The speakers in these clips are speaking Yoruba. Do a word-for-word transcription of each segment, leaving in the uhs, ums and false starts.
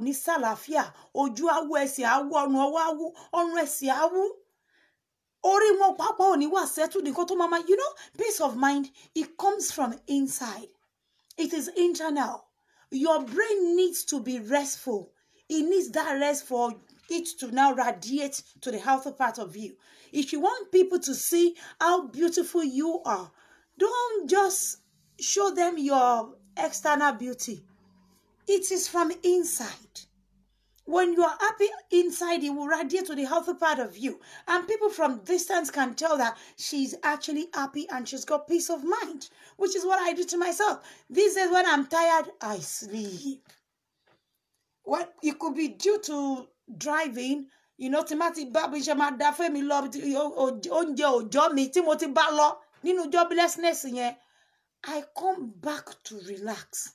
ní sàlàáfíà, ojú awu ẹsẹ̀ awu ọrùn ọwọ́ awu ọrùn ẹsẹ̀ awu. Orí wọn pàápàá ò ní wà settled nǹkan tó mama. You know, peace of mind, it comes from inside. It is internal. Your brain needs to be restful. It needs that rest for it to now radiate to the healthy part of you. If you want people to see how beautiful you are, don't just show them your external beauty. It is from inside. When you are happy inside, it will radiate to the healthy part of you. And people from distance can tell that she's actually happy and she's got peace of mind, which is what I do to myself. These days when I'm tired, I sleep. Well, it could be due to driving. You know, Timothy Babu Shama Dafe mi love onje ojo mi Timothy Balo nínú joblessness yẹn. I come back to relax.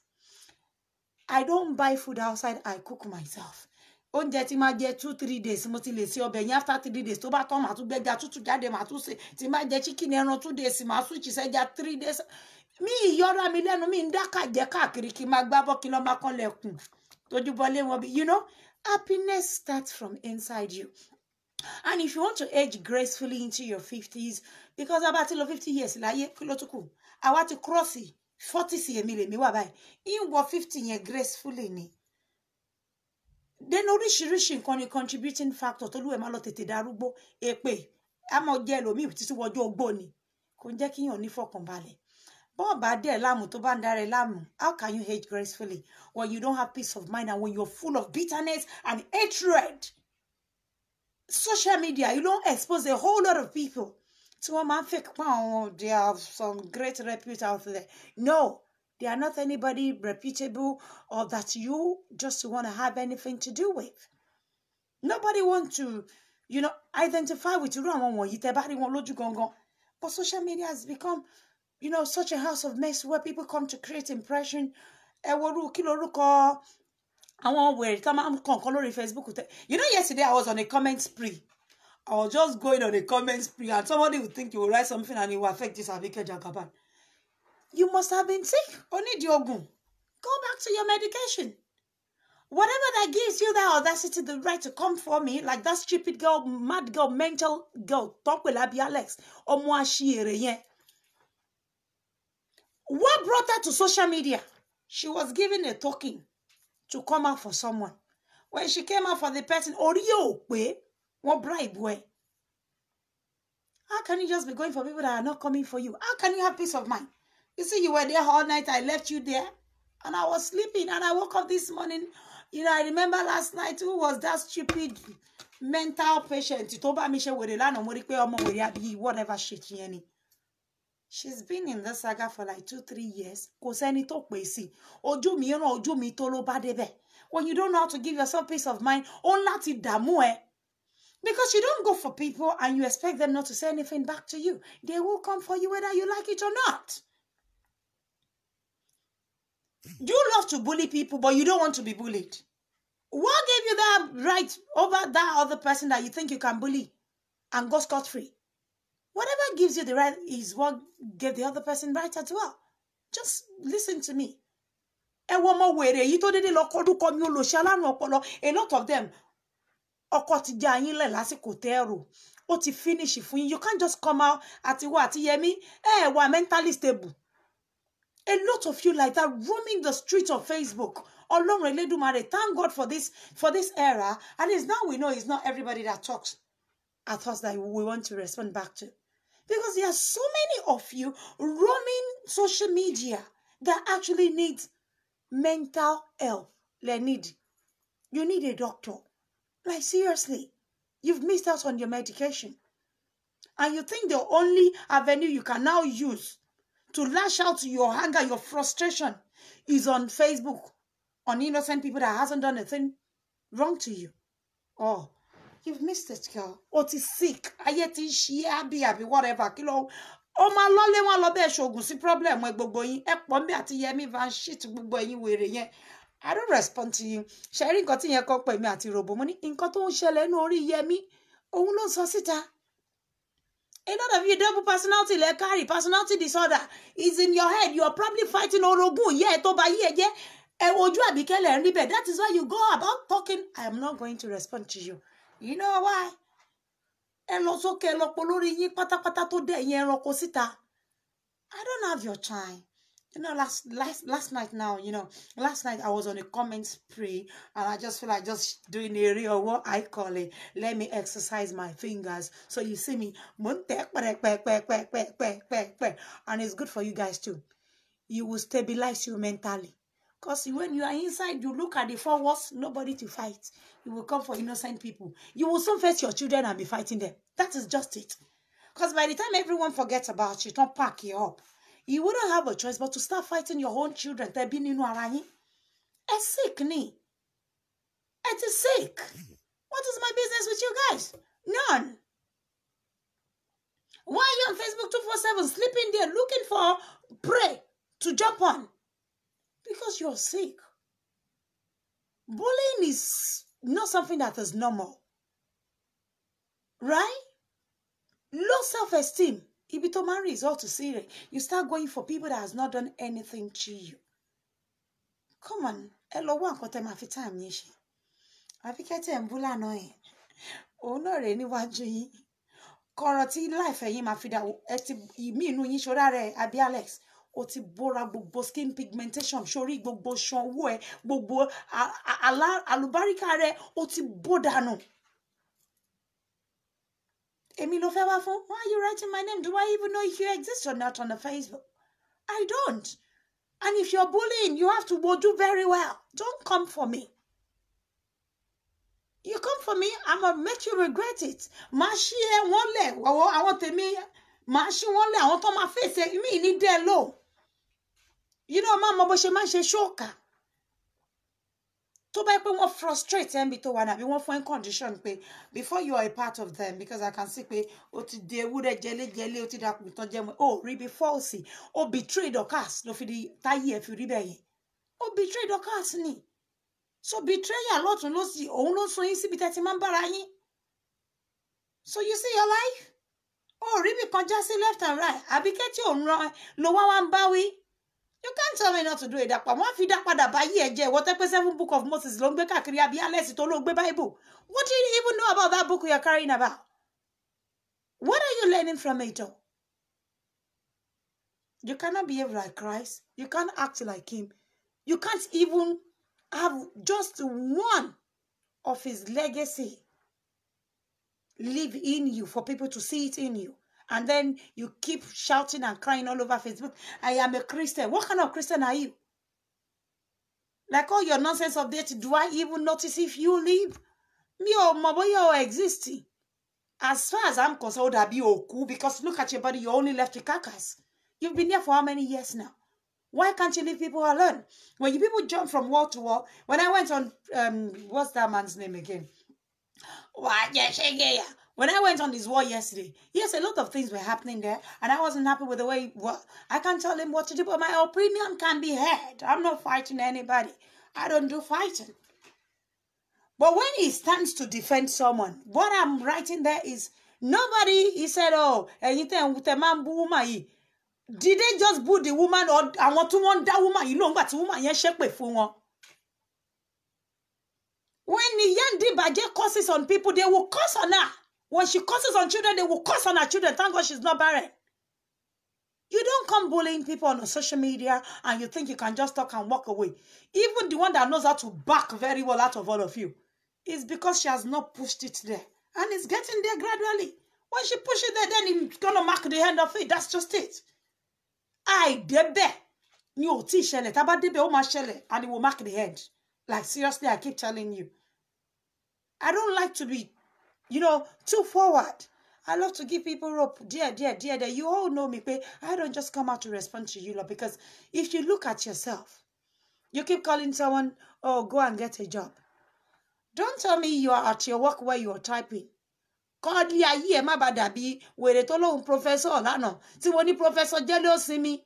I don't buy food outside, I cook myself. Oúnjẹ tí máa jẹ two three days mo ti lè ṣe ọbẹ̀ yẹn after three days tó bá tán màá tún gbẹ́ja tútù jáde màá tún ṣe tí máa jẹ chicken ẹran two days màá switch ṣẹ́ja three days. Mi ìyọra mi lẹ́nu mi ń dákà jẹ́ káàkiri kí n máa gbá bọ́ kí lọ́ máa kán lẹ́kùn tójú bọ́lé wọn bí. You know, happiness starts from inside you. And if you want to age gracefully into your fifties, because about lo fifty years láyé kí ló tún kù àwa ti cross forty sí èmi lèmi wà báyìí in wọ fifty yẹn gracefully ni. Then oríṣiríṣi nǹkan ni contributing factor tó lù ẹ má lọ tètè darúgbó èpè àmọ́ jẹ́ ẹlòmíì títí wọjọ́ ogbó ni kò ń jẹ́ kíyàn ní fọkànbalẹ̀. Bọ́ọ̀ bá dẹ̀ láàmú tó bá ń darẹ̀ láàmú, how can you age gracefully when you don't have peace of mind and when you're full of bitterness and hatred? Social media, you don't expose a whole lot of people to a man fake pound. They have some great repute out there. No, they are not anybody reputable or that you just want to have anything to do with. Nobody wants to, you know, identify with you. But social media has become, you know, such a house of mess where people come to create impression. I want where come on Facebook. You know, yesterday I was on a comment spree. I was just going on a comment spree, and somebody would think you will write something and it will affect this Abike Jagaban. You must have been sick. Only Diogun. Go back to your medication. Whatever that gives you that audacity, the right to come for me, like that stupid girl, mad girl, mental girl, talk with Abi Alex, or What brought her to social media? She was given a token to come out for someone. When she came out for the person, Orio, way, what bribe way? How can you just be going for people that are not coming for you? How can you have peace of mind? You see, you were there all night, I left you there, and I was sleeping, and I woke up this morning. You know, I remember last night, who was that stupid mental patient? Whatever shit, she's been in this saga for like two, three years. When you don't know how to give yourself peace of mind, because you don't go for people and you expect them not to say anything back to you. They will come for you whether you like it or not. You love to bully people, but you don't want to be bullied. What gave you that right over that other person that you think you can bully and go scot-free? Whatever gives you the right is what gave the other person right as well. Just listen to me. A lot of them, you finish it. You can't just come out at what yemi. Eh, we're mentally stable. A lot of you like that roaming the streets of Facebook. Thank God for this for this era. And it's now we know it's not everybody that talks at us that we want to respond back to. Because there are so many of you roaming social media that actually need mental health. They need. You need a doctor. Like seriously, you've missed out on your medication. And you think the only avenue you can now use to lash out your anger, your frustration is on Facebook, on innocent people that hasn't done a thing wrong to you. Oh, you've missed it, girl. Or is sick. Ayeti she abi abi whatever. Kilo. Oh my lolly one lobe shogun si problem with gbogbo yin. E pon bi ati yemi van shit gbogbo yin were yen. I don't respond to you. Sharing got in your cock by me at robo money in cotton shell and ori yemi. Oh no sosita. A lot of you double personality, like carry personality disorder is in your head. You are probably fighting Orogun. Yeah, to buy yeah, yeah. That is why you go about talking. I am not going to respond to you. You know why? I don't have your time. You know, last last last night now, you know, last night I was on a comment spree and I just feel like just doing a real, what I call it, let me exercise my fingers. So you see me, and it's good for you guys too. You will stabilize you mentally. Because when you are inside, you look at the forwards, nobody to fight. You will come for innocent people. You will soon face your children and be fighting them. That is just it. Because by the time everyone forgets about you, don't pack you up. You wouldn't have a choice but to start fighting your own children. They've been in Warani. It's sick, ni. It is sick. What is my business with you guys? None. Why are you on Facebook two four seven sleeping there looking for prey to jump on? Because you're sick. Bullying is not something that is normal. Right? Low self-esteem. Ibito marry is all to see it. You start going for people that has not done anything to you. Come on. Hello, one kote ma fi time nishi. Afi kete mbula no e. Ono re ni waju yin. Koroti life e yin ma fi da eti imi inu yin shora re abi Alex. O ti bora gbogbo skin pigmentation shori gbogbo shon wo e gbogbo alubarika re o ti bodanu. Emi lo fe wa fun. Why are you writing my name? Do I even know if you exist or not on the Facebook? I don't. And if you're bullying, you have to do very well. Don't come for me. You come for me, I'm gonna make you regret it. Mashi e won le, I want to me. Mashi won le, I want to my face. You mean need there low. You know, mama bo she man she shoka. To buy people frustrate them bito wana be one fine condition pay before you are a part of them, because I can see pay o ti de would jelly jelly o ti da kuton jam oh re be falsy or betrayed or cast no fi di tayi if you rebel or betrayed or cast ni. So betray a lot on lo si o no so yin si bitati man bara yin. So you see your life? Oh re be konja si left and right. Abi ke ti o ran lo wa wan bawi. You can't tell me not to do it. That one feed that pada by year, what type of seven book of Moses long back unless it all Bible. What do you even know about that book you're carrying about? What are you learning from it all? You cannot behave like Christ. You can't act like him. You can't even have just one of his legacy live in you for people to see it in you. And then you keep shouting and crying all over Facebook, I am a Christian. What kind of Christian are you? Like all your nonsense updates, do I even notice if you live? Me or my boy or existing? As far as I'm concerned, I'll be okay, because look at your body, you only left the carcass. You've been there for how many years now? Why can't you leave people alone? When you people jump from wall to wall, when I went on, um, what's that man's name again? When I went on this war yesterday, yes, a lot of things were happening there, and I wasn't happy with the way, well, I can't tell him what to do, but my opinion can be heard. I'm not fighting anybody. I don't do fighting. But when he stands to defend someone, what I'm writing there is, nobody, he said, oh, did they just boo the woman, or I want to want that woman, you know, but woman, yeah, shake me for one. When the young Dibaje curses on people, they will curse on her. When she curses on children, they will curse on her children. Thank God she's not barren. You don't come bullying people on social media and you think you can just talk and walk away. Even the one that knows how to back very well out of all of you is because she has not pushed it there. And it's getting there gradually. When she pushes it there, then it's going to mark the end of it. That's just it. I debe. Ni ti shele. Taba debe o ma shele. And it will mark the end. Like seriously, I keep telling you. I don't like to be, you know, too forward. I love to give people rope. Dear, dear, dear, dear. You all know me, but I don't just come out to respond to you, because if you look at yourself, you keep calling someone, oh, go and get a job. Don't tell me you are at your work where you are typing. Call ya ye ma badabi where the tolo professor lano. See when the professor jealous me.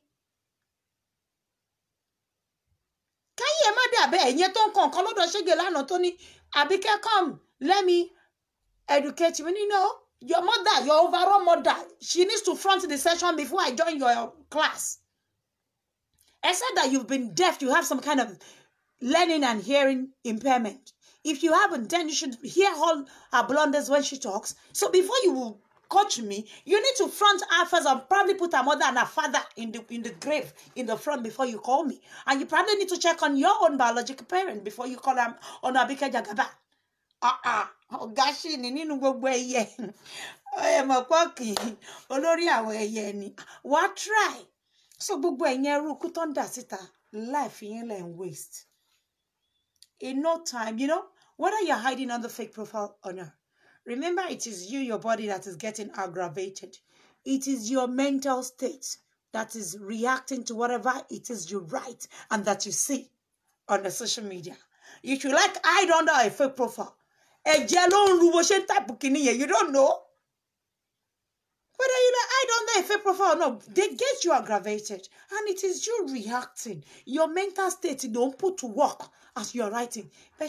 Can you ma dabe nye ton kon kolo do shege lano Tony Abike come let me educate you. You know, your mother, your overall mother, she needs to front the session before I join your class. Except that you've been deaf, you have some kind of learning and hearing impairment. If you haven't, then you should hear all her blunders when she talks. So before you coach me, you need to front her first and probably put her mother and her father in the in the grave in the front before you call me. And you probably need to check on your own biological parent before you call them on Abike Jagaba. Ah ah, oh gosh, ni nínú gbogbo ẹyẹ. Ẹ mọ̀ pé kì í olórí àwọn ẹyẹ ni. Wá try. So gbogbo ẹ̀yin ẹrú kú tó ń dà síta, life yín lẹ ń waste. In no time, you know, whether you're hiding on the fake profile or not, remember it is you, your body, that is getting aggravated. It is your mental state that is reacting to whatever it is you write and that you see on the social media. If you like hide under a fake profile, a jello type of you don't know. Whether you like hide under a fake profile or not, they get you aggravated. And it is you reacting. Your mental state don't put to work as you're writing.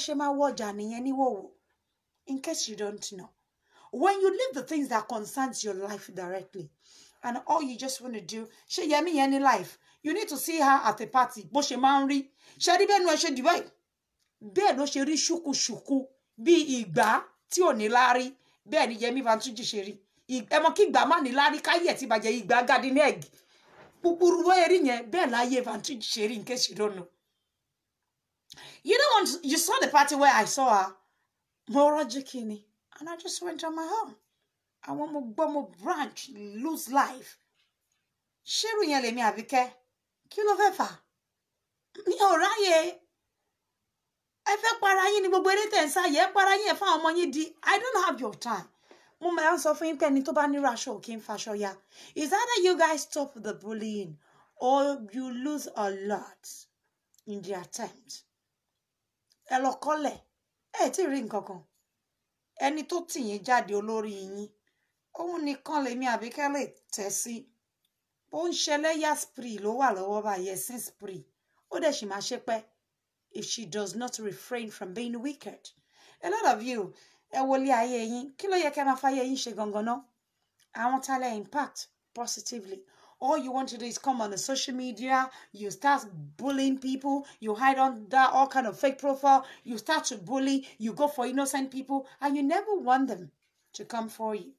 In case you don't know. When you leave the things that concerns your life directly, and all you just want to do, she yemi any life, you need to see her at a party. Bo she manri, she ribe no she diwe. Be no she ri shuku shuku, bi igba ti o ni lari, be ni Yemi Vantuji sheri. E mo ki igba ma ni lari kaye ti baje igba garden egg. Pupuru wo eri yen, be la ye Vantuji sheri, in case you don't know. You know, once you saw the party where I saw her, Mora Jikini, and I just went on my own. I want more bomb branch, lose life. Sharing yele mi Abike, kilo fefa. Mi ora ye. I feel para yin ni gbogbo ere ten sa ye para yin e fa omo yin di. I don't have your time. Mo ma yan sọ fún yín pé ẹni tó bá ní raṣọ kin faṣọ ya. Is either you guys stop the bullying or you lose a lot in the attempt. Ẹ lọ kọ́lẹ̀. Ẹ ti rí nǹkan kan. Ẹni tó tì yín jáde olórí yín. Òun nìkan lèmi Àbíkẹ́ lè tẹ̀ sí. Ó ń ṣẹlẹ́yà spree ló wà lọ́wọ́ báyìí, ẹ̀sìn spree. Ó dẹ̀ ṣì máa ṣe pẹ́ if she does not refrain from being wicked. A lot of you, ẹ wọlé ayé yín, kí ló yẹ kẹ́ máa fáyé yín ṣe gangan náà? Àwọn tá lè impact positively. All you want to do is come on the social media, you start bullying people, you hide under all kind of fake profile, you start to bully, you go for innocent people, and you never want them to come for you.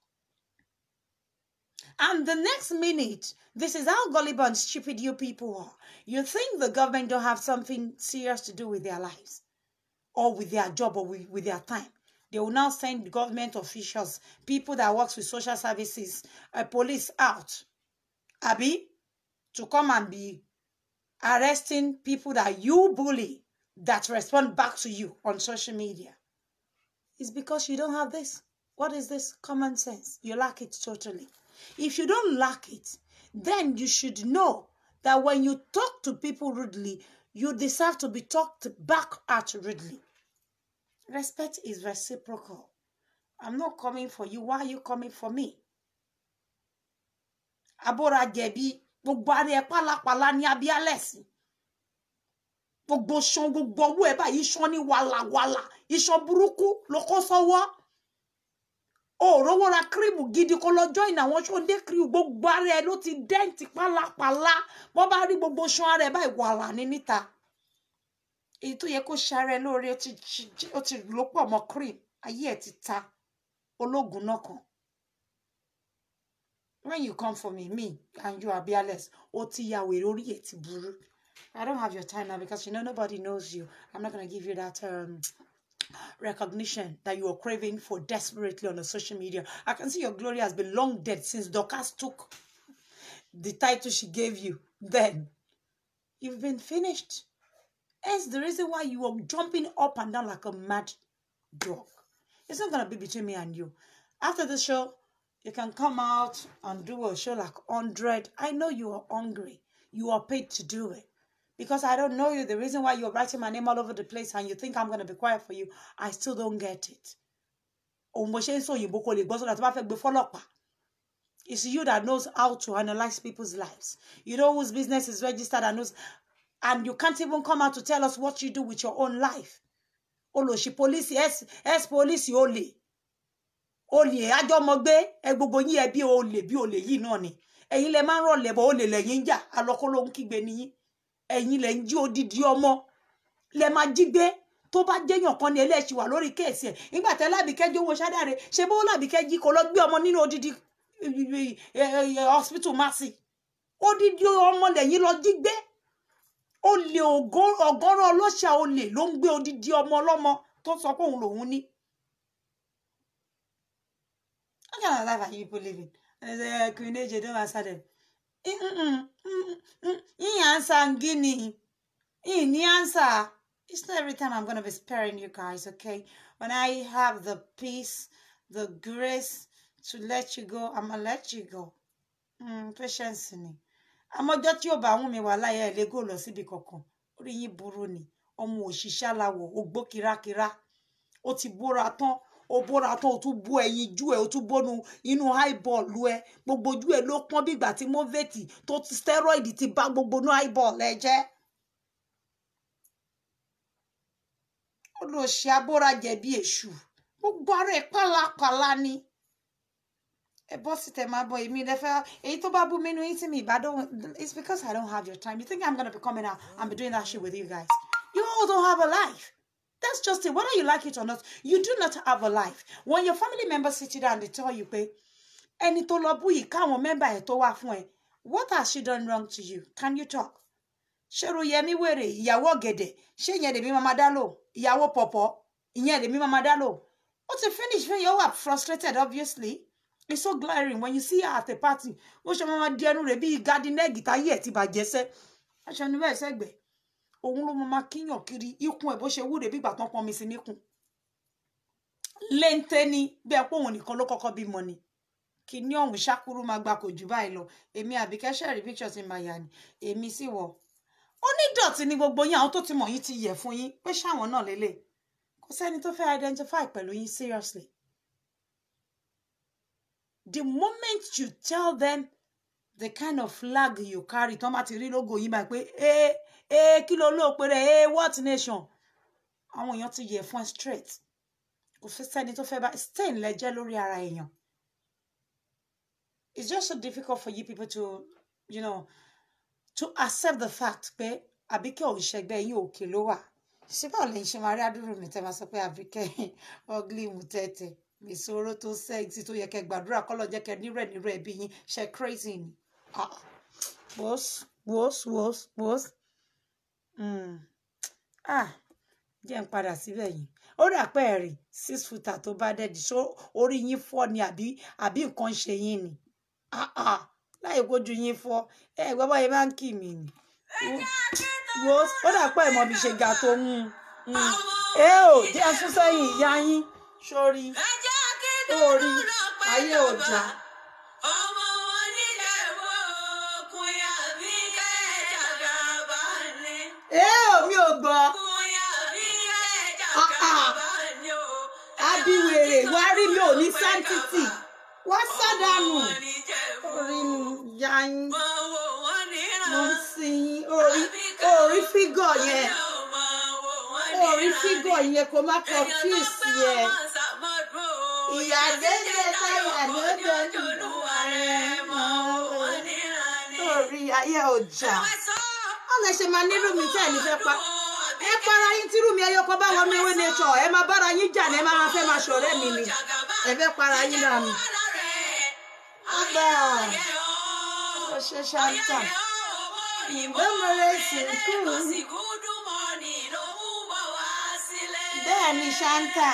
And the next minute, this is how gullible and stupid you people are. You think the government don't have something serious to do with their lives, or with their job, or with, with their time. They will now send government officials, people that works with social services, uh, police out, Abi, to come and be arresting people that you bully, that respond back to you on social media. It's because you don't have this. What is this? Common sense. You lack it totally. If you don't lack it, then you should know that when you talk to people rudely, you deserve to be talked back at rudely. Respect is reciprocal. I'm not coming for you. Why are you coming for me? Abora jebi, gbogbo are pala pala ni abialesi. Gbogbo shon gbogbo wo e ba ison ni wala wala. Ison buruku loko sowo. Oh, rowo ra kribu gidi ko lo join àwọn so de kribu gbogbo are ló ti dent pala pala. Bo ba rí gbogbo shon are ba wala ni níta. Èyí tó yẹ kó share lórí ó ti ó ti lò pọ̀ mọ́ cream. Ayé ẹ̀ ti ta. Ológun náà kan. When you come for me, me and you are bearless, Oti Yaweri eti buru. I don't have your time now because you know nobody knows you. I'm not gonna give you that um recognition that you are craving for desperately on the social media. I can see your glory has been long dead since Dorcas took the title she gave you. Then you've been finished. Hence the reason why you are jumping up and down like a mad dog. It's not gonna be between me and you. After the show, you can come out and do a show like one hundred. I know you are hungry. You are paid to do it. Because I don't know you. The reason why you're writing my name all over the place and you think I'm going to be quiet for you, I still don't get it. It's you that knows how to analyze people's lives. You know whose business is registered and knows. And you can't even come out to tell us what you do with your own life. Olo, she police, yes, yes, police, only. Olè ajo mo gbe e gbogbo yin e bi olè bi olè yi náà ni ẹ̀yin lẹ man ro lebo olè lẹ́yìn jà aloko lo nkigbe ni ẹ̀yin lẹ nji odidi ọmọ lẹ máa jí gbé tó bá jẹ́yàn kan ní ẹlẹ́ṣì wà lórí kéèsì ẹ̀ nígbà tẹ́ Lábìkẹ́ jówó Ṣádáre ṣe bó Lábìkẹ́ jí kó lọ gbé ọmọ nínú odidi hospital Mercy odidi ọmọ lẹ́yìn lọ jí gbé olè ọgọ́rọ̀ ọlọ́ṣà olè ló ń gbé odidi ọmọ ọlọ́mọ tó sọ pé òun lòun ní. What kind of life are you living? And they say, Queen Age, don't answer them. He answer Guinea. He answer. It's not every time I'm going to be sparing you guys, okay? When I have the peace, the grace to let you go, I'm going to let you go. Mm, patience ni. Àmọ́ ọjọ́ tí ó bá wùn mí wà láyé ẹ̀ lè gò lọ síbi kankan. Orí yín burú ni. Ọmọ òṣìṣẹ́ aláwọ̀, ó gbó kírákírá. Ó ti bóra tán. Ó bóra tán, ó tún bó ẹyin jú ẹ̀, ó tún bónú inú highball ẹ̀. Gbogbo ojú ẹ̀ ló pọ́n bí ìgbà tí Moveti tó ti steroid ti bá gbogbo inú highball ẹ̀ jẹ́. Ó lọ ṣe abóra jẹ̀bi èṣù. Gbogbo ara ẹ̀ pàlàpàlà ni. Ẹ bọ́ sí tẹ̀ máa bọ̀ èmi lẹ́fẹ́ èyí tó bá bú mi nínú yín tí mi ìbá don't. It's because I don't have your time. You think I'm gonna be coming out and be doing that shit with you guys? You all don't have a life. That's just it. Whether you like it or not, you do not have a life. When your family members sit you down and they tell you, pé ẹni tó lọ bú yìí káwọn member ẹ̀ tó wá fún ẹ, what has she done wrong to you? Can you talk? Ṣé Royemi wèrè ìyàwó ọ̀gẹ̀dẹ̀ ṣé ìyẹn lèmi máa dá lò ìyàwó pọ̀pọ̀ ìyẹn lèmi máa dá lò. Ó ti finish fún yẹn ó wà frustrated obviously. It's so glaring when you see her at a party. Ó ṣe máa di ẹnu rẹ̀ bí garden egg táyé ẹ̀ ti bàjẹ́ sẹ́. Aṣọ ni bẹ́ẹ̀ sẹ́gbẹ̀ẹ́. Òun ló máa kíyàn kiri ikùn ẹ̀ bó ṣe wúre bí ìgbà tán pọn mi sí níkùn. Léńté ni bí ẹ pé òun nìkan ló kọ́kọ́ bímọ ni. Kí ní ọ̀hún ṣákúrú máa gba kò jù báyìí lọ. Èmi Àbíkẹ́ ṣẹ̀rí pictures in my yard. Èmi sì wọ̀. Onídọ̀tí ni gbogbo yín àwọn tó ti mọ̀ yín ti yẹ̀ fún yín pé ṣáwọn náà lélẹ̀. Kò sẹ́ni tó fẹ́ identify pẹ̀lú yín seriously. The moment you tell them the kind of flag you carry, tó máa ti rí logo yín báyìí pé eh eh kí ló ló pé eh what nation? Àwọn èèyàn ti yẹ̀ fún ẹ straight. Kò fẹ́ sẹ́ni tó fẹ́ bá stain lẹ́jẹ́ lórí ara èèyàn. It's just so difficult for you people to, you know, to accept the fact pé Àbíkẹ́ ò ṣẹgbẹ́ yín òkè ló wà. Ṣé báwo lè ṣe máa rí àdúrà mi tẹ́ máa sọ pé Àbíkẹ́ ugly mu tẹ́tẹ́. Ìṣòro tó sexy tó yẹ kẹ́ gbàdúrà kọ́lọ̀ jẹ́ kẹ́ nírẹ̀ nírẹ̀ ẹbí yín ṣe crazy ni. Wos wos wos wos. Ah jẹ́ n padà síbẹ̀ yìí. Ó rà pé ẹ̀rì six footer tó bá dẹ́di ṣó orí yín fọ́ ni àbí àbí nǹkan ṣe yín ni. Láì kojú yín fọ́ ẹ gbọ́ bá yẹn máa ń kì mí ni. Wos ó rà pé ẹ̀mọ́ bí ṣe ga tó ń. Ẹ ò jẹ́ fún sẹ́yìn ìyá yín sórí. Orí ayé ọjà. Eh, mi ò gbọ́. Abiwèrè wá rí mi ò ní sanctity. Wá sádànù. Orí ìyá yín. Mo ń sin orí orí fígọ̀ yẹn. Orí fígọ̀ yẹn kò má confuse yẹn. Ìyá dédé táyà ló dọ́jú ààrẹ mọ́ orí ayé ọjà. Wọ́n lè ṣe máa nílùú mi tí ẹ̀ ní fẹ́ pa. Ẹ para yín tírú mi ẹyọ kan bá wọnú ewé nature. Ẹ máa bára yín jà ní ẹ máa fẹ́ máa ṣọ̀rẹ́ mi ni. Ẹ fẹ́ para yín dànù. Àgbà ó ṣe ṣáńtà. Ìgbẹ́mọ̀rẹ́ ìsìnkú. Bẹ́ẹ̀ ni ṣáńtà.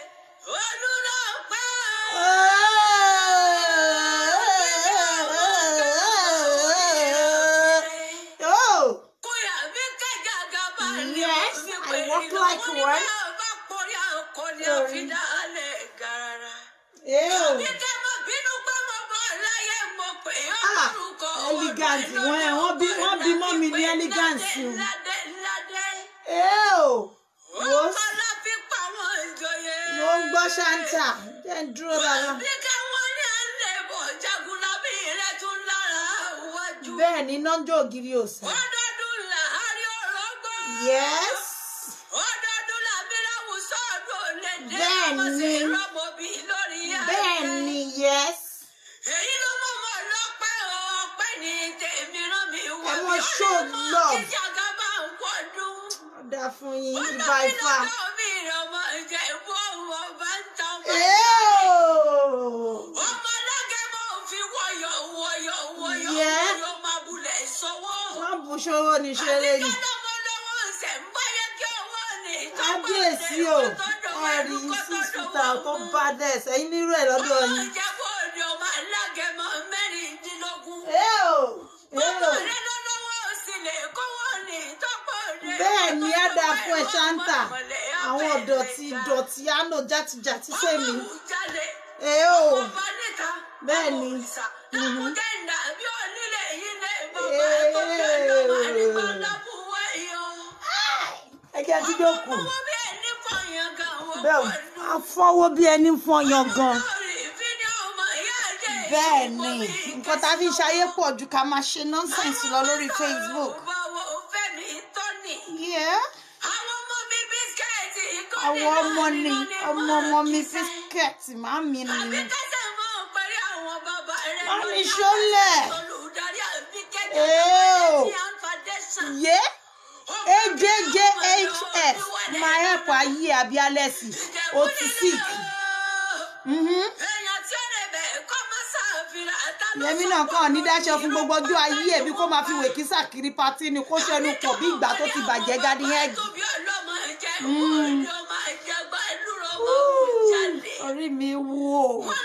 Yes, I walk like one. Ew. Ah, elegant. When wọ́n bí wọ́n bí mọ́ mi ní elegant. Ew. Wos. Mo ń gbọ́ ṣáńtà. Jẹ́ ń dúró dára. Bẹ́ẹ̀ ni nọ́jọ́ ògiri òsè. Yes. Bẹ́ẹ̀ ni. Bẹ́ẹ̀ ni yes. Ẹ mọ show love. dára fún yín ibà ifá. Wọ́n bu ṣòro ní ṣeré ni. Kábíyèsí o, ẹ̀rí sísúta tó bá dẹ̀ sẹ́yìn nírú ẹ̀ lọ́dọ̀ yín. Bẹ́ẹ̀ ni á dáa fún ẹ ṣáńtà, àwọn ọ̀dọ̀tí ìdọ̀tí àánú játijàti sẹ́mi. Ẹ o, bẹ́ẹ̀ ni. Ẹgẹ́ tí ló kù. Bẹ́ẹ̀ afọwọ́ bí ẹni fọyàn gan. Bẹ́ẹ̀ ni, nǹkan tá a fi ṣayé pọ̀ ju ká máa ṣe nọ́ńsẹ̀nsì lọ lórí Facebook. Yeah. Àwọn ọmọ ni ọmọ ọmọ mi bísíkẹ̀tì máa mi ni. Wọ́n ní ṣọlẹ̀. Yé A J J H F máa ẹ̀pọ̀ ayé àbí alẹ́sì ó ti sick. Yẹmí náà kàn ní dáṣọ fún gbogbo ọjọ́ ayé ẹ̀bí kó máa fi wèkísà kiri pátí ni kó ṣẹnu pọ̀ bí ìgbà tó ti bàjẹ́ gadi ẹ́ẹ̀gì. Orí mi wò.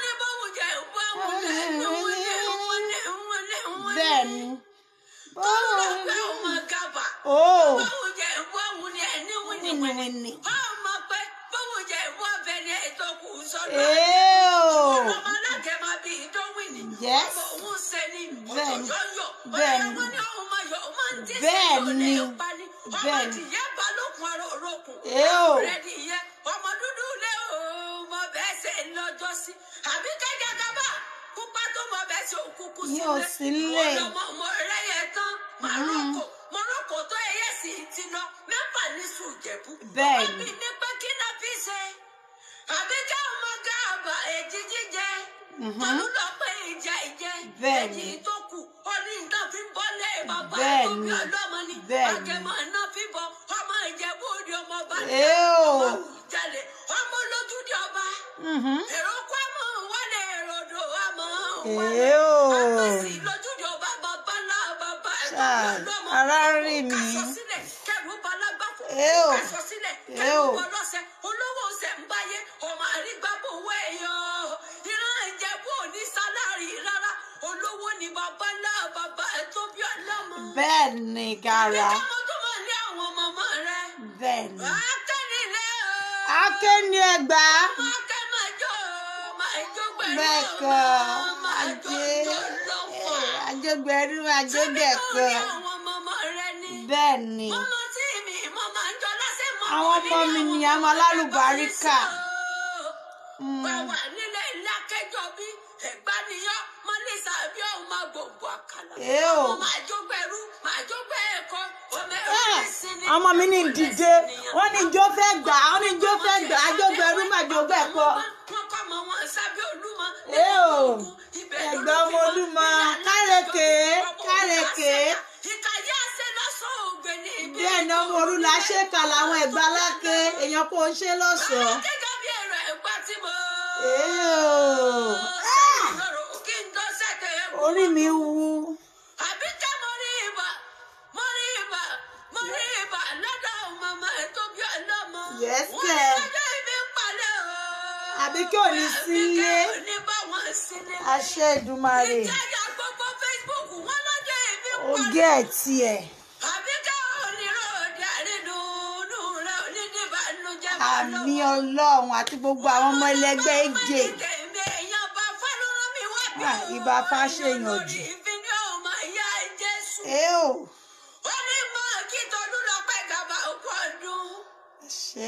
Bẹ́ẹ̀ni. Oh. Yes. Bẹ́ẹ̀ni. Bẹ́ẹ̀ni. Bẹ́ẹ̀ni. Bẹ́ẹ̀ni. Eo. Ọmọ dúdú lé o, mo bẹ́ẹ̀ ṣe lọ́jọ́ sí. Àbí kẹ́kẹ́ kábà, pupa tó mo bẹ́ẹ̀ ṣe òkúkú sílẹ̀. Yóò sílẹ̀. Ọmọ mo rẹ̀ yẹn tán, Màrókò, Màrókò tó ẹyẹ sì ti lọ, mẹ́fà ní Sùjẹ̀bú. Bẹ́ẹ̀ni. Àbí ní pé kí náà fi ṣe. Àbí ká ọmọ gáàbà èjì jíjẹ. Màlúù lọ pé ìjà ìjẹ. Bẹ́ẹ̀ni. Èjì tó kù, ó ní nǹkan fi ń bọ́ lé bàbá tó bí ọlọ́mọ ni. Bẹ́ẹ̀ni. Àjẹmọ́ náà fi bọ̀, ọmọ Ìjẹ̀bú òde ọmọ bá dé. Ọmọ Ìjàlè, ọmọ lójúde ọba. Èrò kọ́ mọ̀ wọlé èròdò àmọ́ wọlé. Àpèsè lójúde ọba bàbá ńlá bàbá ẹ̀rọ ọlọ́mọ. Ara rí mi. Kàṣọ sílẹ̀ kẹrù balágbàfọ̀. Kàṣọ sílẹ̀ kẹrù bọlọ́sẹ̀. Olówó ṣẹ̀ ń báyé, ọmọ àrígbàbọ̀ wẹ̀ yọ. Ìran Ìjẹ̀bú ò ní sálárì rárá. Olówó ni bàbá ńlá bàbá ẹ̀ tó bí ọlọ́mọ. Bẹ́ẹ̀ ni Gara. Bẹ́ẹ̀ni. Akéni ẹgbà. Bẹ́ẹ̀ kọ́, ajé, ajégbẹ̀rú, ajégbẹ̀kọ́. Bẹ́ẹ̀ni. Àwọn ọmọ mi ni àwọn alálùbáríkà. Ọmọ mi ní díje, wọ́n ní ijó fẹ́ gbà, wọ́n ní ijó fẹ́ gbà, ajógbẹ̀rú màjógbẹ̀ kọ́. Ẹ̀gbọ́n ọmọ Olúmọ, kárẹ̀kẹ́, kárẹ̀kẹ́. Bẹ́ẹ̀ ni ọmọ òru la ṣe kà láwọn ẹ̀gbá lákè, èèyàn kò ń ṣe lọ́sọ̀ọ́. Orí mi wú. Yes, kẹ́. Àbí kí ò ní sílé. Àṣẹ Èdùmàrè. Ogé ẹ̀ tiẹ̀. Àmì Ọlọ́run àti gbogbo àwọn ọmọ ẹlẹgbẹ́ èjè. Ìbá fáṣẹyàn jù. Eo. Ṣé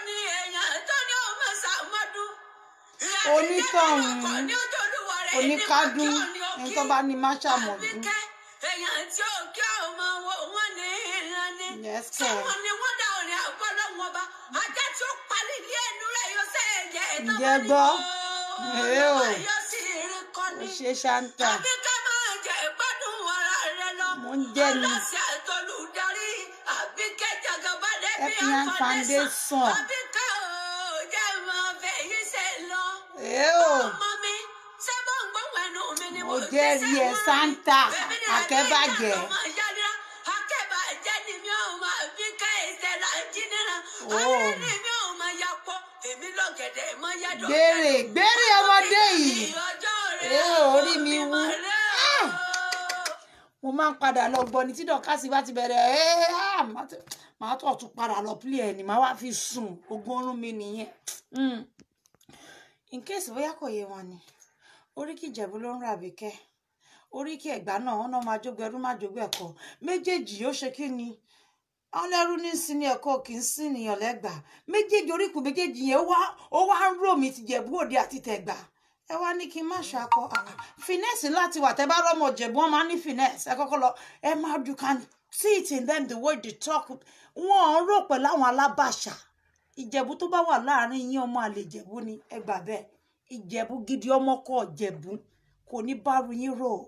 onítọ̀hún oníkádùn ẹni tó bá ní má ṣàmọ̀dún. Yes, sir. Ǹjẹ́ gbọ́? Eo. Ó ṣe ṣáńtà. Mo ń jẹ́ ni. Epian foundation. Ew. Ojerie Santa Akebage. Oh. Gbèrè gbèrè ọmọdé yìí. Eh, orí mi wú. Mo máa ń padà lọ gbọ́ ní tí Dorcas bá ti bẹ̀rẹ̀ eh ah màá tó tún padà lọ play ẹ̀ ní màá wá fi sùn ogún orun mi nìyẹn. Mm. In case bóyá kò yé wọn ni. Oríkì Ìjẹ̀bú ló ń ra Àbíkẹ́. Oríkì Ẹ̀gbá náà wọ́n náà máa jógbó ẹrú máa jógbó ẹ̀kọ́. Méjèèjì ó ṣe kí ni? Ọlẹ́rú ní sí ní ẹ̀kọ́ kì í sí nìyàn lẹ́gbà. Méjèèjì oríkù méjèèjì yẹn wá ó wá ń rò mí ti Jẹ̀bú Òde àti Tẹ̀gbá. Ẹ wá ní kí n má ṣakọ. Finesse láti wà tẹ́ bá rọ́mọ Jẹ̀bú wọ́n máa ní finesse. Ẹ kọ́kọ́ lọ ẹ máa you can see it in them the way they talk. Wọ́n ń rò pẹ̀lú àwọn alábàṣà. Ìjẹ̀bú tó bá wà láàrin yín ọmọ àlè Ìjẹ̀bú ni ẹ gbà bẹ́ẹ̀. Ìjẹ̀bú gidi ọmọ kọ́ Ìjẹ̀bú kò ní bárù yín rò.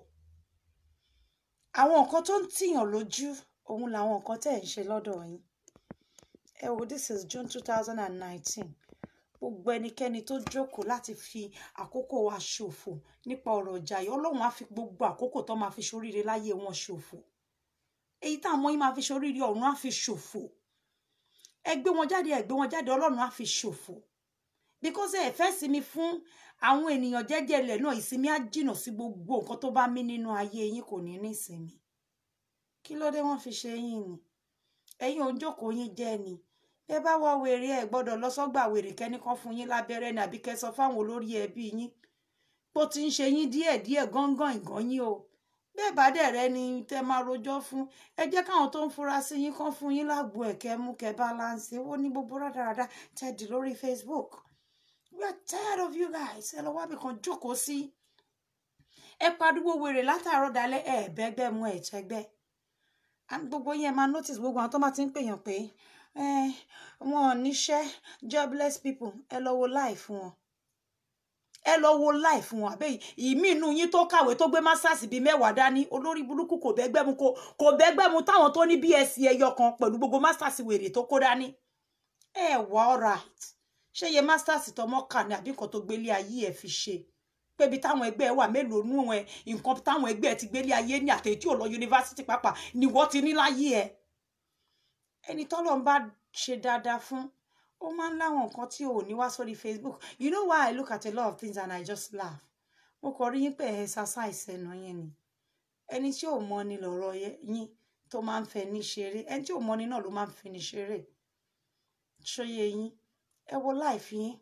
Àwọn nǹkan tó ń tìyàn lójú òun làwọn nǹkan tẹ́ ẹ̀ ń ṣe lọ́dọ̀ yín. Ẹ wo this is June two thousand nineteen. Gbogbo ẹnikẹ́ni tó jókòó láti fi àkókò wa ṣòfò nípa ọ̀rọ̀ ọjà yìí Ọlọ́run á fi gbogbo àkókò tó máa fi ṣoríire láyé wọn ṣòfò. Èyí táwọn ọmọ yín máa fi ṣoríire ọ̀run á fi ṣòfò. Ẹ gbé wọn jáde ẹ gbé wọn jáde Ọlọ́run á fi ṣòfò. Because ẹ fẹ́ sinmi fún àwọn ènìyàn jẹ́jẹ́ ilẹ̀ náà ìsinmi á jìnà sí gbogbo nǹkan tó bá mí nínú ayé yín kò ní ní ìsinmi. Kí ló dé wọ́n fi ṣe yín ni? Ẹ̀yin ò ń jókòó yín jẹ́ ni. Ẹ bá wá wèrè ẹ gbọ́dọ̀ lọ sọ́gbà wèrè kẹ́nìkan fún yín lábẹ́rẹ́ ní àbí kẹ́ sọ fáwọn olórí ẹbí yín. Bó ti ń ṣe yín díẹ̀díẹ̀ gángan ìgàn yín o. Bẹ́ẹ̀ bá dẹ̀ rẹ ni tẹ́ máa rojọ́ fún. Ẹ jẹ́ káwọn tó ń fura sí yín kán fún yín lágbo ẹ̀kẹ́ mú kẹ́ balance. Ó ní gbogbo rádaràda tẹ́ dì lórí Facebook. We are tired of you guys. Ẹ lọ wá bí kan jókòó sí. Ẹ pariwo wèrè látàárọ̀ dalẹ́ ẹ bẹ́gbẹ́ mú ẹ chẹ́gbẹ́. And gbogbo yẹn máa notice gbogbo àwọn tó máa ti ń pèyàn pé eh wọn ò níṣẹ́ jobless people ẹ lọ wo life wọn. Ẹ lọ wo life wọn àbẹ́ ìmí inú yín tó kàwé tó gbé masters bíi mẹ́wàá dání olórí burúkú kò bẹ́gbẹ́ mu kò kò bẹ́gbẹ́ mu táwọn tó ní B S c ẹyọ kan pẹ̀lú gbogbo masters wèrè tó kó dání. Ẹ wà all right. Ṣé ye masters tọmọ kà ní àbí nǹkan tó gbélé ayé ẹ fi ṣe? Pé bí táwọn ẹgbẹ́ ẹ wà mélòó nú ẹ nǹkan táwọn ẹgbẹ́ ẹ ti gbélé ayé ní àtẹ̀yí tí ò lọ yunifásitì pàápàá ni wọ́n ti ní láyé ẹ. Ẹni tọ́lọ́ ń bá ṣe dáadáa fún ó máa ń láwọn nǹkan tí ò ní wá sórí Facebook. You know why I look at a lot of things and I just laugh? Mo kọ rí yín pé exercise ẹnu yẹn ni. Ẹni tí ò mọ̀ ni lọ́rọ̀ yín tó máa ń fẹ́ ní ṣeré. Ẹni tí ò mọ̀ ni náà ló máa ń fi ní ṣeré. Ṣóyé yín. Ẹ wo life yín.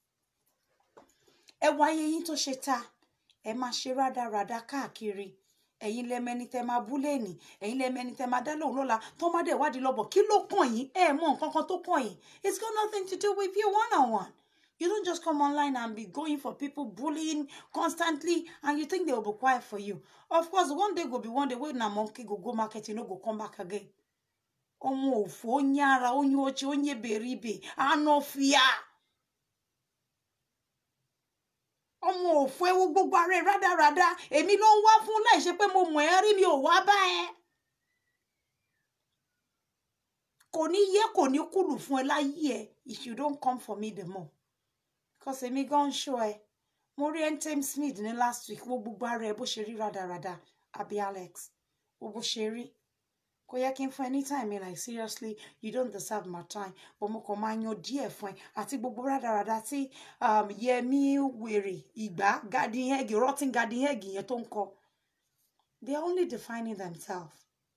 Ẹ wo ayé yín tó ṣe ta. Ẹ máa ṣe rádaràda káàkiri. Ẹ̀yin lẹ́mẹ́ni tẹ́ máa bú lẹ́ni. Ẹ̀yin lẹ́mẹ́ni tẹ́ máa dá lóhùn lọ́la. Tó má dẹ̀ wádìí lọ́bọ̀. Kí ló kàn yín? Ẹ mọ̀ nǹkan kan tó kàn yín. It's got nothing to do with you one on one. You don't just come online and be going for people bullying constantly and you think they will be quiet for you. Of course, one day go be one day when na monkey go go market, you no go come back again. Ọmọ òfò onyara onye ochi onye beribe anofia. Ọmọ òfò ewu gbogbo are rádaràda èmi ló ń wá fún láì ṣe pé mo mọ̀ ẹ́ rí mi ò wá bá ẹ. Kò ní yé kò ní kúlù fún ẹ láyé ẹ if you don't come for me the more. Because èmi gan show ẹ. Mo rí Entem Smith ní last week wo gbogbo are ẹ bó ṣe rí rádaràda àbí Alex wo bó ṣe rí. Kò yẹ kí n fún ẹ ní time like seriously you don't deserve my time but mo kàn máa yan díẹ̀ fún ẹ àti gbogbo rádaràda tí um, Yẹmí wèrè ìgbà garden egg rotten garden egg yẹn tó ń kọ. They are only defining themselves.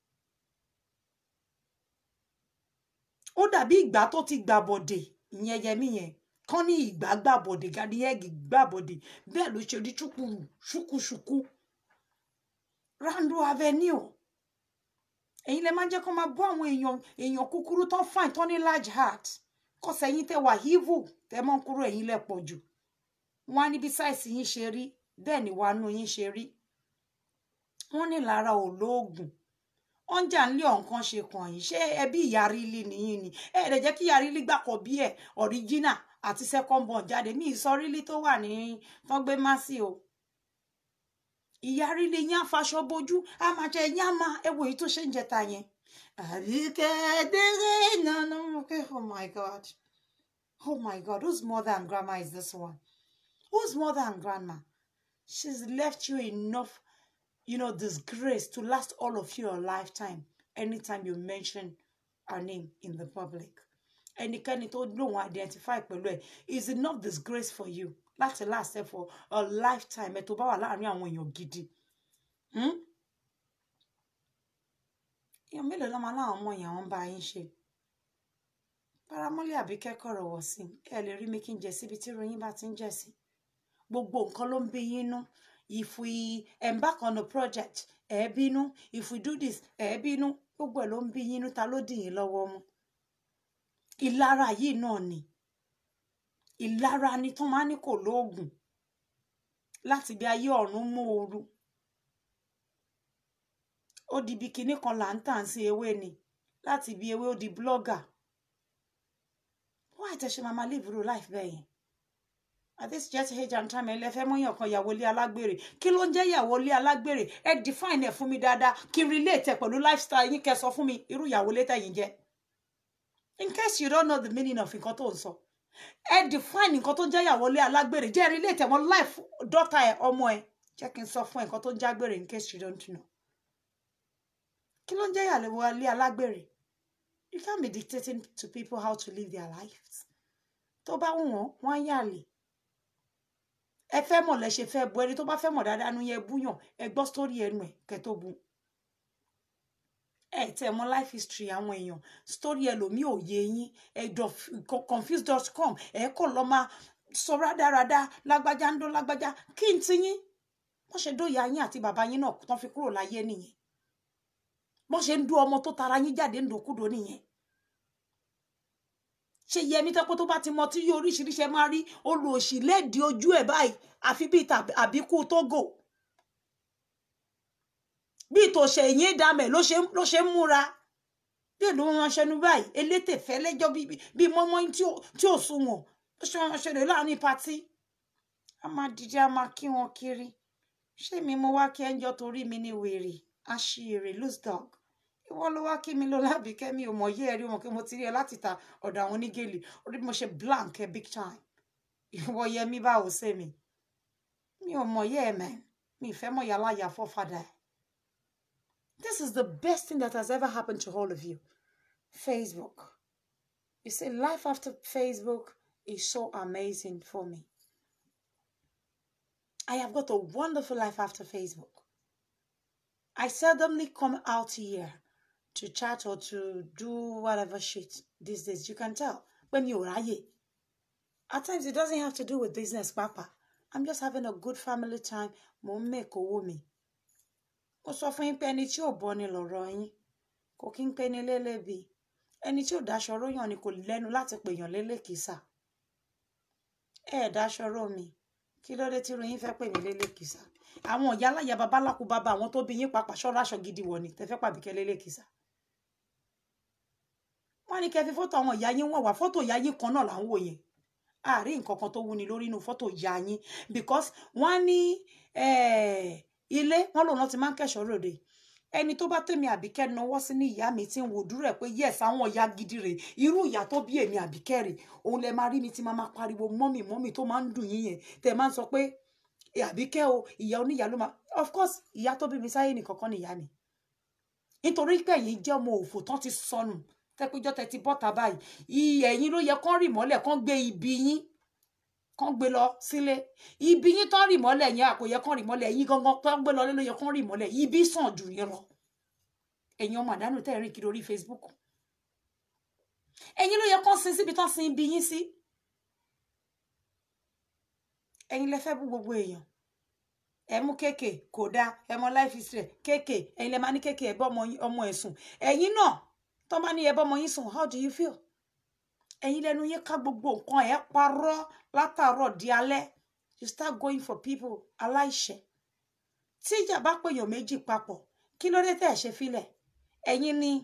Ó dàbí ìgbà tó ti gbà bọ̀dẹ̀ ìyẹn Yẹmí yẹn kán ní ìgbà gbà bọ̀dẹ̀ garden egg gbà bọ̀dẹ̀ bẹ́ẹ̀ ló ṣe rí ṣùkúrù ṣùkúṣùkú Rando Avenue. Ẹ̀yin lẹ máa jẹ́ kó máa bọ́ àwọn èèyàn èèyàn kúkúrú tó fine tó ní large heart kò sẹ́yìn tẹ́ wà evil tẹ́ mọ́ kúrò ẹ̀yin lẹ pọ̀ jù wọ́n á ní bí size yín ṣe rí bẹ́ẹ̀ ni wàá nú yín ṣe rí wọ́n ní lára olóògùn wọ́n jà ń lé ọ̀nkan ṣe kàn yín ṣé ẹbí ìyá rílì nìyí ni ẹ lè jẹ́ kí ìyá rílì gbàkọ̀ bí ẹ̀ original àti second born jáde mí ìsọ rílì tó wà ní tán gbé Mercy o. Ìyá rílì yín afaṣọ bojú a máa jẹ yín á máa ẹ wo èyí tó ṣe ń jẹta yẹn Àbíkẹ́, no, no, okay. Oh my God. Oh my God. Whose mother and grandma is this one? Whose mother and grandma? She's left you enough, you know, disgrace to last all of your lifetime anytime you mention her name in the public. Ẹnikẹ́ni tó lóun identify pẹ̀lú ẹ̀ is enough disgrace for you láti last ẹ for a lifetime ẹ tó bá wà láàrin àwọn èèyàn gidi. Hmm? Èèyàn mélòó ló máa láwọn ọmọ yẹn àwọn bá yín ṣe? Paramọ́lẹ̀ àbí kẹ́kọ̀ọ́ rọ̀wọ̀ sí ẹ lè rí mi kí n jẹ síbi tí ìròyìn bá ti ń jẹ sí. Gbogbo nǹkan ló ń bí yín nú. If we embark on a project, ẹ bínú. If we do this, ẹ bínú. Gbogbo ẹ̀ ló ń bí yín nú, ta ló dì yín lọ́wọ́ mú? Ìlara yìí náà ni. Ìlara ni tó máa ní kò lóògùn. Láti bí ayé ọ̀run mú ooru. Ó di bí kinní kan là ń tàn sí ewé ni. Láti bí ewé ó di blogger. Why tẹ́ ṣe máa máa live real life bẹ́ẹ̀ yẹn? At this jet age and time, ẹ lè fẹ́ mọ́yàn kan ìyàwó ilé alágbèrè. Kí ló ń jẹ́ ìyàwó ilé alágbèrè? Ẹ define ẹ̀ fún mi dáadáa. Kí n relate ẹ̀ pẹ̀lú lifestyle yín kẹ́ sọ fún mi irú ìyàwó ilé tẹ̀yin jẹ́. In case you don't know the meaning of nǹkan tó ń sọ. Ẹ define nǹkan tó ń jẹ́ ìyàwó ilé alágbèrè. Jẹ́ relate ẹ̀ mọ́ life daughter ẹ̀ ọmọ ẹ̀. Jẹ́ kí n sọ fún ẹ̀ nǹkan tó ń jágbèrè in case you don't know. Kí ló ń jẹ́ ìyàwó ilé alágbèrè? You can't be dictating to people how to live their lives. Tó bá wù wọ́n, wọ́n á yàlè. Ẹ fẹ́ mọ̀ lẹ ṣe fẹ́ bu ẹni tó bá fẹ́ mọ̀ dáadáa nu yẹn búyàn ẹ gbọ́ story ẹnu ẹ̀ kẹ́ tó bu. Ẹ tẹ̀ mọ̀ life history àwọn èèyàn story ẹlòmíì ò yé yín ẹ confused dot com ẹ kò lọ máa sọ rádaràda lágbájá ń dó lágbájá kí n ti yín. Wọ́n ṣe dóyà yín àti bàbá yín náà tán fi kúrò láyé nìyẹn. Wọ́n ṣe ń dó ọmọ tó tara yín jáde ń dòkúdò nìyẹn. Ṣé Yẹmí tẹ́pọ̀ tó bá ti mọ tí yóò oríṣiríṣi ẹ máa rí olùòṣì lẹ́ẹ̀dì ojú ẹ̀ báyìí àfi bíi àbíkú Tógò bíi tòṣe yín dàmẹ̀ ló ṣe ló ṣe ń múra bí èlò wọn ṣẹnu báyìí elétè fẹ́ lẹ́jọ́ bíi mọ́mọ́ tí ò sunwọ̀n ó ṣe wọn ṣẹlẹ̀ láàrin patí a máa dìde a máa kí wọn kiri ṣé mi mo wá kí ẹnjọ́ torí mi ní wèrè aṣèrè loose dog ìwọ ló wá kí mi lọ lábì kẹ́mi ò mọ̀ yé ẹ rí wọn kí mo ti rí ẹ láti ta ọ̀dọ̀ àwọn onígèlè orí mo ṣe blank ẹ big time ìwọ Yẹmí báwo ṣe mi mi ò mọ̀ yé ẹ mẹ́ mi ìfẹ́ mọ̀ yàrá yà fọ́ fada ẹ. This is the best thing that has ever happened to all of you. Facebook. You see, life after Facebook is so amazing for me. I have got a wonderful life after Facebook. I seldomly come out here to chat or to do whatever shit these days. You can tell when you're right. At times, it doesn't have to do with business, Papa. I'm just having a good family time. Mo make a woman. Mo sọ fún yín pé ẹni tí ò bọ́ ni lọ̀rọ̀ yín. Kò kí ń pè ní lélẹ́bi. Ẹni tí ò dáṣọ róyàn ni kò lẹ́nu láti pèèyàn lélẹ́kìsà. Ẹ dáṣọ ró mi. Kí ló dé tí ròyìn fẹ́ pè mí lélẹ́kìsà? Àwọn ìyá aláya babaláku bàbá àwọn tó bí yín pàápàá ṣọ́ra aṣọ gidi wọ̀ ni tẹ́ fẹ́ pàbíkẹ́ lélẹ́kìsà. Wọ́n ní kẹ́ fi fọ́tò àwọn ìyá yín wọ̀n wá fọ́tò ìyá yín kan náà là ń wò yẹn. Àárín nǹkan kan tó wúni lórí inú fọ́tò ìyá yín because wọ́n ní ilé wọ́n lòun náà ti máa ń kẹ́ṣọ́ ròde. Ẹni tó bá tèmi Àbíkẹ́ náwó sí ní ìyá mi tí ń wò dúró ẹ̀ pé yes àwọn ìyá gidi rè irú ìyá tó bí èmi Àbíkẹ́ rè òun lẹ máa rí mi tí máa máa pariwo mọ́mì mọ́mì tó máa ń dùn yín yẹn tẹ́ máa ń sọ pé Àbíkẹ́ o ìyá oníyà ló máa of course ìyá tó bí mi sáyé nìkan kan ni ìyá mi nítorí pé ẹ̀yin jẹ́ ọmọ òfò tán ti sọnù tẹ́pẹ́jọ́ tẹ́ ti bọ́ta báyìí ìyẹ̀ ẹ̀yin ló yẹ kán rì mọ́lẹ̀ kán gbé ibi yín kán gbé lọ sílé ibi yín tán rì mọ́lẹ̀ yẹn àkó yẹ kán rì mọ́lẹ̀ ẹ̀yin gangan tán gbé lọ lé ló yẹ kán rì mọ́lẹ̀ ibi sàn jù yẹn lọ ẹ̀yin ọmọ àdánù tẹ́ rìn kiri orí Facebook ẹ̀yin ló yẹ kán sin síbi tán sin ibi yín sí ẹ̀yin lẹ fẹ́ bú gbogbo èèyàn ẹ mú kéèké kò dáa ẹ mọ life history kéèké ẹ̀yin lẹ máa ní kéèké ẹ bọ́ ọmọ ẹ̀ sùn ẹ̀yin náà tó máa ní ẹ bọ́ ọmọ yín sùn how do you feel ẹ̀yin lẹ́nu yín ká gbogbo nǹkan ẹ parọ́ látàárọ̀ di alẹ́ you start going for people aláìṣẹ̀ tí ìjà bá pèèyàn méjì papọ̀ kí ló dé tẹ́ ẹ ṣe filẹ̀ ẹ̀yin ni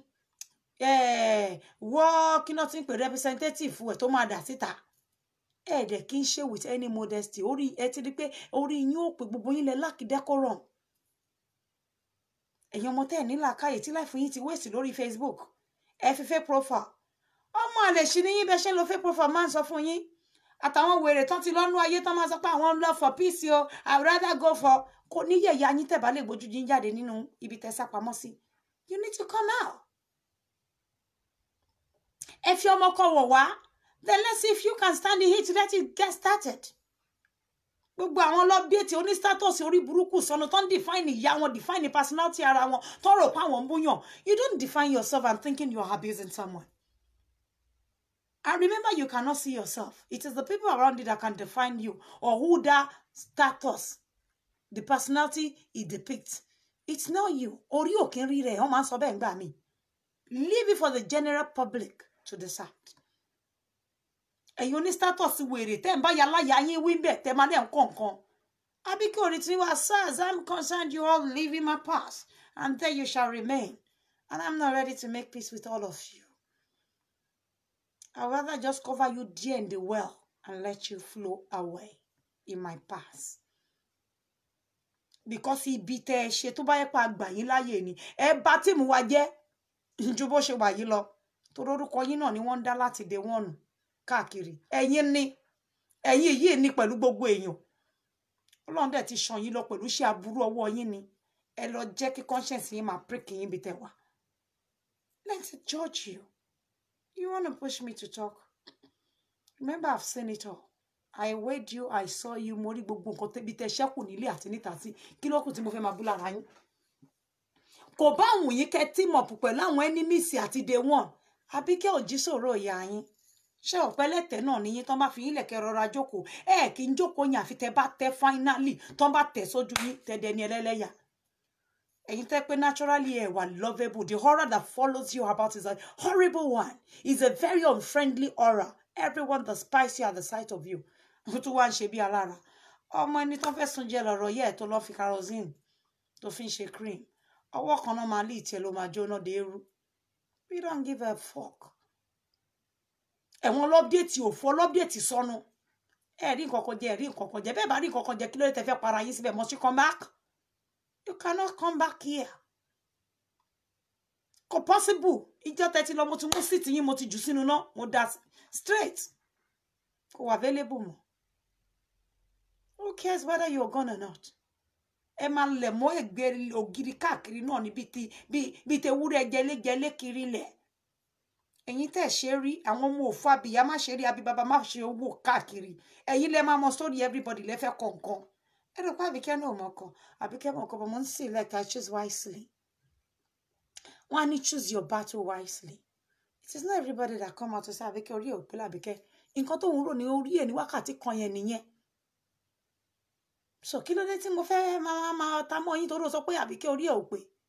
wọ́ kí náà ti ń pè representative ẹ̀ tó máa dà síta ẹ dẹ̀ kí n ṣe with any modesty orí ẹ ti rí pé orí yín ó pè gbogbo yín lẹ lack decorum ẹ̀yin ọmọ tẹ́ ẹ̀ ní làákàyè tí láìfún yín ti waste lórí Facebook ẹ fi fake profile ọmọ àlè ṣì ní yín bẹ́ẹ̀ ṣe ń lo fake profile máa ń sọ fún yín àtàwọn wèrè tán ti lọ́nú ayé tán máa sọ pé àwọn love for peace o I would rather go for kò ní yẹ̀yà yín tẹ̀ bá lè gbójú yín jáde nínú ibi tẹ́ sá pamọ́ sí you need to come out ẹ fi ọmọ kọ wọ̀ wá then let's see if you can stand the heat to let it get started gbogbo àwọn lọ́bíẹ̀tì oní status orí burúkú sọnù tó ń define ìyá wọn define personality ara wọn tó rò pé àwọn ń búyàn you don't define yourself and thinking you are abusing someone. And remember, you cannot see yourself. It is the people around you that can define you or who that status, the personality it depicts. It's not you. Ori o kin ri re, o ma so be ngba mi. Leave it for the general public to decide. And you need status were te mba ya la ya yin wi nbe te ma de nkan nkan. Abi ki ori ti wa as I'm concerned you all live in my past and there you shall remain. And I'm not ready to make peace with all of you. I'd rather just cover you dear in the well and let you flow away in my past. Because he beat a shit to buy a pack by Yilayeni. E batim waje. Jubo she wa yilo. Tororu koyin on ni won da lati de won káàkiri. Ẹ̀yin ni. Ẹ̀yin yi ni pẹ̀lú gbogbo èyàn. Ọlọ́run dẹ̀ ti ṣàn yín lọ pẹ̀lú ṣe aburú ọwọ́ yín ni. Ẹ lọ jẹ́ kí conscience yín máa prick yín bí tẹ́ wà. Let's judge you. You want to push me to talk? Remember, I've seen it all. I weighed you, I saw you, mori gbogbo nǹkan tẹ́ bí tẹ́ ṣẹ́kù nílé àti níta sí. Kí ló kù tí mo fẹ́ máa bú lára yín? Kò bá wùn yín kẹ́ team up pẹ̀lú àwọn enemies àti day one. Àbí kẹ́ ò jí sọ̀rọ̀ ìyá yín. Ṣé ọ̀pẹ́lẹ́tẹ̀ náà ni yín tán bá fi yín lẹ̀kẹ́ rọra jókòó. Ẹ kì í jókòó yín àfi tẹ́ bá tẹ́ finally tán bá tẹ̀ sójú yín tẹ́ dẹni ẹlẹ́lẹ́yà. And you think naturally a lovable. The horror that follows you about is a horrible one. It's a very unfriendly aura. Everyone despises you at the sight of you. To one she be a lara. Oh man, it offers some jello royet to love kerosene. To finish a cream. I walk on my lit yellow my journal deru. We don't give a fuck. And one love date you for love date is sono. Eh, ring coco de ring coco de beba ring coco de kilo te fe para yisi be must you come back? You cannot come back here. Ko possible. Ijo thirty lo mo tun mo sit yin mo ti ju sinu na mo that straight. Ko available mo. Who cares whether you're gone or not? E ma le mo egbe ogiri káàkiri na ni bi ti bi bi te wure jele jele kiri le. Ẹ̀yin tẹ́ ṣe rí àwọn ọmọ òfò àbíyá má ṣe rí àbí bàbá má ṣe owó káàkiri. Ẹ̀yin lẹ ma mo story everybody lẹ fẹ́ konkan. I don't quite became no more. I became a couple months like I choose wisely. When you choose your battle wisely, it is not everybody that come out to say, I became real, I became in cotton run, you really and wakati coin. So, kilo de timo fe, mama, tamo in toros of I became real.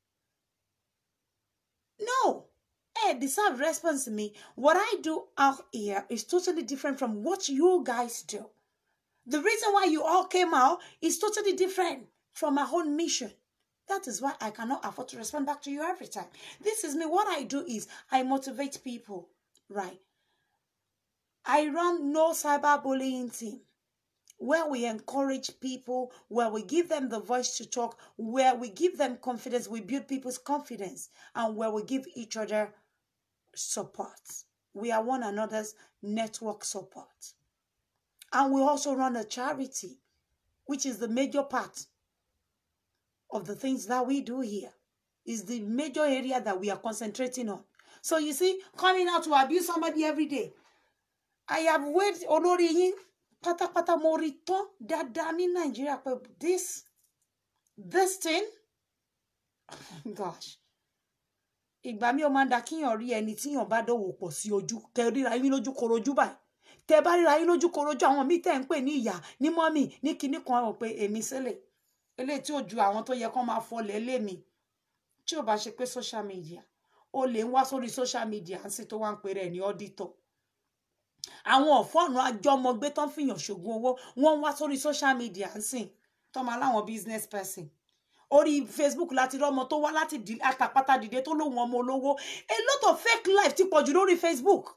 No, I deserve response to me. What I do out here is totally different from what you guys do. The reason why you all came out is totally different from my own mission. That is why I cannot afford to respond back to you every time. This is me. What I do is I motivate people, right? I run no cyberbullying team where we encourage people, where we give them the voice to talk, where we give them confidence, we build people's confidence, and where we give each other support. We are one another's network support. And we also run a charity, which is the major part of the things that we do here. Is the major area that we are concentrating on. So you see, coming out to abuse somebody every day. I have waited olori pata pata morito dadani Nigeria. This, this thing, gosh. Ìgbà mi o máa ń dá kíyàn rí ẹni tí yàn bá dánwò pọ̀ sí ojú kẹ́ ríra yín lójú korojú báyìí. Tẹ́ bá ríra yín lójú korojú àwọn míì tẹ́ ń pè ní ìyá ní mọ́mì ní kinní kan ó pé èmi sílẹ̀. Eléyìí tí ó ju àwọn tó yẹ kán máa fọlẹ̀ lé mi. Tí ó bá ṣe pé social media. O lè ń wá sórí social media ń sì tó wá ń pè rẹ̀ ní auditor. Àwọn ọ̀fọ́nù àjọmọ̀gbé tán fìyàn ṣògùn owó wọ́n wá sórí social media ń sìn. Tó máa láwọn business person. Orí Facebook láti rọ́mọ tó wá láti àtàpátá dìde tó lóhun ọmọ olówó. A lot of fake life ti pọ̀jù lórí Facebook.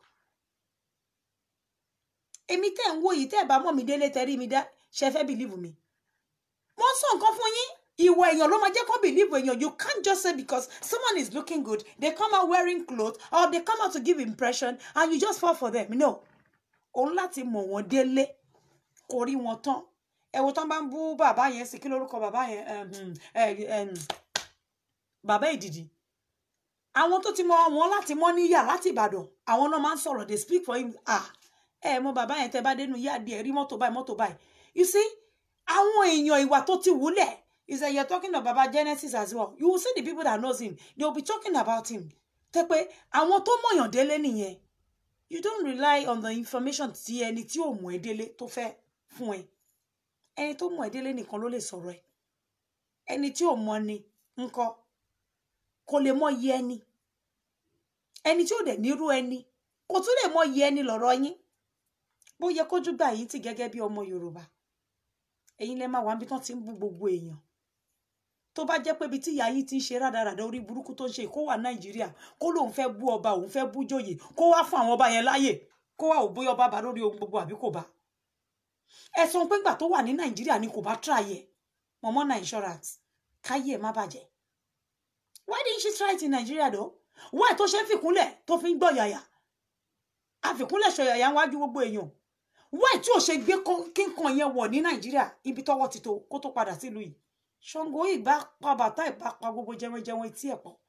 Èmi tẹ́ ń wò yìí tẹ́ bá mọ̀ mi délé tẹ́rí mi dá ṣe fẹ́ believe mi. Mo sọ nǹkan fún yín. ìwọ èèyàn ló máa jẹ́ kó believe èèyàn. You can't just say because someone is looking good, they come out wearing clothes, or they come out to give impression, and you just fall for them. No. Òun láti mọ̀ wọ́n délé, kò rí wọn tán. Ẹ wo tán bá ń bú bàbá yẹn sí, kí lórúkọ bàbá yẹn? Bàbá Ìdìdì. Àwọn tó ti mọ̀ wọ́n láti mọ̀ níyà láti Ìbàdàn, àwọn náà máa ń sọ̀rọ̀, they speak for him. Ah, ẹ mọ̀ bàbá yẹn tẹ́ bá dénú yá díẹ̀ rí mọ́tò báyìí mọ́tò báyìí. You see, àwọn èèyàn ìwà tó ti wúlẹ̀. Is that you're talking about Baba Genesis as well. You will see the people that knows him. They'll be talking about him. Tepe, àwọn tó mọ̀yàn délé nìyẹn. You don't rely on the information tí ẹni tí ò mọ̀ ẹ́ délé tó fẹ́ fún ẹ. Ẹni tó mọ̀ ẹ́ délé nìkan ló lè sọ̀rọ̀ ẹ. Ẹni tí ò mọ̀ ni ńkọ́ kò lè mọ̀ yẹ ẹni. Ẹni tí ò dẹ̀ nírú ẹni kò tún lè mọ̀ yẹ ẹni lọ́rọ̀ yín. Bó yẹ kójú gbà yín tí gẹ́gẹ́ bí ọmọ Yorùbá. Ẹ̀yin lẹ máa wà níbi tán ti ń bú gbogbo èèyàn. Tó bá jẹ́ pé bí tí ìyá yín ti ń ṣe rádaràda orí burúkú tó ń ṣe kó wà Nàìjíríà, kó lóun fẹ́ bú ọba, òun fẹ́ bú joyè, kó wá fún àwọn ọba yẹn láyè, kó wá ò bóyá ọba bá lórí ohun gbogbo àbí kò bá. Ẹ sọ pé ńgbà tó wà ní Nàìjíríà ni kò bá try ẹ̀. Mọ̀mọ́ na insurance, káyé ẹ̀ má bàjẹ́. Why didn't she try it in Nigeria though? Why tó ṣe ń fìkúnlẹ̀ tó fi ń gbọ́ yàyà? Àfikúnlẹ̀ ṣọ yàyà wájú gbogbo èèyàn. Why tí ó ṣe gbé kíkan yẹn wọ̀ ní Nàìjíríà ibi tọ́wọ́ ti tó kó tó padà sílùú yìí? Ṣàngó ìbá pa bàtà ìbá pa gbogbo jẹunjẹun etí ẹ̀ pọ̀.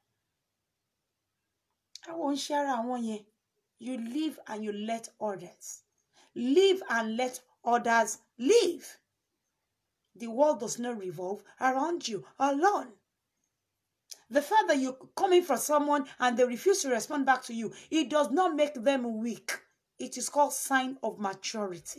Àwọn ń ṣe ara àwọn yẹn. You live and you let others. Live and let others live. The world does not revolve around you alone. The fact that you're coming from someone and they refuse to respond back to you, it does not make them weak. It is called sign of maturity.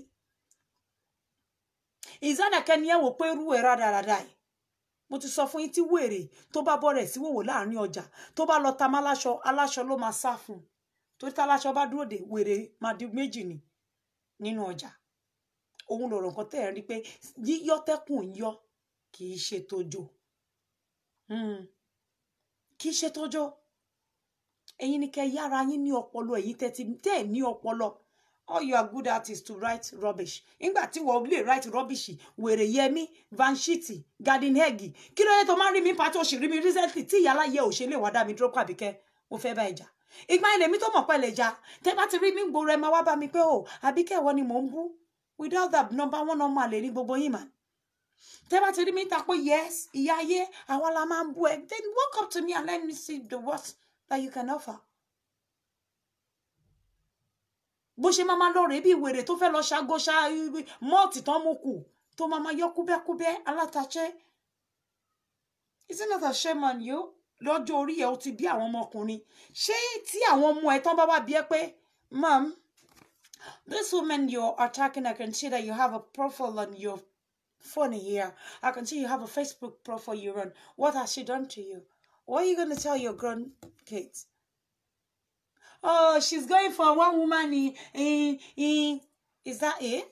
Is that a Kenya wo pe ru era dáradára? Mo ti sọ fún yín tí wèrè tó bá bọ́ rẹ̀ sí wòwò láàrin ọjà, tó bá lọ ta máláṣọ, aláṣọ ló máa sá fún. Torí tá aláṣọ bá dúró dè wèrè máa di méjì ni nínú ọjà. Òun lọ̀rọ̀ nǹkan tẹ́ ẹ̀ rí pé yíyọ́ tẹ́kùn yọ kì í ṣe tójó. Hmm. Kì í ṣe tójó. Ẹ̀yin ni kẹ́ yára yín ní ọpọlọ, ẹ̀yin tẹ́ ti tẹ́ ní ọpọlọ. All you are good at is to write rubbish. Nígbà tí wọ́n lè write rubbish, wèrè Yẹmí, Vanshiti, Garden Egg. Kí ló yẹ tó máa rí mi pàtó ṣì rí mi recently tí ìyá láyé ò ṣe lè wá dá mi dúró Àbíkẹ́. Mo fẹ́ bá ẹ jà. Ìgbà ilé mi tó mọ̀ pé lè jà. Tẹ́ bá ti rí mi gboro ẹ máa wá bá mi pé o, Àbíkẹ́ wọ́n ni mò ń bú. Without that number one ọmọ àlè ní gbogbo yín man. Tẹ́ bá ti rí mi ta pé yes, ìyá ayé, àwa la máa ń bú ẹ. Then walk up to me and let me see the worst that you can offer. Bó ṣe máa lọ rè bí wèrè tó fẹ́ lọ ṣago ṣá mọ́ọ̀tì tán mú kù tó máa yọ kúbẹ́kúbẹ́ alátàṣẹ́. Is it not a shame on you? Lọ́jọ́ orí ẹ̀ ó ti bí àwọn ọmọkùnrin. Ṣé tí àwọn ọmọ ẹ̀ tán bá wá bí ẹ pé, Mom, this woman you're attacking, I can see that you have a profile on your phone here. I can see you have a Facebook profile you run. What has she done to you? What are you going to tell your grown kids? Oh, she's going for one woman. In, in, in. Is that it?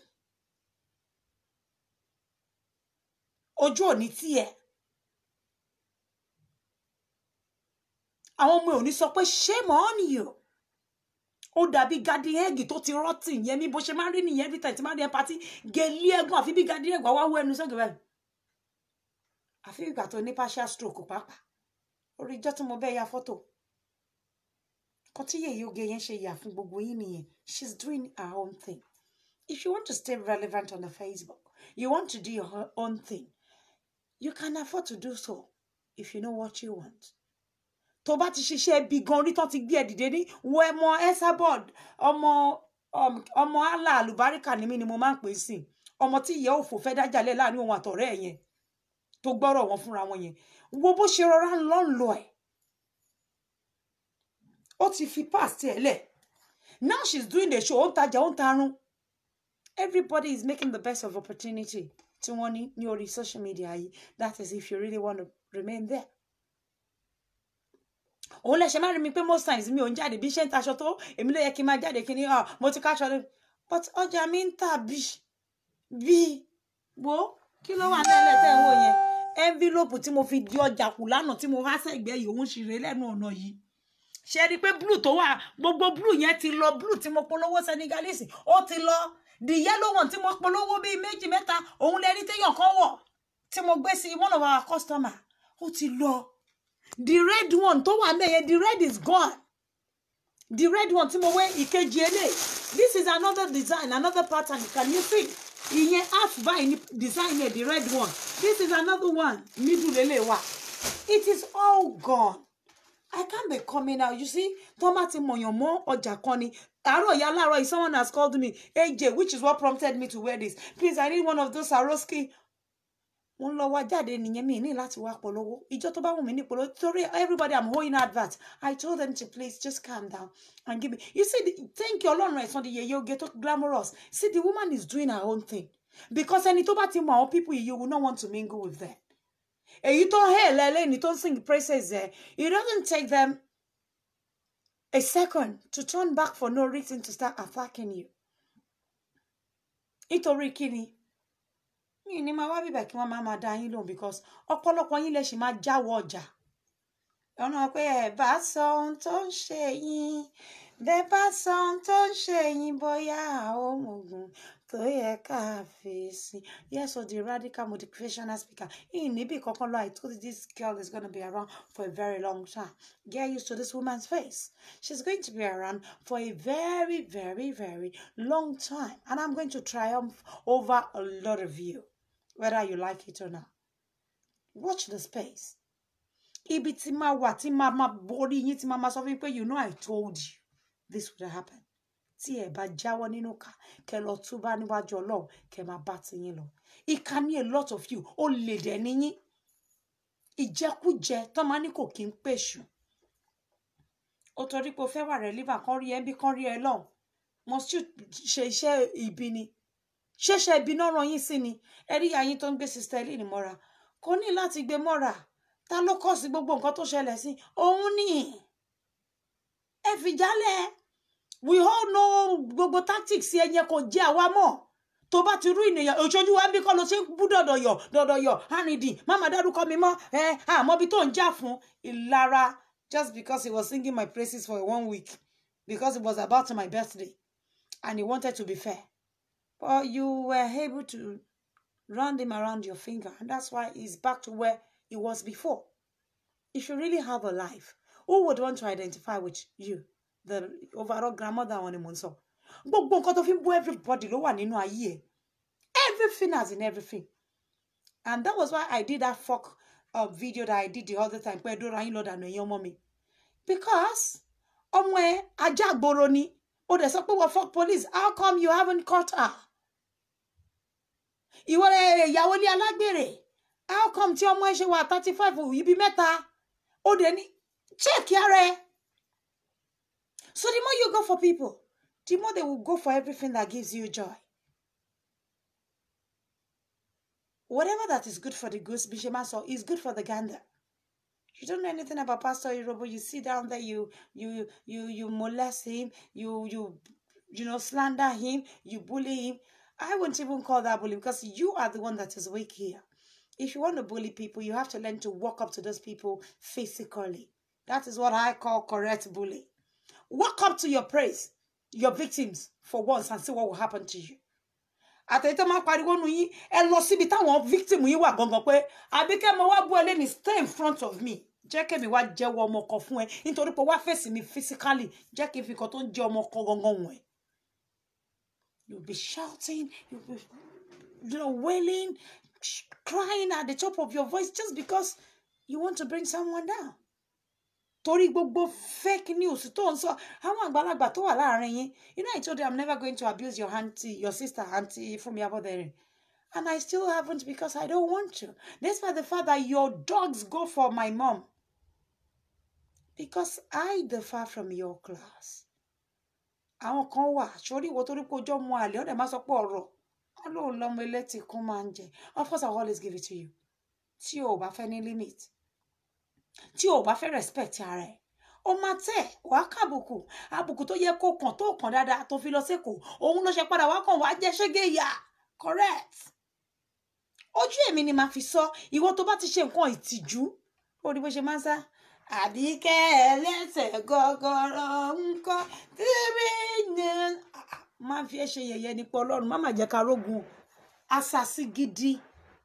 Ojo ni tiẹ̀. Àwọn ọmọ ò ní sọ pé shame on you. Ó dàbí Garden Egg tó ti rotten Yẹmí bó ṣe máa rí nìyẹn every time tí máa rí ẹ party gẹ̀lí ẹ̀gbọ́n àfi bí Garden Egg wá wọ ẹnu sọ́gẹ̀ báyìí. Àfi ìgbà tó ní partial stroke pàápàá. Orí ìjọ́ tí mo bẹ́ ya photo. She's doing her own thing. If you want to stay relevant on the Facebook, you want to do your own thing, you can afford to do so if you know what you want. Tó bá ti ṣiṣẹ́ bí gan rí tán ti gbé ẹ dìde ní wo ẹmọ Esabod ọmọ ọmọ Allah àlùbáríkà ni mí ni mo máa ń pè sí ọmọ tí ìyá òfò fẹ́ dájàlẹ̀ láàrin òun àtọ̀rẹ́ ẹ̀ yẹn tó gbọ́rọ̀ wọn fúnra wọn yẹn wo bó ṣe rọra ń lọ ń lọ ẹ̀. Ó ti fi past ẹ̀ lẹ̀. Now she's doing the show. Everybody is making the best of opportunity to want new social media. That is if you really want to remain there. Ó lè ṣe máa rí mi pé most times mi ò ń jáde bí ṣe ń taṣọ tó èmi ló yẹ kí n máa jáde kí ni ah mo ti káṣọ but ọjà mi ń tà bí bí wo kí ló wà nílẹ̀ tẹ́ ń wò yẹn envelope tí mo fi di ọjà kù lánàá tí mo wá sẹ́gbẹ̀ẹ́ yìí òun ṣìrè lẹ́nu ọ̀nà yìí. Ṣé rí pé blue tó wà gbogbo blue yẹn ti lọ blue tí mo polówó Senegalese ó ti lọ the yellow one tí mo polówó bí méjì mẹ́ta òun lè rí téèyàn kan wọ̀ tí mo gbé sí one of our customer ó ti lọ. The red one tó wà ńbẹ̀, the red is gone. The red one tí mo wé ìkejì eléyìí. This is another design, another pattern. Can you see? Ìyẹn half by design here, the red one. This is another one. Middle lele wa. It is all gone. I can't be coming out. You see, tomati moyomo or jakoni. Aro yala, someone has called me A J, which is what prompted me to wear this. Please, I need one of those Swarovski. Wọ́n lọ wá jáde nìyẹn mi ní láti wá polówó. Ìjọ tó bá wù mí ní polówó. Sorry, everybody, I'm holding advert. I told them to please just calm down and give me. You see, the, thank you, Ọlọ́run ẹ̀san the yeye oge tó glamorous. See, the woman is doing her own thing. Because ẹni tó bá ti mọ àwọn people, you will not want to mingle with them. Èyí tó ń hail ẹni tó ń sing praises there, it doesn't take them a second to turn back for no reason to start attacking you. Nítorí kíni? Mi ni ma wá bíbẹ̀ kí wọ́n máa máa dá yín lóhùn because ọ̀pọ̀lọpọ̀ yín lè ṣì máa jáwọ́ ọjà. Ọ̀nà pé ẹ bá sọ ohun tó ń ṣe yín, bẹ́ẹ̀ bá sọ ohun tó ń ṣe yín bóyá òmùgùn tó yẹ ká fèsì. Yes, so the radical motivational speaker. In níbi kankan lọ, I told you this girl is going to be around for a very long time. Get used to this woman's face. She's going to be around for a very, very, very long time. And I'm going to triumph over a lot of you, whether you like it or not. Watch the space. Ibi tí ma wà tí ma ma borí yín tí ma ma sọ fún pé you know I told you this would happen. Tí ẹ bá jáwọ́ nínú ká kẹ́ lọ túbá níwájú Ọlọ́run kẹ́ máa bá ti yín lọ. Ìkà ni a lot of you ó lè dẹ̀ ní yín. Ìjẹkújẹ tó máa ní kò kí ń pèsù. Ó torí pé o fẹ́ wà relevant kan rí ẹ bí kan rí ẹ lọ́hùn. Must you ṣe iṣẹ́ ibi ni? Ṣẹ̀ṣẹ̀ ibi náà rán yín sí ni? Ẹ rí ayín tó ń gbé sister Ellie ní mọ́ra. Kò ní láti gbé mọ́ra. Ta ló kọ́ sí gbogbo nǹkan tó ṣẹlẹ̀ sí? Òun ni. Ẹ fi jálẹ̀. We all know gbogbo tactics ẹ̀yẹ kò jẹ́ àwa mọ́. Tó bá ti rú ènìyàn, òṣojú wa bí kọ́ ló ṣe ń bú dọ̀dọ̀yọ̀, dọ̀dọ̀yọ̀, hánidì, máma dárúkọ mi mọ́, ẹ, àmọ́ bí tó ń jà fún ìlara just because he was singing my praises for one week because it was about my birthday and he wanted to be fair. But you were able to run him around your finger and that's why he's back to where he was before. If you really have a life, who would want to identify with you? The overall grandmother on him so. Gbogbo nǹkan tó fi ń bú everybody ló wà nínú ayé ẹ̀. Everything as in everything. And that was why I did that fuck uh, video that I did the other time. Pé Dora yín lọ dànù ẹ̀yin ọmọ mi. Because ọmọ ẹ ajá gboro ni. Ó dẹ̀ sọ pé wọ́n fuck police. How come you haven't caught her? Ìwọ rẹ̀ ìyàwó ilé alágbèrè. How come tí ọmọ ẹ ṣe wà thirty-five ibi mẹ́ta? Ó dẹ̀ ní check ara ẹ. So the more you go for people, the more they will go for everything that gives you joy. Whatever that is good for the goose, Bishemaso, is good for the gander. You don't know anything about Pastor Irobo. You sit down there, you you you you molest him, you you you know slander him, you bully him. I wouldn't even call that bully because you are the one that is weak here. If you want to bully people, you have to learn to walk up to those people physically. That is what I call correct bully. Walk up to your praise, your victims for once and see what will happen to you. Àtẹ̀tẹ̀ máa pariwo nu yín, ẹ lọ síbi táwọn victim yín wà gangan pé àbíkẹ́ mo wá bú ẹ lẹ́ni stay in front of me. Jẹ́ kí mi wá jẹ́wọ́ ọmọ kan fún ẹ nítorí pé wá face me physically. Jẹ́ kí n fi nǹkan tó ń jẹ́ ọmọ kan gangan wọ̀n ẹ. You'll be shouting, you'll be you know, wailing, crying at the top of your voice just because you want to bring someone down. Torí gbogbo fake news tó ń sọ àwọn àgbàlagbà tó wà láàrin yín. You know, I told you I'm never going to abuse your auntie, your sister, auntie from your there. And I still haven't because I don't want to. Despite the fact that your dogs go for my mom. Because I differ from your class. Àwọn kan wà, sórí ìwọ torí pé ọjọ́ mú àlè, ó dẹ̀ máa sọ pé ọ̀rọ̀. Ọlọ́run lọ́mọ ẹlẹ́tì kún máa ń jẹ. Of course, I will always give it to you. Tí o bá fẹ́ ní limit. Tí o bá fẹ́ respect ara ẹ̀. O máa tẹ̀ wá kábùkù. Àbùkù tó yẹ kó kàn tó kàn dáadáa tó fi lọ sékòó. Òun ló ṣe padà wá kàn wá jẹ́ ṣégé ìyà. Correct. Ojú èmi ni màá fi sọ. Ìwọ tó bá ti ṣe nǹkan ìtìjú. Ó rí bó ṣe máa ń sá. Àbíkẹ́ ẹlẹ́sẹ̀ gọ́gọ́rọ́ ńkọ́ tírí ní. Má fi ẹ́ ṣe yẹ̀yẹ́ nípa Ọlọ́run. Má má jẹ́ ká rógun. Asasi gidi.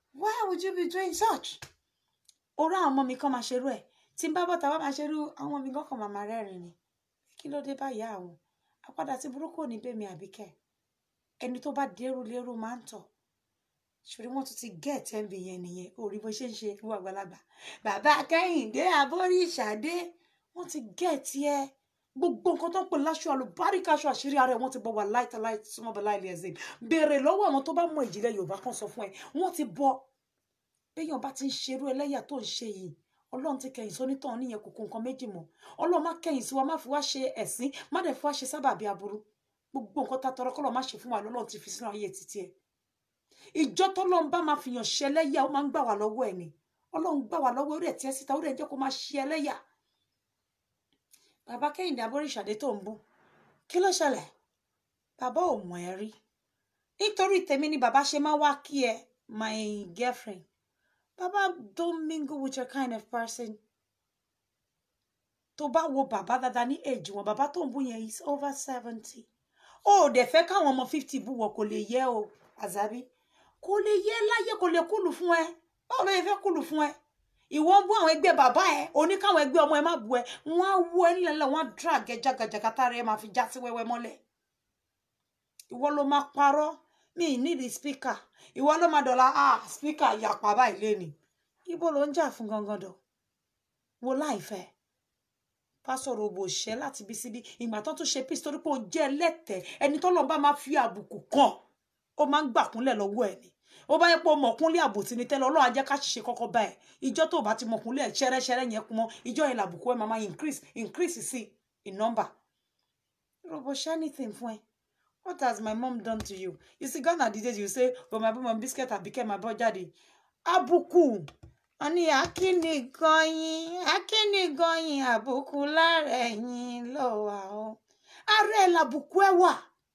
Why would you be doing such? Ora àwọn ọmọ mi kan máa ṣerú ẹ̀. Tí n bá bọ́ta wá máa ṣerú àwọn ọmọ mi gan kan máa máa rẹ́rìn ni. Kí ló dé báyìí àwọn? Àpadà tí burúkú ní bẹ́ẹ̀ mi Àbíkẹ́. Ẹni tó bá dérú lérú máa ń tọ̀. Ṣùrí wọ́n tún ti get envy yẹn nìyẹn. Orí bó ṣe ń ṣe ìwà àgbàlagbà. Bàbá Kẹ́hìndé Aboríṣàdé. Wọ́n ti get yẹ. Gbogbo nǹkan tó ń pè láṣọ àlùbáríkà aṣọ àṣírí ara ẹ̀ wọ́n ti bọ̀ wà láìta láì súnmọ́ bọ̀ láìlẹ̀ ẹ̀zẹ̀. Béèrè lọ́wọ́ àwọn tó bá mọ ìjìnlẹ̀ Yorùbá kan sọ fún ẹ. Wọ́n ti bọ̀. Béèyàn bá ti ń ṣerú ẹlẹ́yà tó ń ṣe yìí. Ọlọ́run ti kẹ̀yìn sónítàn níyẹn kòkó nǹkan méjì mọ́. Ọlọ́run má kẹ̀yìn sí wa má fi wá ṣe ẹ̀sín má dẹ̀ fi wá ṣe sábàbí aburú. Gbogbo nǹkan tá tọrọ kọ́lọ́ má ṣe fún wa lọ́lọ́run ti fi sínú ayé títí ẹ̀. Ìjọ tọ́lọ́run bá máa fìyàn ṣe ẹlẹ́yà ó máa ń gbà wá lọ́wọ́ ẹ̀ ni. Ọlọ́run gbà wá lọ́wọ́ orí ẹ̀ tí ẹ síta orí ẹ̀ jẹ́ kó máa ṣe ẹlẹ́yà. Bàbá Kẹ́hìndé Aboríṣàdé tó ń bú. Kí ló ṣẹlẹ̀? Bàbá ò mọ̀ ẹ́ rí. Nítorí tèmi ni bàbá ṣe máa wá kí ẹ, my girlfriend. Baba don't mingle with your kind of person. Tó bá wo bàbá dáadáa ní age wọn, bàbá tó ń bú yẹn is over seventy. Ó dẹ̀ fẹ́ káwọn ọmọ fifty bú wọ kò lè yẹ o, Àzàbí. Kò lè yẹ láyé kò lè kúlù fún ẹ. Báwo ló yẹ fẹ́ kúlù fún ẹ? Ìwọ ń bú àwọn ẹgbẹ́ bàbá ẹ, oní káwọn ẹgbẹ́ ọmọ ẹ má bú ẹ. Wọ́n á wú ẹ nílẹ̀ wọ́n á drag ẹ jagajaga tára ẹ máa fi já sí wẹ́wẹ́ mọ́lẹ̀. Ìwọ ló máa parọ́. Mi need the speaker. Ìwọ ló máa dọ̀la ah speaker yapa báyìí lẹ́ni. Ibo ló ń jà fún gangan dọ̀. Wo láìfẹ́. Pásọ̀rọ̀ òbò ṣẹ́ láti bí síbí. Ìgbà tó tún ṣe peace torí pé ó jẹ́ ẹlẹ́tẹ̀. Ẹni tó lọ́n bá máa fi àbùkù kàn. Ó máa ń gbà kúnlẹ̀ lọ́wọ́ ẹ̀ ni. Ó bá yẹ pé ó mọ̀ kúnlẹ̀ àbòtí ni tẹ́lẹ̀ Ọlọ́run á jẹ́ ká ṣiṣẹ́ kọ́kọ́ bá ẹ̀. Ìjọ tó bá ti mọ̀ kúnlẹ̀ ṣẹ́rẹ́ṣẹ́rẹ́ yẹn kú mọ́. Ìjọ yẹn làbùkù ẹ̀ máa increase increase sí in number. Robo ṣe anything fún ẹ. What has my mom done to you? You see, gone are the days you say, oh, my mom biscuit Àbíkẹ́ my boy daddy. Àbùkù. Ani akini goyin, akini goyin àbùkù lára ẹ̀yin ló wà o. Are làbùkù ẹ wà.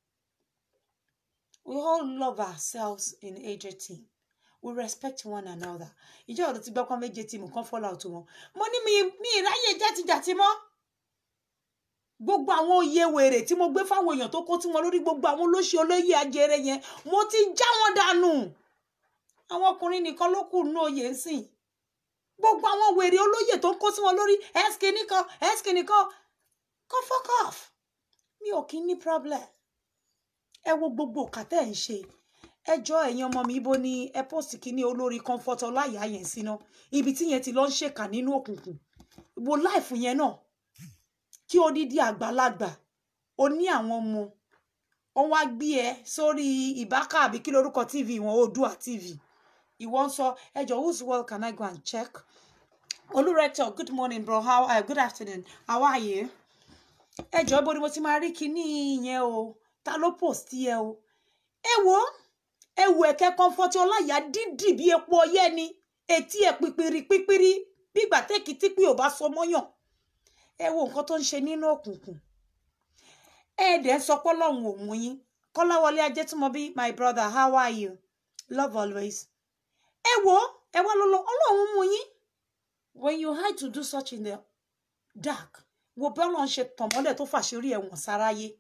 We all love ourselves in A J team. We respect one another. Ìjọ ọ̀dọ̀ ti gbọ́ kan méje team kan fall out wọn. Mo ní mi mi ìráyè jàtijàti mọ́. Gbogbo àwọn oyè wèrè tí mo gbé fáwọn èèyàn tó kó tí wọn lórí gbogbo àwọn olóṣì olóyè ajere yẹn mo ti já wọn dànù. Àwọn ọkùnrin nìkan ló kù nínú oyè ńsìn. Gbogbo àwọn wèrè olóyè tó ń kó sí wọn lórí ẹ̀sìkì nìkan ẹ̀sìkì nìkan kọ́ fuck off. Mi ò kí ní problem. Ẹ wo gbogbo kàtẹ́ ẹ̀ ń ṣe. Ẹjọ́ ẹ̀yin ọmọ mi ibo ni ẹ post kíní olórí Comfort Ọláìyá yẹn síná. Ibi tí yẹn ti lọ ń ṣèkà nínú òkùnkùn. Wo life yẹn náà. Kí odidi àgbàlagbà ó ní àwọn ọmọ wọ́n wá gbé ẹ sórí Ìbákà àbí kí lórúkọ T V wọn Oòduà T V. Ìwọ ń sọ ẹjọ́ whose world can I go and check? Olu Rector, good morning bro. How are you? Good afternoon. How are you? Ẹjọ́ ibo ni mo ti máa rí kíní yẹn o. Ta ló post yẹ o? Ẹ wo ẹ wo ẹ̀kẹ́ Comfort Ọláìyá dídì bí epo ọyẹ́ ni. Etí ẹ̀ pípírí pípírí bí ìgbà tẹ́kìtì pé ò bá so mọ́yàn. Ẹ wo nǹkan tó ń ṣe nínú òkùnkùn. Ẹ dẹ̀ sọ pé Ọlọ́run ò mú yín. Kọ́láwọlé Ajétúmọ̀bí, my brother, how are you? Love always. Ẹ wo ẹ wá lọ́lọ́ Ọlọ́run mú yín. When you had to do such in the dark, wo bí Ọlọ́run ṣe tàn mọ́lẹ̀ tó fàṣírí ẹ̀wọ̀n sáráyé.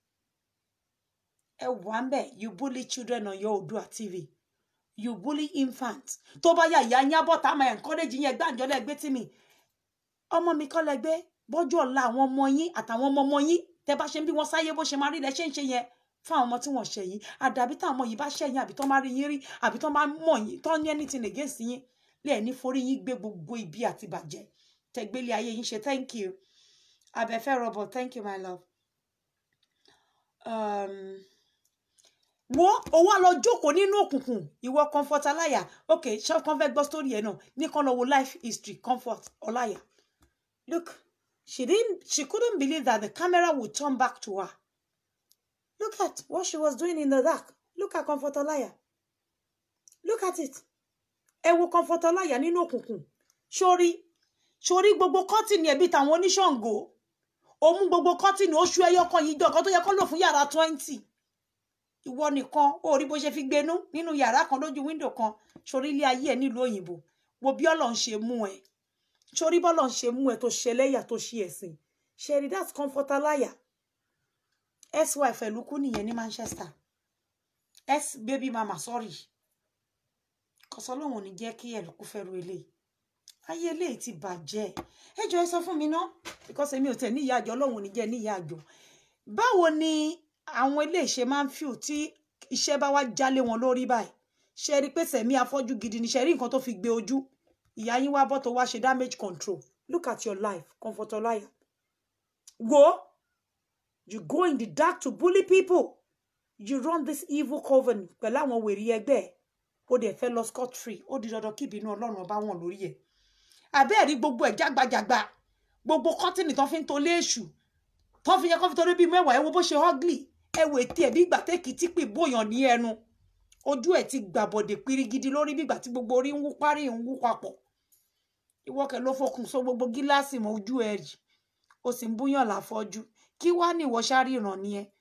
Ẹ wà ń bẹ̀, you bully children on your Oòduà T V. You bully infants. Tó bá yá ìyá yín abọ́ta máa encourage yín gbàǹjọ́ lẹ́gbẹ́ tí mi. Ọmọ mi kọ́ lẹ́gbẹ́ bọ́jọ́ ọ̀la àwọn ọmọ yín àtàwọn ọmọ ọmọ yín tẹ́ bá ṣe ń bí wọ́n sáyé bó ṣe máa rí lẹ ṣe ń ṣe yẹn fún àwọn ọmọ tí wọ́n ṣe yín àdàbí táwọn ọmọ yìí bá ṣe yín àbí tó máa rí yín rí àbí tó máa mọ̀ yín tó ní anything against yín lẹ́ẹ̀ ní forí yín gbé gbogbo ibi àti bàjẹ́ tẹ́gbélé ayé yín ṣe thank you Abẹ́fẹ́ Robert thank you my love. Um, wo owó lọ jókòó nínú òkùnkùn ìwọ Comfort Ọláìyá okay ṣé kan fẹ́ gbọ́ story ẹ̀ náà ní kan lọ wo life history Comfort Ọláìyá. Look, she didn't, she couldn't believe that the camera would turn back to her. Look at what she was doing in the dark. Look at Comfort Ọláìyá. Look at it. Ẹ wo Comfort Ọláìyá nínú òkùnkùn. Sórí, sórí gbogbo curtain ẹbí tàwọn oníṣàngó. Ó mú gbogbo curtain oṣù ẹyọ kan yìí jọ kan tó yẹ kó lò fún yàrá twenty. Ìwọ nìkan, ó rí bó ṣe fi gbénú nínú yàrá kan lójú window kan. Sórí ilé ayé ẹ nílùú òyìnbó. Wo bí Ọlọ́run ṣe mú ẹ. Sórí bọ́lọ̀ ń ṣe mú ẹ tó ṣe lẹ́yà tó ṣe ẹ̀sìn. Ṣẹ́rí that's Comfort Ọláìyá. Ex-wife ẹ̀ ló kú nìyẹn ní Manchester. Ex baby mama sorry. kọsọ lóhun ní jẹ́ kí ẹlòkú fẹ́rù eléyìí ayé eléyìí ti bàjẹ́ ẹ jọ̀ọ́ ẹ sọ fún mi ná because èmi ò tẹ̀ ní ìyá àjọ lóhun ní jẹ́ ní ìyá àjọ báwo ni àwọn eléyìí ṣe máa ń feel tí iṣẹ́ bá wá jálé wọn lórí báyìí ṣe rí pé sẹ̀mí afọ́jú gidi ni ṣe rí nǹkan tó fi gbé ojú ìyá yín wá bọ́ tó wá ṣe damage control look at your life Comfortoliah go you go in the dark to bully people you run this evil coven pẹ̀lú àwọn wèrè ẹgbẹ́ ó dẹ̀ fẹ́ lọ scot free ó di dandan kí ìbínú Ọlọ́run ọba wọn lórí ẹ̀ àbẹ́ẹ̀rí gbogbo ẹ̀ jágbajàgba gbogbo kọ́tìnì tó fi ń tolé èṣù tó fi yẹ kó fi torí bíi mẹ́wàá ẹ wo bó ṣe ugly ẹ wò etí ẹ̀ bí ìgbà tẹ́kì tí pì bóyàn ní ẹnu ojú ẹ̀ ti gbàbọ̀dẹ̀ pirigidi lórí bí ìgbà tí gbogbo orí ń wú parí ń wú papọ̀ ìwọ́kẹ̀ ló fokùn so gbogbo gíláàsì mọ́ ojú ẹ̀ rí ó sì ń búyàn láfọ́jú kí wá ní ìwọ ṣáà ríran ni ẹ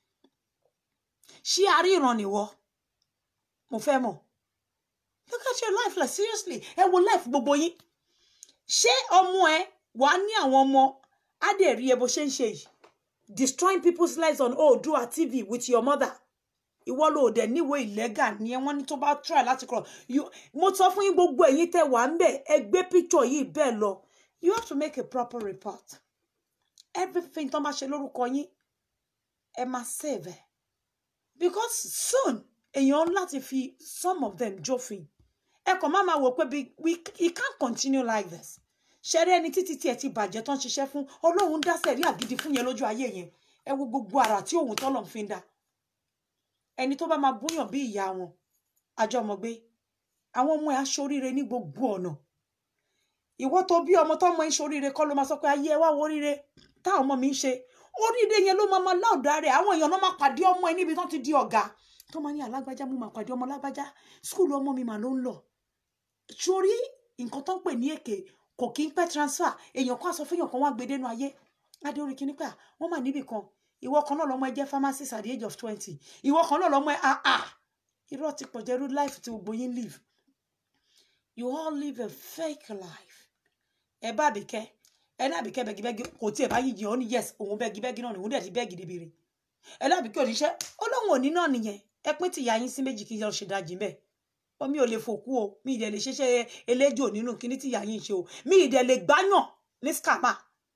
ṣí àríran nìwọ mo fẹ́ mọ̀ look at your life like seriously ẹ wo life gbogbo yín ṣé ọmọ ẹ wàá ní àwọn ọmọ á dẹ̀ rí ẹ bó ṣe ń ṣe yìí destroying people's lives on Oòduà T V with your mother ìwọ ló dẹ̀ níwèé illegal ni ẹ wọ́n ní tó bá try láti kọ mo sọ fún yín gbogbo ẹ̀yin tẹ́ wà ń bẹ̀ ẹ gbé picture yìí bẹ́ẹ̀ lọ you have to make a proper report everything tó máa ṣe lórúkọ yín ẹ máa save ẹ because soon èèyàn láti fi some of them jófin ẹ kàn má máa wò pé we it can't continue like this ṣẹ́rẹ́ ẹni títí tí ẹ ti bàjẹ́ tán ṣiṣẹ́ fún Ọlọ́run dá sẹ̀rí àgídí fún yẹn lójú ayé yẹn ẹ wo gbogbo ara tí òun tọ́lọ̀ fi ń dá ẹni tó bá máa búyàn bí ìyá wọn àjọmọ̀gbé àwọn ọmọ ẹ̀ aṣoríire ní gbogbo ọ̀nà ìwọ tó bí ọmọ tọ́mọ ẹ̀ ṣoríire kọ́ ló máa sọ pé ayé ẹ wá woríire táwọn ọmọ mi ń ṣe oríire yẹn ló máa máa láòdà rẹ̀ àwọn èèyàn náà máa pàdé ọmọ ẹ̀ níbi tán ti di ọ̀gá tó máa ní alágbájá mú máa pàdé ọmọ lágbájá skúlù ọmọ mi mà ló ń lọ sórí nǹkan tó ń pè ní èké kò kí ń pẹ́ transfer èèyàn kan sọ fún èèyàn kan wá gbé dénú ayé adé orí kíní pé wọ́n mà níbì kan ìwọ kan náà lọ́mọ ẹ jẹ́ pharmacist at the age of twenty ìwọ kan náà lọ́mọ ẹ ah ah irọ́ ti pọ̀ jẹ́rú life tí gbogbo yín live you all live a fake life ẹ bá Àbíkẹ́ ẹ ní Àbíkẹ́ bẹ́gibẹ́gi kò tí ẹ bá yíjì ó ní yes òun bẹ́gibẹ́gi náà ni òun dẹ̀ ti bẹ́gi débi rẹ̀ ẹ ní Àbíkẹ́ òníṣẹ́ Ọlọ́run òní náà nìyẹn ẹ pín tìyá yín sí méjì kí yọ ṣe dájì bẹ́ẹ̀ omi ò lè fòkú o mi ìdẹ̀ lè ṣeṣe eléjò nínú kíní tìyá yín ṣe o mi ìdẹ̀ lè gbáyàn ní scammer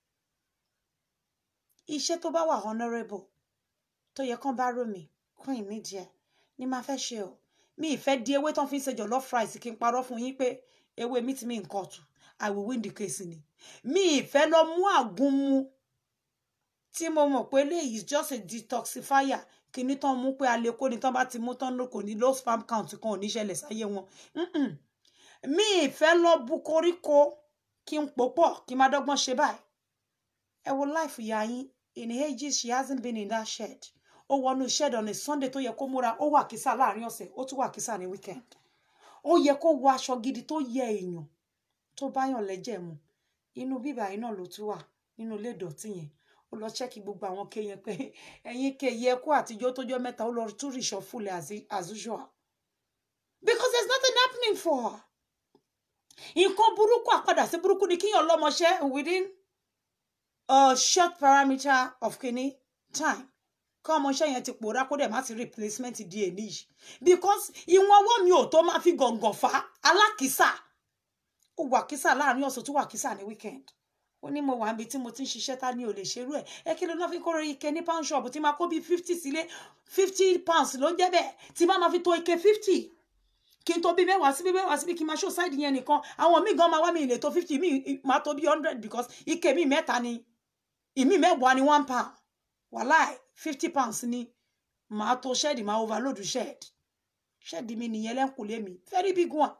iṣẹ́ tó bá wà honourable tó yẹ kán bá rò mí queen nídìí ẹ ní máa fẹ́ ṣe o mi ìfẹ́ di ewé tán fi ń ṣe jollof rice kí n parọ́ fún yín pé ewé mi ti mi ń kọ̀tù I will win the case ni mi ìfẹ́ lọ mú àgún mu tí mo mọ̀ pé eléyìí is just a detoxifier kíní tán mú pé alẹ́ kó ni tán bá ti mú tán ló kò ní low sperm count kan ò ní ṣẹlẹ̀ sáyé wọn mi ìfẹ́ lọ bu koríko kí n pòpọ̀ kí n má dọ́gbọ́n ṣe báyìí ẹ wo life ìyá yín in ages she hasn't been in that shed ó wọnú shed on a Sunday tó yẹ kó múra ó wà kísà láàrin ọ̀sẹ̀ ó tún wà kísà ní weekend ó yẹ kó wọ aṣọ gidi tó yẹ èèyàn tó báyàn lẹ́jẹ̀ mu inú bíbà yìí náà ló tún wà nínú ilé ìdọ̀tí yẹn ó lọ ṣẹ́kì gbogbo àwọn kéyẹn pé ẹ̀yin kéye ẹkú àtijọ́ tójọ́ mẹ́ta ó lọ tún rìṣọ́ fúlẹ̀ as usual because there's nothing happening for her nǹkan burúkú àpadà sí burúkú ni kíyàn lọ́mọṣẹ́ within a short parameter of kini time kọ́ ọmọṣẹ́ yẹn ti pòórá kó dẹ̀ má ti replacement D N A yìí because ìwọ̀n ọwọ́ mi ò tó máa fi gọ̀ǹgọ̀ fà alákìísà ó wà kísà láàrin ọ̀sẹ̀ tó wà kísà ní weekend ó ní mo wà níbi tí mo ti ń ṣiṣẹ́ ta ni ò lè ṣerú ẹ̀ ẹ kí ló náà fi kó rí ike ní pound shop tí máa kó bí fifty sílé fifty pounds ló ń jẹ́ bẹ́ẹ̀ tí máa ma fi tó ike fifty kí n tó bí mẹ́wàá síbí mẹ́wàá síbí kí n máa ṣó side yẹn nìkan àwọn míì gan máa wá mi ìlè tó fifty mi máa tó bí hundred because ike mi mẹ́ta ni ìmí mẹ́wàá ni one pound wàláì fifty pounds ni máa tó shed máa overload shed shed mi nìyẹn lẹ́kùnlé mi very big one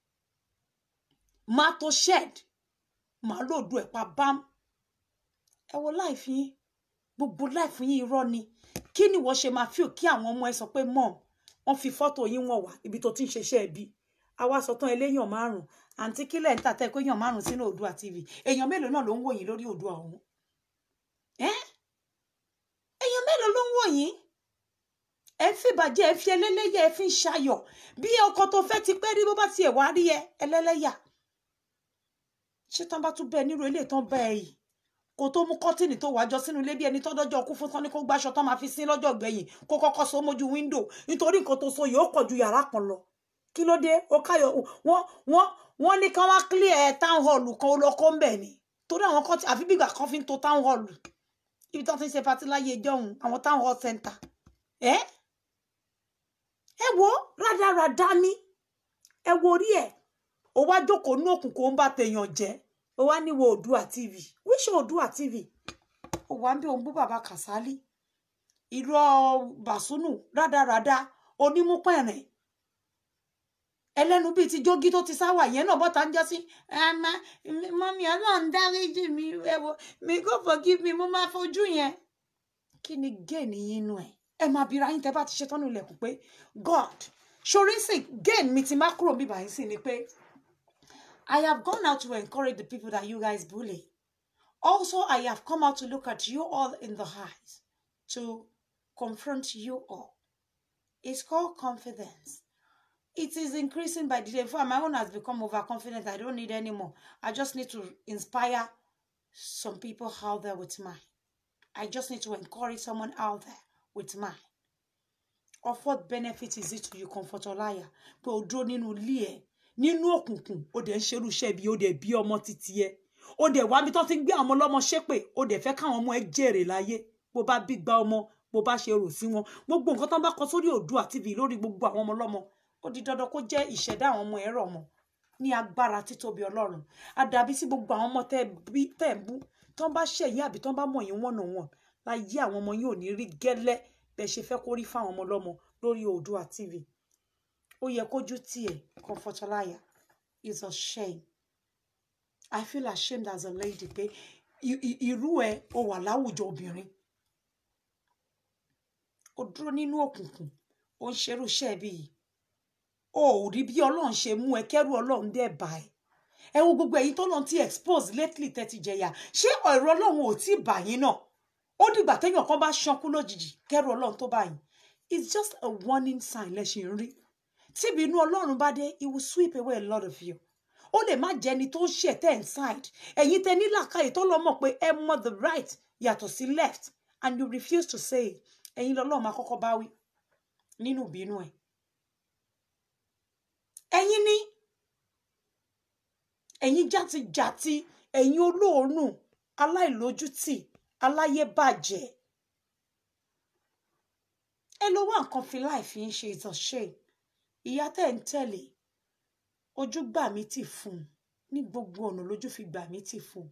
máa tó shed máa lòdù ẹ̀ pa bám ẹ wo life yín gbogbo life yín irọ́ ni kí ni wọ́n ṣe máa feel kí àwọn ọmọ ẹ sọ pé mom wọ́n fi fọ́tò yín wọ̀n wá ibi tó ti ń ṣeṣẹ́ ẹbí àwa sọ tán eléyàn márùn àǹtí kílẹ̀ ń tàtẹ́ pé èèyàn márùn sínú Oòduà T V èèyàn mélòó náà ló ń wò yín lórí Oòduà ọ̀hún èèyàn mélòó ló ń wò yín ẹ fi bàjẹ́ ẹ fi ẹlẹ́lẹ́yà ẹ fi ń ṣayọ̀ bí ọkọ tó fẹ́ ti pẹ́ rí bó bá tiẹ̀ wá rí ẹ ẹlẹ́lẹ́yà ṣé tán bá tún bẹ́ẹ̀ nírò ilé tán bẹ́ẹ̀ yìí kò tó mú kọ́tìnì tó wájọ sínú ilé bí ẹni tó dọ́jọ́ kú fún tán ní kó gbáṣọ tán máa fi sín lọ́jọ́ gbẹ̀yìn kó kọ́kọ́ so mójú wíńdò nítorí nǹkan tó so yóò pọ̀ ju yàrá kan lọ kí ló dé ó káyọ̀ wọ́n wọ́n wọ́n ní ká wá clear town hall kan olóko ń bẹ̀ ni torí àwọn kan àfi bígbà kan fi ń to town hall ibi tó ti ń ṣe pati láyé ìjọhún àwọn town hall center ẹ ẹ wo rádaràdá ní ẹ wo orí ẹ ó wá jókòó ní òkùnkùn ó ń bá tèèyàn jẹ ó wá níwò Oòduà T V wíṣọ Oòduà T V ó wá ń bí òun bú bàbá Kàsálí irọ́ bàsúnù rádaràdá onímúpẹ̀rẹ̀ ẹlẹ́nu bíi ti jógí tó ti sáwà yẹn náà bọ́ta ń jẹ́ sí ẹ̀ma mọ́mí ọlọ́run dáríjì mi ẹ̀wọ̀ mi kò forgive me mo máa fojú yẹn kí ni gain yín nù ẹ̀ ẹ máa bira yín tẹ́ bá ti ṣetán nílẹ̀kùn pé God ṣorí sí gain mi ti má kúrò bíbá yín sí ni pé I have gone out to encourage the people that you guys bully. Also, I have come out to look at you all in the eyes, to confront you all. It's called confidence. It is increasing by the day. For my own has become overconfident. I don't need any more. I just need to inspire some people out there with mine. I just need to encourage someone out there with mine. Of what benefit is it to you, Comfortolaya? Pé o dúró nínú ilé ẹ, nínú òkùnkùn, o dẹ̀ ń ṣerú iṣẹ́ bí o dẹ̀ bí ọmọ títí ẹ. O dẹ̀ wá bí tó ti ń gbé àwọn ọmọ ṣépè, o dẹ̀ fẹ́ káwọn ọmọ ẹ jèrè láyé. Bó bá bí gba ọmọ, bó bá ṣe rò sí wọn. Gbogbo nǹkan tó bá kọ sórí Oòduà T V lórí gbogbo àwọn ọmọ ọlọ́mọ. Ó di dandan kó jẹ́ ìṣẹ̀dá àwọn ọmọ ẹ̀rọ ọmọ ní agbára títóbi Ọlọ́run. Àdàbí sí gbogbo àwọn ọmọ tẹ́ bí tẹ́ ń bú, tó bá ṣẹ̀yìn àbí tó bá mọ̀ yín one on one. Láyé àwọn ọmọ yín ò ní rí gẹ́lẹ́ bẹ́ ṣe fẹ́ kó rí fáwọn ọmọ ọlọ́mọ lórí Oòduà T V. Ó yẹ kójú tiẹ̀, Comfortolaya. It's a shame. I feel ashamed as a lady pé irú ẹ ó wà láwùjọ obìnrin. Ó dúró nínú òkùnkùn, ó ń ṣerú iṣẹ́ bí yìí. Ó rí bí Ọlọ́run ṣe mú ẹ kẹ́rù Ọlọ́run dé bá ẹ. Ẹ wo gbogbo ẹ̀yin tó lọ́n ti expose lately tẹ́tí jẹyà. Ṣé ọ̀rọ̀ Ọlọ́run ò tí bà yín náà? Ó dìgbà téèyàn kan bá ṣánkú lójijì kẹ́rù Ọlọ́run tó bá yín. It's just a warning sign lẹ́ṣin rí. Tí ìbínú Ọlọ́run bá dé, it will sweep away a lot of you. Ó lè má jẹ́ ẹni tó ń ṣe tẹ́ inside. Ẹ̀yin tẹ́ ní làákàyè tó lọ mọ̀ pé ẹ mọ̀ the right yàtọ̀ sí left and you refuse to say it. Ẹ̀yin lọ́lọ́run máa kọ́kọ́ bá wí nínú ìbínú ẹ̀. Ẹ̀yin ni ẹ̀yin játijàti, ẹ̀yin olóòórùn, aláìlójútì, aláyébàjẹ́. Ẹ lọ wá nǹkan fi life yín ṣe it's a shame. Ìyá tẹ́ ń tẹ̀lé ojú gbà mí tì fún ní gbogbo ọ̀nà lójú fi gbà mí tì fún.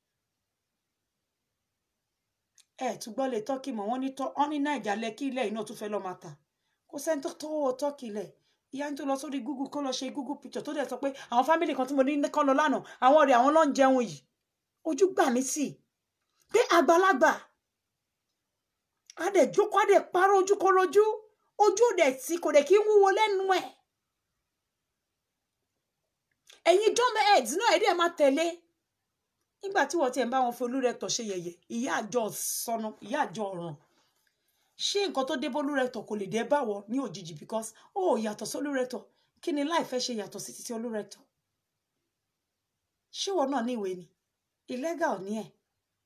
Ẹ tún gbọ́ lè tọ́kì mọ̀ wọ́n ní tọ́ ọ́n ní Naija lẹ́kí ilẹ̀ iná tún fẹ́ lọ máa tà. Kò sẹ́ni tó tọ́wọ́ tọ́kì lẹ̀. Ìyá ń tó lọ sórí Google kó lọ ṣe Google picture tó dẹ̀ sọ pé àwọn family kan tí mo ní kán lọ lánàá àwọn ọ̀rẹ́ àwọn ló ń jẹun yìí. Ojú gbà mí tì. Pé àgbàlagbà. A dẹ̀ jókòó a dẹ̀ parọ́ ojú kó rojú. Ojú ò dẹ̀ tí kò dẹ̀ kí ń wúwo lẹ́nu ẹ̀. Ẹ̀yin dumb heads náà ẹ̀ dẹ̀ máa tẹ̀lé. Nígbà tí wọ́n ti ń bá wọn fi Olúrẹ̀tọ̀ ṣe yẹ̀yẹ̀, ìyá àjọ sọnù, ìyá àjọ ọ̀ràn. Ṣé nǹkan tó dé bá Olúrẹ̀tọ̀ kò lè dé bá wọ ní òjijì because ó yàtọ̀ sí Olúrẹ̀tọ̀. Kí ni láì fẹ́ ṣe yàtọ̀ sí títí Olúrẹ̀tọ̀? Ṣé wọ́n náà ní ìwé ni? Illegal ni ẹ̀.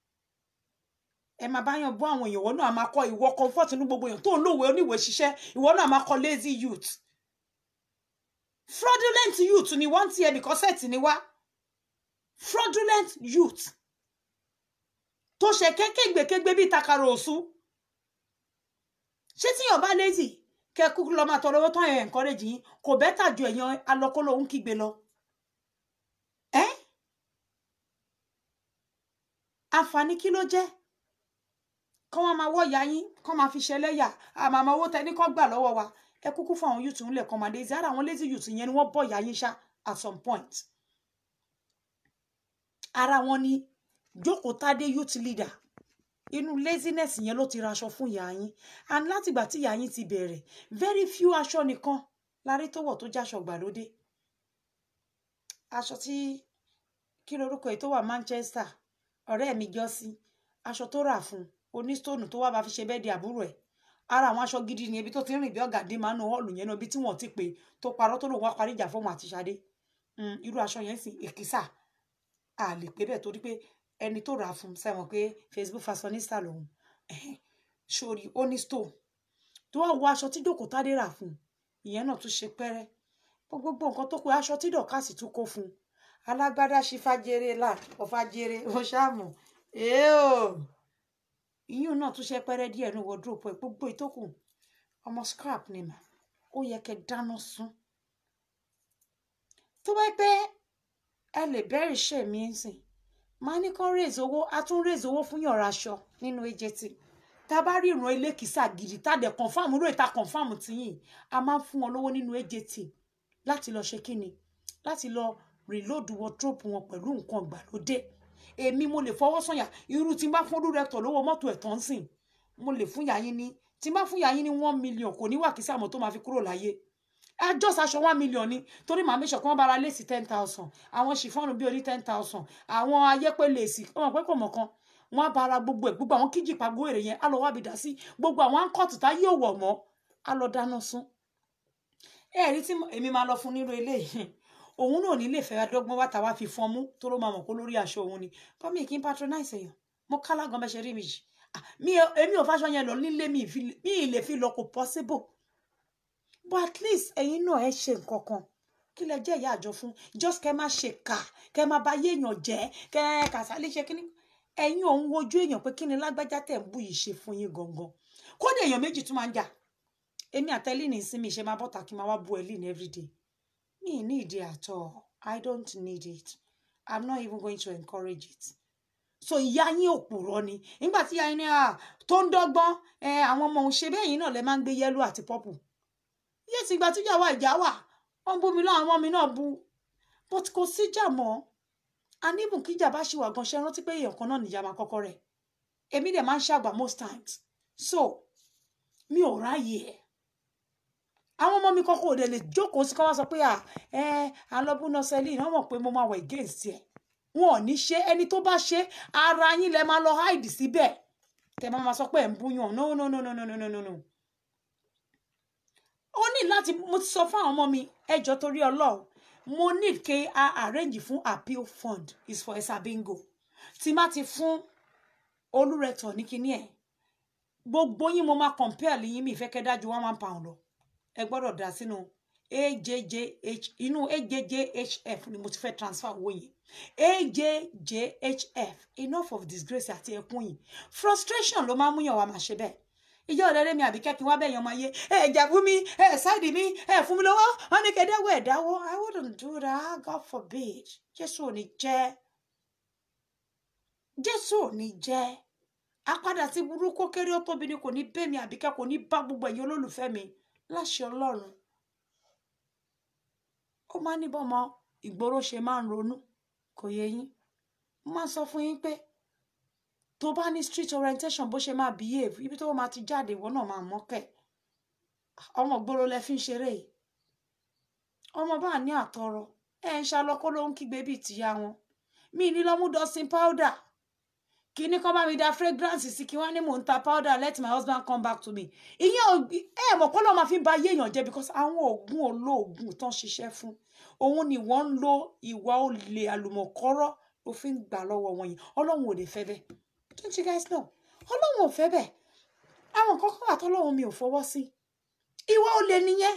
Ẹ máa bá yàn bọ́ àwọn èèyàn wọ́n náà máa kọ ìwọ comfort ní gbogbo èèyàn tó ń lòwe oníwèé ṣiṣẹ́ ìwọ náà máa kọ lazy youth. Fraudulent youth ni wọ́n ti ẹ because ẹ̀ tì ní wá. Fraudulent youth. Tó ṣe kékègbèkégbé bí takara òsú. Ṣé tíyàn bá lazy kẹ́kú lọ máa tọrọ owó tán ẹ̀ encourage yín kò bẹ́tà ju èèyàn alọ́kọ́lọ́ ń kígbe lọ. Ẹ́ àǹfààní kí ló jẹ́? Kọ́ wọn máa wọ́ ìyá yín kọ́ máa fi ṣẹlẹ́yà àmàmà owó tẹ ní kọ́ gbà lọ́wọ́ wa ẹ kúkú fún àwọn youth ńlẹ̀ kan máa lazy ara àwọn lazy youth yẹn ni wọ́n bọ̀ ìyá yín ṣá at some point. Ara wọn ni Jókòó Tádé youth leader inú laziness yẹn ló ti raṣọ fún ìyá yín and látìgbà tí ìyá yín ti bẹ̀rẹ̀ very few aṣọ nìkan lárí tó wọ̀ tó jáṣọ gbàlódé. Aṣọ tí kí lorúkọ èyí tó wà Manchester ọ̀rẹ́ mi jọ sí aṣọ tó rà fún onístone tó wá bá fi ṣe bẹ́ẹ̀ di àbúrò ẹ̀ ara àwọn aṣọ gidi ni ibi tó ti rìn bí ọ̀gá dé máa ń nu họ́ọ̀lù yẹn náà ibi tí wọ́n ti pè tó parọ́ tó lòun wá parí ìjà fóun àti Ṣadé irú aṣọ yẹn sì èkìsà a lè pé bẹ́ẹ̀ torí pé ẹni tó rà fún sẹ́wọ̀n pé Facebook fashionista lòun sórí onístone tó wá wọ aṣọ tí Jókòó Tádé rà fún ìyẹn náà tún ṣe pẹ́rẹ́ gbogbo nǹkan tó kù aṣọ tí dọ̀kásì tún kó fún alágbádá ṣí fàjèrè là ọ̀fàjèrè ọ̀ṣàmù èèó ìyún náà tún ṣe pẹ́rẹ́ díẹ̀ ní wọ́dúrópù ẹ̀ gbogbo ìtókù ọmọ scrap ni mà ó yẹ kẹ́ dáná sun tó bá pẹ́ ẹ lè bẹ̀rẹ̀ iṣẹ́ mi ń sìn máa ní kán raise owó a tún raise owó fún yànra aṣọ nínú A J T tá a bá rí ìran ilé kìsà gidi tá a dẹ̀ confam ló ìta confam tiyín a máa ń fún wọn lówó nínú A J T láti lọ ṣe kíni láti lọ reload wardrobe wọn pẹ̀lú nǹkan ìgbàlódé èmi mo lè fọwọ́ sọ̀yà irú tí n bá fún director lówó mọ́tò ẹ̀ tán sìn mo lè fún yàyín ní tí n bá fún yàyín ní one million kò ní wà kìsà mọ́ tó máa fi kúrò láyé just aṣọ one million ni torí màá méṣọ kí wọ́n bá ra léèsì ten thousand àwọn ṣìfọ́nù bí oní ten thousand àwọn ayépé léèsì ọmọ pé kò mọ̀ kan wọ́n á bá ara gbogbo ẹ̀ gbogbo àwọn kíjì pàgbó èrè yẹn á lọ wábi dá sí gbogbo àwọn áńkọ̀tù tá yóò wọ̀ mọ́ á lọ dáná sun ẹ̀rí tí èmi máa lọ fún nírò eléyìí òun náà ní lè fẹ́ adọ́gbọ́n wá tàwa fi fọ́n mú tó ló máa mọ̀ kó lórí aṣọ òun ni bọ́mí kí n patronize èèyàn mo kálá gan bẹ́ẹ̀ ṣe rí mi jì èmi ò fáṣọ yẹn lọ nílé mi ì lè fi lọ kò possible but at least ẹ̀yin náà ẹ ṣe nǹkan kan kí lẹ jẹ́ ìyá àjọ fún just kẹ́ má ṣe kà kẹ́ má bá yé èèyàn jẹ́ kẹ́ kàsálí ṣe kíní ẹ̀yin òun wojú èèyàn pé kíni lágbájá tẹ̀ ń bú yìí ṣe fún yín gangan kódà èèyàn méjì tún máa ń jà èmi àtẹ́lí ní ìsinmi ṣe máa bọ́ta kí n máa wá bú ẹlí ní everyday me need it at all I don't need it I'm not even going to encourage it so ìyá yín òpùrọ́ ni nígbà tí ìyá yín ní à tó ń dọ́gbọ́n àwọn ọmọ òun ṣe bẹ́ẹ̀ yín náà lẹ máa ń gbé yẹ́lò àti pọ́pù yé ti ìgbà tí ìjà wà ìjà wà wọ́n bú mi náà àwọn mi náà bú but kò síjà mọ́ aníbùn kíjà bá ṣì wà gan ṣe rántí pé èèyàn kan náà nìjà máa kọ́kọ́ rẹ̀ èmi dẹ̀ máa ń ṣàgbà most times so mi ò ráyè ẹ̀ àwọn ọmọ mi kọ́kọ́ ò dẹ̀ lè jókòó sí kọ́ wá sọ pé à ẹ alọ́bùnà sẹ́lì náà mọ̀ pé mo máa wà against ẹ̀ wọn ò ní ṣe ẹni tó bá ṣe ara yín lẹ máa lọ hide síbẹ̀ tẹ máa máa sọ pé ẹ̀ ń búyàn no no no no no no no no ó ní láti mo ti sọ fún àwọn ọmọ mi ẹjọ́ torí Ọlọ́run mo need ke a arrange fún appeal fund is for Esabingo tí má ti fún olùrẹ̀tọ̀ ní kíní ẹ̀ gbogbo yín mo máa compare yín mi ìfẹ́ kẹ́ dájú one one pound lọ ẹ gbọ́dọ̀ dá sínú A J J H inú A J J H F ni mo ti fẹ́ transfer owó yẹn A J J H F enough of disgrace àti ẹkún yìí frustration ló máa ń múyàn wá máa ṣe bẹ́ẹ̀ ìjọ ọ̀rẹ́rẹ́ mi àbí kẹ́kí wá bẹ́ẹ̀ yan máa yé ẹ jà fún mi ẹ ṣáìdì mi ẹ fún mi lọ́wọ́ wọn ní kẹ́dẹ́wọ́ ẹ̀dáwọ́ I wouldn't do that God forbid Jésù ò ní jẹ́ Jésù ò ní jẹ́ apádà sí burúkú kéré ó tóbi ni kò ní bẹ́ mi àbí kẹ́ kò ní bá gbogbo ẹ̀yin olólùfẹ́ mi láṣẹ Ọlọ́run ó máa ní bọ́mọ ìgboro ṣe máa ń ronú kò yé yín mo máa sọ fún yín pé tó bá ní street orientation bó ṣe máa behave ibi tó máa ti jáde ìwọ náà máa mọ́kẹ́ ọmọ gbòòrò lẹ fi ń ṣeré yìí ọmọ bá ní àtọrọ ẹ ń ṣàlọkọ ló ń kígbe bíi tìyá wọn mi ní lọ́mú dustin powder kí ní kọ́ bá mi da fragrance sí kí wọ́n ní mò ń ta powder let my husband come back to me ìyẹn ẹ mọ̀ kọ́ lọ́ máa fi ba ayé èèyàn jẹ́ because àwọn oògùn olóògùn tán ṣiṣẹ́ fún òun ni wọ́n ń lo ìwà olè àlùmọ̀kọ́rọ́ ló fi ń gbà lọ́wọ́ wọn yìí Ọlọ́run ò lè fẹ́ bẹ́ẹ̀. Don't you guys know? Ọlọ́run ò fẹ́ bẹ́ẹ̀. Àwọn kọ́kọ́ wà tọ́lọ́run mi ò fọwọ́ sí. Ìwà olè nìyẹn.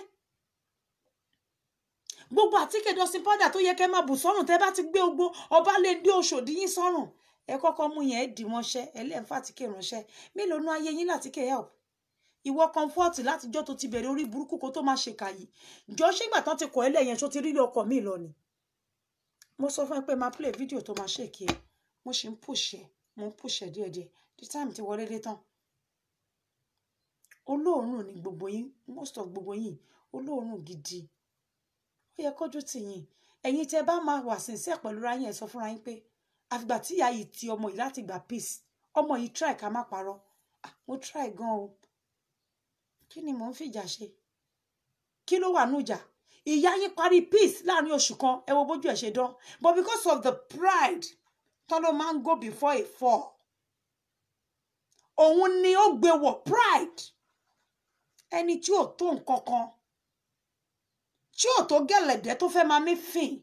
Gbogbo àtíkè dustin powder tó yẹ kẹ́ máa bù sọ́rùn tẹ́ bá ti gbé ogbó ọba lè dé Òṣòdì yín sọ́rùn. Ẹ kọ́kọ́ mú yẹn dì wọ́n ṣẹ́ ẹlẹ́ǹfà àtíkè ránṣẹ́. Mélòó nú ayé yín látíkè help? Ìwọ comfort láti jọ́ tó ti bẹ̀rẹ̀ orí burúkú kó tó máa ṣe kàyí. Jọ ṣégbà tán ti kọ̀ ẹ́ lẹ́yìn tó ti rí ọkọ mi lọ ni. Mo sọ fún ẹ pé máa play video tó máa ṣèkì ẹ. Mo ṣì ń push ẹ. Mo ń push díẹ̀ díẹ̀ the time ti wọlé dé tán olóòórùn ni gbogbo yín most of gbogbo yín olóòórùn gidi ó yẹ kójú tì yín ẹ̀yin tẹ́ bá máa wà sincere pẹ̀lú ra yín ẹ sọ fúnra yín pé àfìgbà tí ìyá yìí ti ọmọ yìí láti gba peace ọmọ yìí try ká má parọ́ mo try gan o kí ni mò ń fìjà ṣe kí ló wà nújà ìyá yín parí peace láàrin oṣù kan ẹ wo bójú ẹ ṣe dán but because of the pride tọ́lọ́ máa ń go before a fall òun ni ó gbé wọ̀ pride ẹni tí ò tó nǹkan kan tí ò tó gẹ̀lẹ̀dẹ́ tó fẹ́ máa mí fìn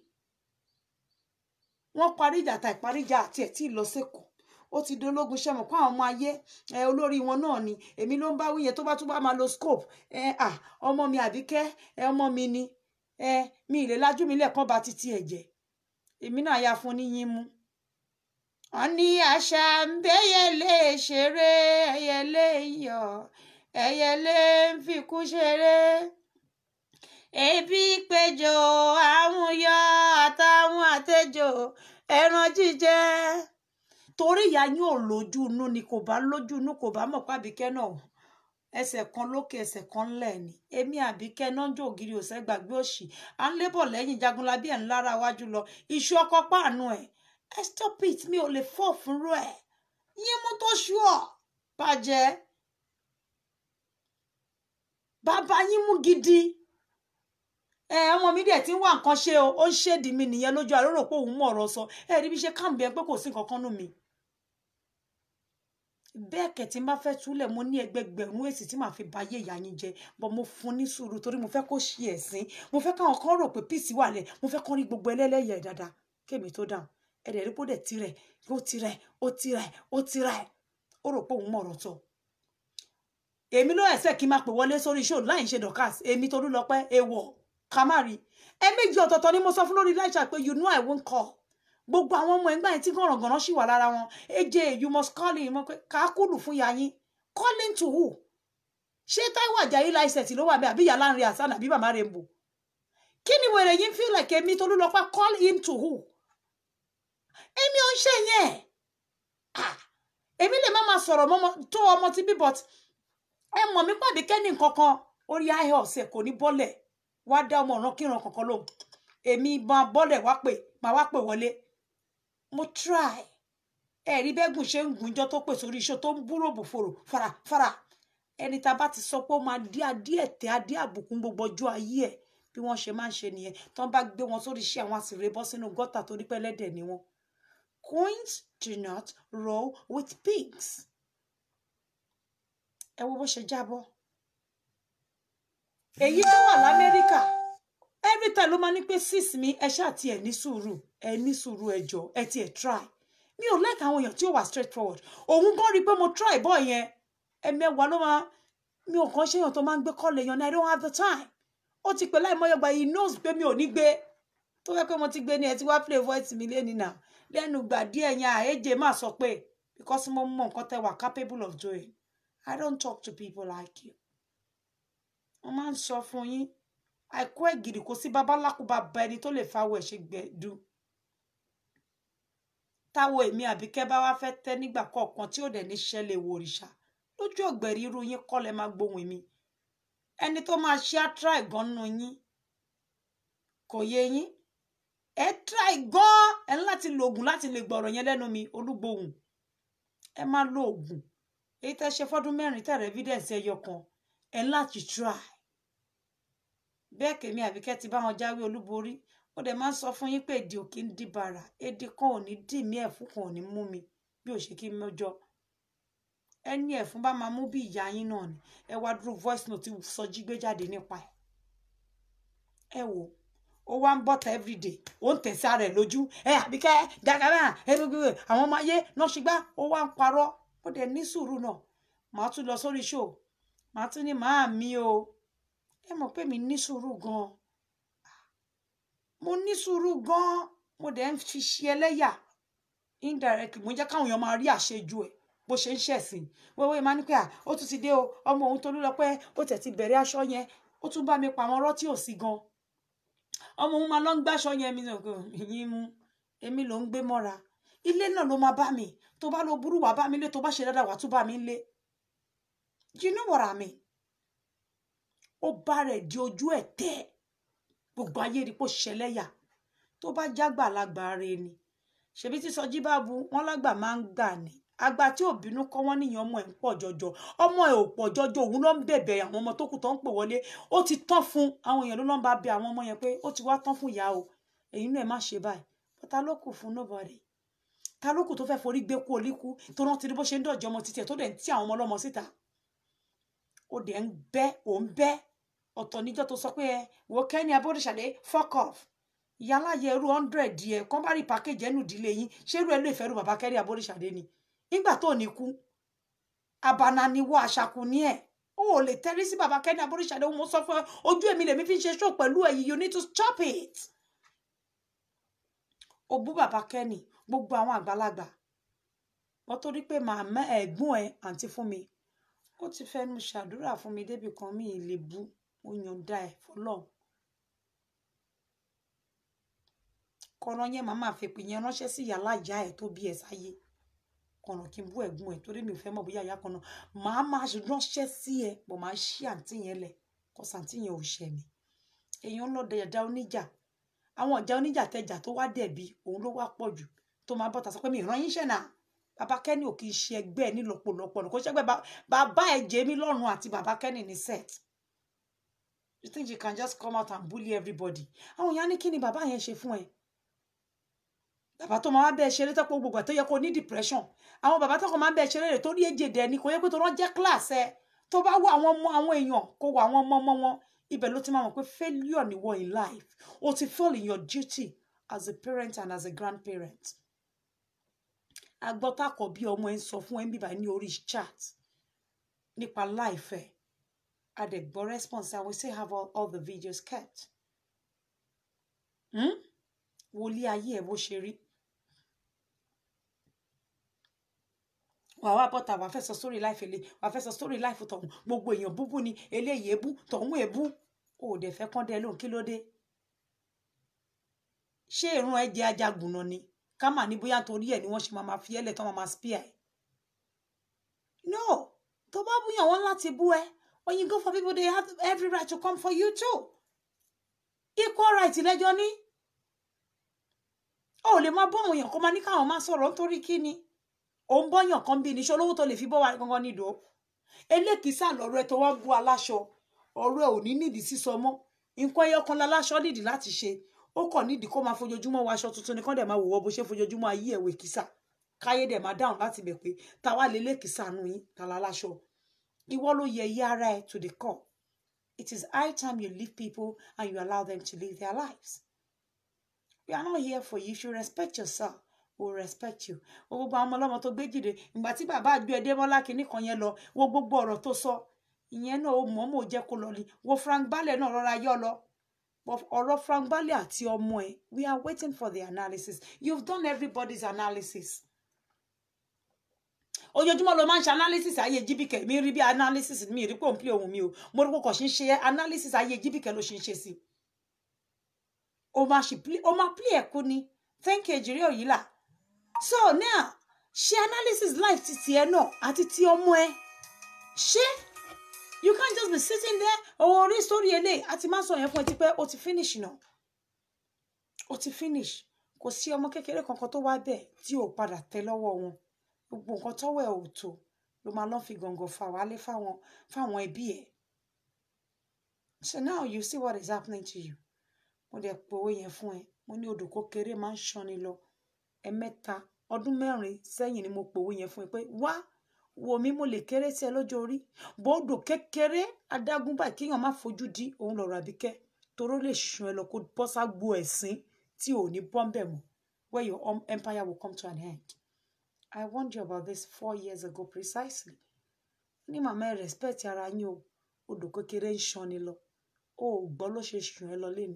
wọ́n parí ìjà ta ìparí ìjà àti ẹ̀ tí ì lọ sẹ́kọ̀ọ́ ó ti dológun ṣẹ́mọ̀ kó àwọn ọmọ ayé ẹ olórí wọn náà ni èmi ló ń bá wíyẹn tó bá tún bá máa lo scope ẹ à ọmọ mi Àbíkẹ́ ẹ ọmọ mi ni ẹ mi ì lè lajú mi lẹ́ẹ̀kan bá títí ẹ̀ jẹ́ èmi náà ya fún níyín mú. wọ́n ní àṣà ń bẹ́yẹlé ṣeré ẹyẹlé yọ̀ ẹyẹlé ń fikú ṣeré ebi péjọ àwọn yọ àtàwọn àtẹjọ ẹran jíjẹ torí ìyá yín ò lójú inú ni kò bá lójú inú kò bá mọ̀ pé Àbíkẹ́ náà ẹsẹ̀ kan lókè ẹsẹ̀ kan ńlẹ̀ ni èmi Àbíkẹ́ náà ń jò ògiri òsẹ́ gbàgbé òṣì à ń lébọ̀ lẹ́yìn Jagunlabi ẹ̀ ń lára wájú lọ iṣu ọkọ páànù ẹ̀ ẹ stop it mi ò lè fọ́ fúnrú ẹ̀ yín mú tó ṣú ọ̀ bàjẹ́ bàbá yín mú gidi ẹ ọmọ mi dẹ̀ tí ń wá nǹkan ṣe o ó ń ṣèdí mi nìyẹn lójú àrórò pé òun mọ̀ ọ̀rọ̀ sọ ẹ rí bí ṣe káàmbì ẹ pé kò sí nǹkan kan nù mí bẹ́ẹ̀ kẹ̀ tí n bá fẹ́ túlẹ̀ mo ní ẹgbẹgbẹ̀rún èsì tí màá fi báyé ìyá yín jẹ bọ́ mo fún ní sùúrù torí mo fẹ́ kó ṣe ẹ̀sìn mo fẹ́ káwọn kan rò pé píìsì wà lẹ̀ mo fẹ́ kọ́ rí gbogbo ẹlẹ́lẹ́yẹ dáadáa kémi tó dáhùn ẹ̀rẹ̀ rí bódẹ̀ tirẹ̀ ó tirẹ̀ ó tirẹ̀ ó tirẹ̀ ó rò pé òun mọ̀ ọ̀rọ̀ sọ èmi ló ẹ̀sẹ̀ kí n máa pè wọlé sórí show láì ṣe dọ̀kás èmi torí lọ pẹ́ ewọ̀ kamari ẹ méjì ọ̀tọ̀ọ̀tọ̀ ni mo sọ fún lórí láìsà pé you know I won't call gbogbo àwọn ọmọ ẹgbẹ́ yẹn tí gànràngànrà sì wà lára wọn eje you must call him kákúlù fún ya yín calling to who ṣé Táíwò Àjàyí láìsẹ̀tì ló wà bẹ́ẹ̀ àbí Ìyá Lánrè Hasan àbí Màmá Rainbow kí ni wèrè yín feel like èmi tó ló lọ pa call him to who èmi ò ń ṣe yẹn èmi lè má máa sọ̀rọ̀ mọ́mọ́ tó ọmọ tí bí but ẹ mọ̀ mí pàdé kẹ́ni kankan orí ayé ọ̀sẹ̀ kò ní bọ́lẹ̀ wá dá ọmọ ọ̀ràn kíran kankan lóhùn èmi máa bọ́lẹ̀ wá pè máa wá pè wọlé mo try ẹ̀rí bẹ́gùn ṣe ń gùnjọ́ tó pè sórí iṣẹ́ tó ń búrò bòfòrò farafara ẹni tá a bá ti sọ pé ó máa dí adé ẹ̀tẹ́ adé àbùkún gbogbo ọjọ́ ayé ẹ̀ bí wọ́n ṣe máa ń ṣe nìyẹn tó ń bá gbé wọn sórí iṣẹ́ àwọn àsìrè bọ́ sínú gọ́tà torí pé ẹlẹ́dẹ̀ ni wọ́n. Coins do not roll with pigs. ẹ wo bó ṣe jábọ́ èyí tó wà l'Amẹ́ríkà every time ló máa ní pé sis mi ẹ ṣáà ti ẹ ní sùúrù ẹ ní sùúrù ẹjọ ẹ ti ẹ try mi ò like àwọn èèyàn tí ó wà straight forward òun gan rí pé mo try boy yẹn ẹ mẹ́wàá ló máa mi ò kàn ṣe èèyàn tó máa ń gbé kọ́lé yan I don't have the time ó ti pè láì mọ́ yọgbà he knows pé mi ò ní gbé tó fẹ́ pé mo ti gbé ní ẹ ti wá play voice mi lẹ́ni náà lẹ́nu gbà díẹ̀ yẹn àéjè má sọ pé because mo mọ nǹkan tẹ́ wà capable of doing I don't talk to people like you wọ́n máa ń sọ fún yín àìkú ẹ̀gìrì kò sí babaláku bàbá ẹni tó lè fáwọ ẹ̀ ṣe gbẹ̀dú táwọn èmi Àbíkẹ́ bá wá fẹ́ tẹ́ nígbà kọ̀ọ̀kan tí ò dẹ̀ ní ṣẹlẹ̀ wo òrìṣà lójú ọ̀gbẹ̀rì irú yín kọ́ lẹ máa gbóhùn mi ẹni tó máa ṣe á try gan nù yín kò yé yín ẹ try gan ẹ láti lo oògùn láti lè gbọ̀rọ̀ yẹn lẹ́nu mi Olúgbòhùn ẹ má lo oògùn èyí tẹ́ ṣe fọ́dún mẹ́rin tẹ̀rẹ̀ evidence ẹyọ kan ẹ láti try bẹ́ẹ̀ kèmi Àbíkẹ́ ti bá wọn jáwé olúborí ó dẹ̀ máa ń sọ fún yín pé èdè ò kí ń di bàrà èdè kan ò ní dì mí ẹ̀fún kan ò ní mú mi bí ò ṣe kí mọ́jọ́ ẹni ẹ̀fún bá máa mú bí ìyá yín náà ni ẹ wá dúró voice note tí Sọjí gbé jáde nípa ẹ̀ ẹ wò ó wá ń bọ́ta everyday ó ń tẹ̀sí ara ẹ̀ lójú ẹ Àbíkẹ́ gàgàrà ẹ gbogbo àwọn ọmọ ayé náà ṣùgbọ́n ó wá ń parọ́ ó dẹ̀ ní sùúrù náà màá tún lọ sórí show màá tún ní màá mi o ẹ mọ̀ pé mi ní sùúrù gan mo ní sùúrù gan mo dẹ̀ ń fi ṣe ẹlẹ́yà indirectly mo jẹ́ káwọn èèyàn máa rí àṣejù ẹ̀ bó ṣe ń ṣẹ̀sìn wẹ́wẹ́ máa ní pé à ó tún ti dé o ọmọ òun Tolú lọ pé ó tẹ̀ ti bẹ̀rẹ̀ aṣọ yẹn ó tún bá mi pa àwọn ọ̀rọ̀ tí ò sí gan ọmọ òun máa lọ ń gbáṣọ yẹn mi yín mú èmi ló ń gbé mọ́ra ilé náà ló máa bá mi tó bá lọ burú wà bá mi lé tó bá ṣe dáadáa wà tún bá mi lé you know what I mean ó bá rẹ̀ di ojú ẹ̀ tẹ́ gbogbo ayé rí pò ṣẹlẹ́yà tó bá jágbà lágbà rẹ̀ ni ṣebí tí Sọjí bá bu wọn lágbà máa ń gbà ní àgbà tí ò bínú kọ́ wọ́n níyàn ọmọ ẹ̀ ń pọ̀ jọjọ ọmọ ẹ̀ ò pọ̀ jọjọ òun ló ń bẹ̀bẹ̀ àwọn ọmọ tó kù tó ń pè wọlé ó ti tán fún àwọn èèyàn ló lọ́n bá bẹ àwọn ọmọ yẹn pé ó ti wá tán fún ìyá o èyí náà ẹ má ṣe báyìí ta ló kù fún nobody ta ló kù tó fẹ́ forí gbé kú olíkú tó rántí bó ṣe ń dọ̀jọ́ ọmọ títí ẹ̀ tó dẹ̀ ń tí àwọn ọmọ ọlọ́mọ síta ó dẹ̀ ń bẹ́ ò ń bẹ́ ọ̀tọ̀ níjọ́ tó sọ pé ẹ wò Kẹ́ni Abọ́dẹ̀ṣàdé fuck off ìyálà yẹ irú hundred yẹ kán bá rí package ẹnu ìdílé yín ṣé irú ẹ lè fẹ́ rú bàbá Kẹ́ni Abọ́dẹ̀ṣàdé ni nígbà tó ní kú abana ni wọ́ aṣakun ní ẹ̀ ó lè tẹrí sí bàbá Kenny Aboríṣàdé mo sọ fún ẹ ojú èmi lèmi fi ń ṣe show pẹ̀lú ẹ̀yin you need to stop it. Ó bú bàbá Kenny gbogbo àwọn àgbàlagbà wọ́n torí pé màmá ẹ̀gbọ́n ẹ̀ àǹtí fún mi ó ti fẹ́nu ṣàdúrà fún mi débi kan mi lè bú mo yànda ẹ̀ fọlọ́run. Kọ̀nà yẹn màmá fèpè yẹn ránṣẹ́ sí yàrá ìyá ẹ̀ tó bí ẹ̀ sáyé kọ̀nà kí n bú ẹ̀gbọ́n ẹ̀ torí mi ò fẹ́ mọ̀ bóyá ìyá kan náà màá máa ránṣẹ́ sí ẹ bọ̀ máa ṣí àǹtí yẹn lẹ̀ kọ́sà àǹtí yẹn ò ṣẹ̀ mí. Èèyàn lọ dẹ̀dà oníjà àwọn ọ̀jà oníjà tẹjà tó wá dẹ̀bi òun ló wá pọ̀ jù tó máa bọ́ta sọ pé mi ìran yín ṣẹ̀ náà bàbá Kenny ò kì í ṣe ẹgbẹ́ ẹ ní lọ́pọ̀lọpọ̀ kò ṣẹ́gbẹ́ bàbá ẹ̀ jẹ́ mi lọ́rùn àti bàbá Kenny ní set. You think you can just come out and bully everybody? Àwọn èèyàn ní kí ni bàbá yẹn ṣe fún ẹ? Bàbá tó máa bẹ ṣeré tó pọ̀ gbogbo tó yẹ kó ní depression àwọn bàbá tó kàn máa bẹ ṣeré rẹ̀ tó rí èjè dẹ̀ ni kò yẹ pé tó rán jẹ́ class ẹ tó bá wọ àwọn ọmọ àwọn èèyàn kó wọ àwọn ọmọ ọmọ wọn ibẹ̀ ló ti máa mọ̀ pé failure ni wọ́n in life o ti fail in your duty as a parent and as a grandparent. Agbọ́tàkọ̀ bí ọmọ ẹ ń sọ fún ẹ ń bíbá ní orí chat nípa life ẹ adẹ̀gbọ́ response I will say have all, all the videos kept. Hmm? Wòlíì ayé ẹ bó ṣe rí. Wà wá bọ́ta wà fẹ́ sọ story life ele wà fẹ́ sọ story life tọ̀hún gbogbo èèyàn búbú ni eléyìí ebú tọ̀hún ebú ó dẹ̀ fẹ́ kán dẹ lóhùn kí ló dé. Ṣé ìrun ẹ jẹ́ ajagunà ni ká mà ní bóyá torí ẹ̀ ni wọ́n ṣe máa ma fi ẹlẹ̀ tán máa ma spear ẹ̀. No tó bá búyàn wọn láti bú ẹ when you go for people they have every right to come for you too. Equal right lẹ́jọ́ ní. Ó lè máa bọ́ àwọn èèyàn kó máa ní káwọn máa sọ̀rọ̀ nítorí kí ni. Ó ń bọ́yàn kan bí ní ṣe olówó tó lè fi bọ́ wa gangan nídò elékìísà lọ́rọ̀ ẹ tó wá bú aláṣọ ọ̀rọ̀ ẹ ò ní nídìí sísọ mọ́ nǹkan ẹyọ kan láláṣọ nídìí láti ṣe ó kàn nídìí kó máa fojoojúmọ́ wọ aṣọ tuntun nìkan dẹ̀ máa wòwọ́ bó ṣe fojoojúmọ́ ayé ẹ̀wẹ̀ kìsà káyé dẹ̀ máa dáhùn láti bẹ̀ pé táwa lè lékìísà nù yín tàlà láṣọ ìwọ ló yẹ yí ara ẹ to the core. It is high time you leave people and you allow them to live their lives. We are not here for you. If you respect yourself will respect you. Wo gbogbo àwọn ọmọlọ́mọ tó gbé jìde ìgbà tí bàbá àjọ Ẹdẹ́mọ́lá kìíní kan yẹn lọ wo gbogbo ọ̀rọ̀ tó sọ ìyẹn náà ó mọ̀ mọ̀ jẹ́ kó lọ ni wo Frank Baale náà rọra yọ lọ ọ̀rọ̀ Frank Baale àti ọmọ ẹ̀ we are waiting for the analysis. You've done everybody's analysis. Ojoojúmọ́ ló máa ń ṣe analysis ayé Jíbìkẹ́ mi rí bí analysis mi rí pé òun play ohun mi o mo rí pé kò ṣe ń ṣe analysis ayé Jíbìkẹ́ ló ṣe ń ṣe sí o máa ṣe play o máa play ẹ̀kú ni thank you Ejiri Oyila. So now ṣe analysis life ti tiẹ̀ náà àti ti ọmọ ẹ ṣe you can't just be sitting there owó orí story ele àti máa sọ yẹn fún ẹ ti pé o ti finish náà o ti finish kò sí ọmọ kékeré kankan tó wá bẹ́ẹ̀ tí ò padà tẹ́ lọ́wọ́ wọn gbogbo nǹkan tọ́wọ́ ẹ̀ ò tó ló máa lọ́n fi gàngàn fà wálé fáwọn fáwọn ẹbí ẹ̀. So now you see what is happening to you. Mo dẹ̀ pòwó yẹn fún ẹ mo ní odò kékeré máa ń ṣanni lọ ẹ̀mẹ́ta ọdún mẹ́rin sẹ́yìn ni mo pòwó yẹn fún ẹ pé wá wo mi mo lè kéré sí ẹ lọ́jọ́ orí bódò kékeré adágún báyìí kéèyàn má fojú di òun lọ̀rọ̀ Àbíkẹ́ toró lè ṣun ẹ lọ kó bọ́ ságbo ẹ̀sìn tí ò ní bọ́m̀bẹ̀ mọ́ where your empire will come to an end. I warned you about this four years ago precisely. Ní màmá ẹ respect ara yín o odò kékeré ń ṣanni lọ o ò gbọ́ ló ṣe ṣun ẹ lọ léni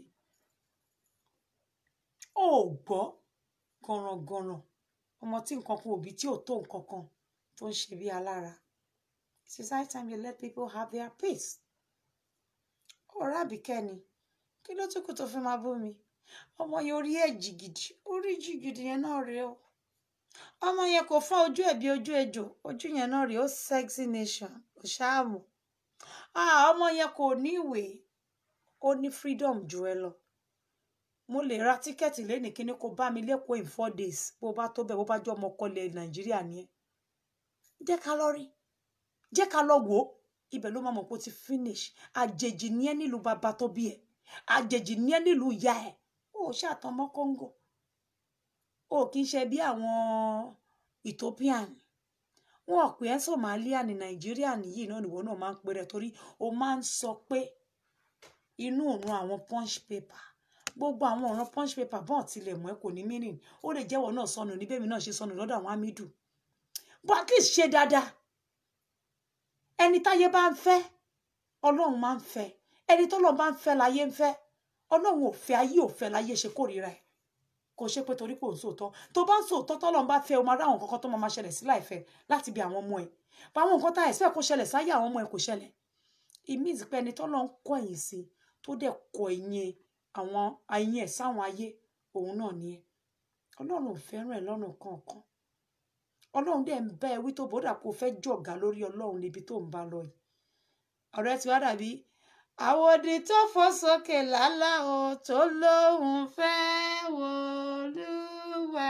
o ò gbọ́ gànràngànràn ọmọ tí nǹkan kan òbí tí ò tó nǹkan kan tó ń ṣe bí alára. It is high time you let people have their peace. Ọ̀rọ̀ Àbíkẹ́ ni kí ló tún kù tó fi máa bú mi ọmọ yẹn orí ẹ̀ jìgìdì orí jìgìdì yẹn náà rèé o ọmọ yẹn kò fọ́ ojú ẹ̀ bí ojú ejò ojú yẹn náà rèé ó sexy nation ó ṣáàmù ọmọ yẹn kò ní ìwé ó ní freedom ju ẹ lọ mo lè ra tíkẹ́ẹ̀tì lẹ́nìí kíní kó bá mi lẹ́kọ̀ọ́ in four days bó bá tó bẹ́ẹ̀ bó bá jọ ọmọ kọlẹ̀ Nàìjíríà ni ẹ jẹ́ ká lọ rí jẹ́ ká lọ wò ó ibẹ̀ ló máa mọ̀ pé ó ti finish àjèjì ní ẹ nílùú bàbá tó bí ẹ àjèjì ní ẹ nílùú ìyá ẹ ó ṣàtọmọ Congo ó kì í ṣe bí àwọn Ethiopian wọn ò pè ẹ́ Somalia ní Nàìjíríà nìyí náà nìwọ náà máa ń pè rẹ torí ó máa ń sọ pé inú òun àwọn punch paper gbogbo àwọn ọ̀ràn punch paper bọ́ọ̀ tilẹ̀ mọ́ ẹ kò ní meaning ó lè jẹ́wọ́ náà sọnù níbẹ̀ mi náà ṣe sọnù lọ́dọ̀ àwọn Hamidu but at least ṣe dáadáa ẹni táyé bá ń fẹ́ Ọlọ́run máa ń fẹ́ ẹni tó lọ́n bá ń fẹ́ láyé ń fẹ́ Ọlọ́run ò fẹ́ ayé ò fẹ́ láyé ṣe kórìíra ẹ̀ kò ṣe pé torí pé ò ń sòótọ́ tó bá ń sòótọ́ tọ́lọ́run bá fẹ́ o máa ráwọn kankan tó máa ṣẹlẹ̀ sí láìfẹ́ láti bí àwọn ọmọ ẹ̀ báwọn nǹkan tá ẹ̀sẹ̀ kó ṣẹlẹ̀ sáyé àwọn ọmọ ẹ̀ kò ṣẹlẹ̀ ìmí ìsìnkú ẹni tọ́lọ́run kọ́ ẹ̀yìn sí tó dẹ̀ kọ ẹ̀yìn àwọn ẹ̀yìn ẹ̀ sáwọn ayé òun náà ni ẹ Ọlọ́run ò fẹ́ràn ẹ̀ lọ́nà kankan Ọlọ́run dẹ̀ ń bá ẹ wí tó bódà kó fẹ́ jọ̀gá lórí Ọlọ́run níbi tó ń bá lọ yìí ọ̀rẹ́ ti wá dàbí àwòdì tó fò sókè lálá o tó lóhùn fẹ́ w'Olúwa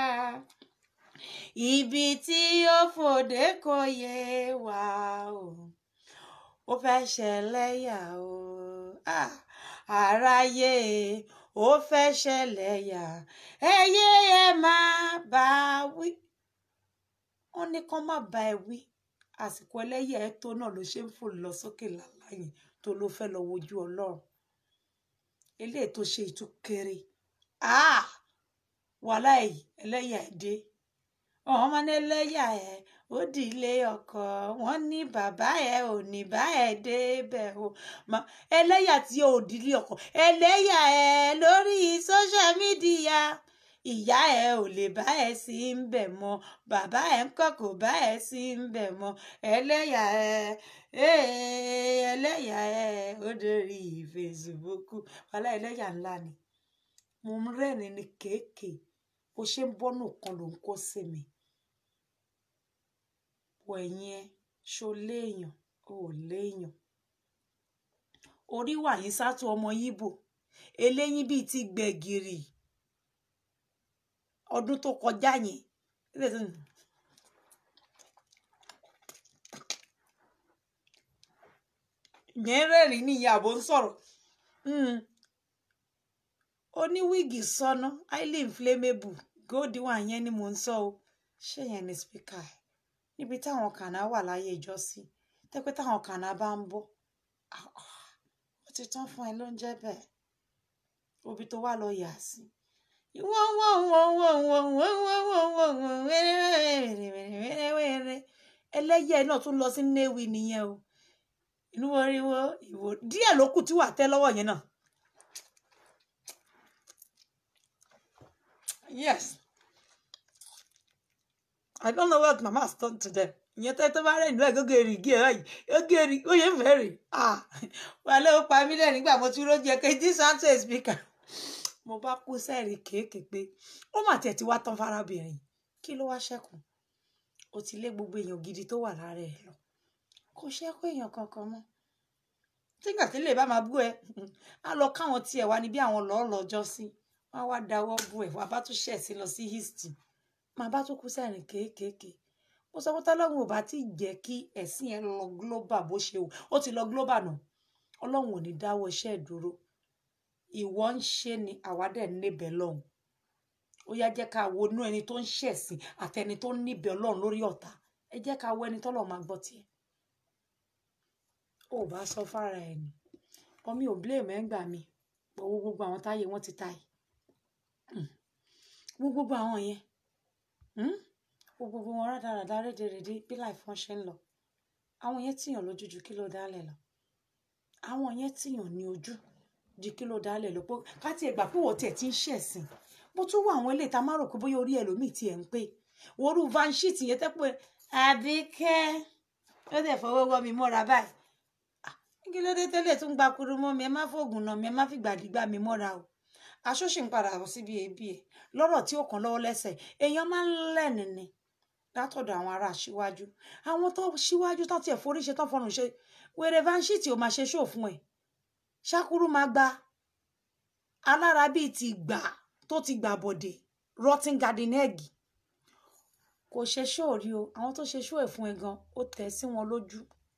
ibi tí ó fòdé kò yé wa o ó fẹ́ ṣẹlẹ́yà o àráyé ó fẹ́ ṣẹlẹ́yà ẹyẹ ẹ má bá wí wọ́n ní kán má bá ẹ wí àsìkò ẹlẹ́yà ẹ tó náà ló ṣe ń fò lọ sókè lálá yìí tó ló fẹ́ lọ wojú Ọlọ́run eléyìí tó ṣe ìtúkéré ah wàhálà yìí ẹlẹ́yà ẹ dé ọmọ ní ẹlẹ́yà ẹ ó di ilé ọkọ wọn ní bàbá ẹ ò ní bá ẹ débẹ̀ o ẹlẹ́yà tí ò di ilé ọkọ ẹlẹ́yà ẹ lórí social media ìyá ẹ ò lè bá ẹ sí ń bẹ̀ mọ́ bàbá ẹ ń kọ́ kò bá ẹ sí ń bẹ̀ mọ́ ẹlẹ́yà ẹ ẹlẹ́yà ẹ ó dórí Facebook wàhálà ẹlẹ́yà ńlá ni mo ń rẹ́rìn ní kéèké bó ṣe ń bọ́nù kan ló ń kó sí mi wọ ẹ̀yìn ẹ ṣó léèyàn ò léèyàn orí wà yín sátú ọmọ yíbò eléyín bíi ti gbẹ̀gìrì ọdún tó kọjá yẹn yẹn rẹ́rìn ní ìyàbò ń sọ̀rọ̀ ó ní wíìgì sọnà highly inflammable góòdì wà yẹn ni mò ń sọ o ṣé yẹn ni spíkà ẹ níbi táwọn kànáà wà láyé ìjọsìn tẹpẹ táwọn kànáà bá ń bọ̀ ó ti tán fún ẹ ló ń jẹ bẹ́ẹ̀ òbí tó wà lọ yà sí ẹlẹ́yẹ náà tún lọ sí néwì nìyẹn o inú oríwó ìwò díẹ̀ ló kù tí wà tẹ́ lọ́wọ́ yẹn náà yes I don't know what mama has done to them ìyẹn tẹ́ tó bá rẹ̀ nínú ẹ̀ gógó èrì gí ẹ̀ báyìí gógó èrì ó yẹ fẹ́rẹ̀ ah wà ló pa mí lẹ́ nígbà mo tún rójú ẹ kejì santo speaker mo bá kú sẹ́ẹ̀rì kéèké pé ó mà tiẹ̀ ti wá tán fárábìnrin kí ló wá ṣẹ́kù ó ti lé gbogbo èèyàn gidi tó wà lára ẹ̀ lọ kò ṣẹ́kù èèyàn kankan mọ́ tígbà tí lè bá máa bú ẹ á lọ káwọn tiẹ̀ wá níbi àwọn lọ́ọ́ lọ́jọ́ sí wọ́n wá dáwọ́ bú ẹ̀ wá bá tún ṣẹ̀ sí lọ sí history máa bá tún kú sẹ́ẹ̀rì kéèké mo sọ pé tọ́lọ́run ò bá ti jẹ́ kí ẹ̀sìn ẹ lọ global bó ṣe wù ó ti lọ global náà Ọlọ́run ò ní dáwọ́ iṣẹ́ ìdúró ìwọ ń ṣe ni àwa dẹ̀ níbẹ̀ lọ́hùn ó yá jẹ́ ká wo inú ẹni tó ń ṣẹ̀sìn àtẹni tó ń níbẹ̀ Ọlọ́run lórí ọ̀tá ẹ jẹ́ ká wo ẹni tọ́lọ́run máa gbọ́ tiẹ̀ ó bá sọ fára ẹ̀ ni ọmọ mi ò blame ẹ̀ ń gbà mí owó gbogbo àwọn táyé wọn ti táyé wo gbogbo àwọn yẹn wo gbogbo wọn rádaràdá rédèrèdè bí láì fọ́n ṣe ń lọ àwọn yẹn tìyàn lójú ju kí ló dálẹ̀ lọ àwọn yẹn tìyàn ní ojú di kí ló dálẹ̀ lọ pé ká tiẹ̀ gbà pé wọ́n tiẹ̀ ti ń ṣẹ̀sìn bó tún wọ àwọn eléyìí tá a máa rò pé bóyá orí ẹlòmíì tiẹ̀ ń pè wọ́n rú van sheet yẹn tẹ́ pé Àbíkẹ́ ó dẹ̀ fọwọ́ wọ́ mi mọ́ra báyìí kí ló dé tẹ́lẹ̀ tún gba kuru mọ́ mi ẹ má fògùn náà mi ẹ má fi gbàdígbà mi mọ́ra o aṣọ ṣì ń padà bọ̀ síbi ebi ẹ̀ lọ́rọ̀ tí ó kàn lọ́wọ́ lẹ́sẹ̀ èèyàn máa ń lẹ́nu ni látọ̀dọ̀ àwọn ará síwájú àwọn tó síwájú tó tiẹ̀ forí ṣe tó fọrùn ṣe wèrè van sheet ò máa ṣe ṣó fún ẹ̀ ṣákúrú máa gba alára bíi ti gbà tó ti gbà bọ̀dé rotten garden egg kò ṣe ṣó rí o àwọn tó ṣe ṣó ẹ̀ fún ẹ gan ó tẹ̀ sí wọn lójú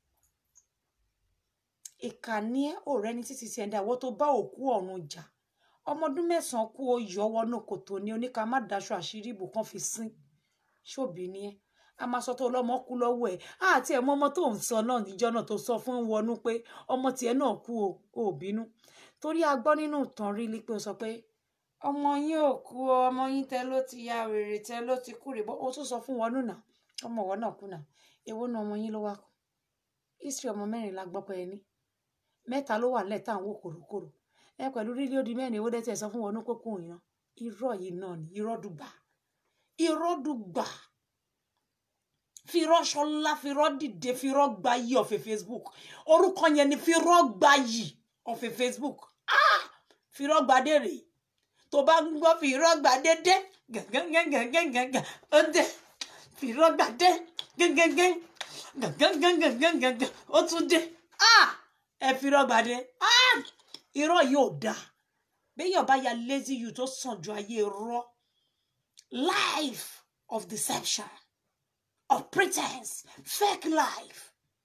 ìkànnì ẹ ò rẹni títí ti ẹ̀dá àwọn tó bá òkú ọ̀run jà ọmọdún mẹ́sàn-án kú ó yọ wọnú kòtò ní oníkà má daṣọ àṣírí ibò kan fi sín ṣòbí ni ẹ a máa sọ tó ọlọ́mọ kú lọ́wọ́ ẹ̀ àti ẹ̀mọ́ ọmọ tó ń sọ náà níjọ́ náà tó sọ fún wọnú pé ọmọ tiẹ̀ náà kú o ò bínú torí a gbọ́ nínú ìtàn rí lí pé ó sọ pé ọmọ yín ò kú o ọmọ yín tẹ ló ti ya wèrè tẹ ló ti kú rè bọ́ ó tún sọ fún wọnú náà ọmọ wọn náà kú náà èwo náà ọmọ yín ló wá kú history ọmọ mẹ́rin la gbọ́ pé ẹni mẹ́ta ló wà lẹ́tà ń wò kòròkòrò ẹ pẹ̀lú rírí ó di mẹ́rin ó dẹ́tẹ̀ sọ fún wọn ní kókó ìran irọ́ yìí náà ni irọ́ dùgbà irọ́ dùgbà firọ́ ṣọlá firọ́ dìde firọ́ gba yìí ọ̀fẹ́ Facebook orúkọ yẹn ni firọ́ gba yìí ọ̀fẹ́ Facebook ah firọ́ gba dèrè tó bá ń gbọ́ firọ́ gba dédé gàngàngàngàngàngà ó dé firọ́ gba dé gàngàngàng gàngàngàngàngàngà ó tún dé ah ẹ firọ́ gba dé ah irọ́ yìí ò dáa béèyàn bá ya lazy you tó sàn ju ayé irọ́ life of deception of pretense fake life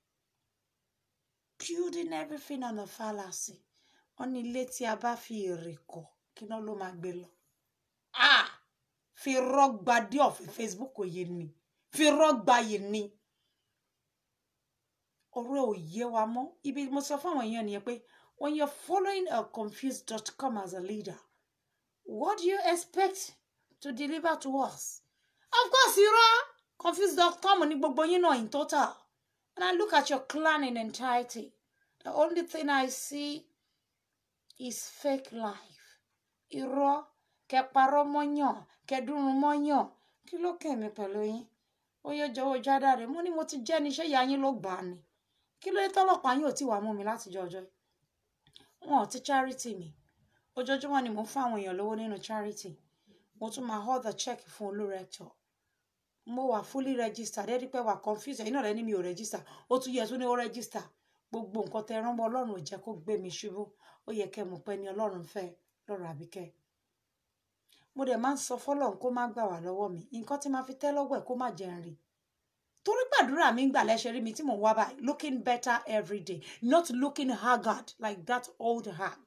building everything on a fallacy wọ́n ní ilé tí a bá fi èrè kọ́ kí náà ló máa gbé lọ ah fi rọgbà dé ọ̀fẹ́ Facebook òye ni fi rọgbà yìí ni ọ̀rọ̀ ò yé wa mọ́ ibi mo sọ fún àwọn èèyàn nìyẹn pé when you're following a confused dot com as a leader what do you expect to deliver to us? Of course irọ́ confused dot com ní gbogbo yín náà in total and I look at your clan in entirety the only thing I see is fake life irọ́ kẹparọ́ mọ́yàn kẹdúrún mọ́yàn kí ló kẹ̀mí pẹ̀lú yín ó yẹ jọ̀wọ́ jáde rẹ̀ mo ní mo ti jẹ́ níṣẹ́ ìyá yín ló gbà á ni kí ló dé tọ́lọ́pàá yín ò tí wàá mú mi láti jọjọ́ wọn ò ti charity mi ojoojúmọ́ ni mo ń fún àwọn èèyàn lówó nínú charity mo tún máa hold the check fún olúrẹ́tọ̀ mo wà fully registered ẹ rí pé wà confused ẹ̀yin náà rẹ ní mi ò register ó tún yẹ tún ní ó register gbogbo nǹkan tẹ rán mọ́ ọlọ́run ò jẹ́ kó gbé mi ṣubú ó yẹ kẹ́ mọ̀ pé ní ọlọ́run fẹ́ lọ́rọ̀ àbíkẹ́ mo dẹ̀ máa ń sọ fọ́lọ́run kó má gbà wá lọ́wọ́ mi nǹkan tí máa fi tẹ́ lọ́wọ́ ẹ̀ kó má jẹun rí torí gbàdúrà mi ń gbà lẹ́sẹ̀ rí mi tí mò ń wá báyìí looking better every day not looking haggard like that old hag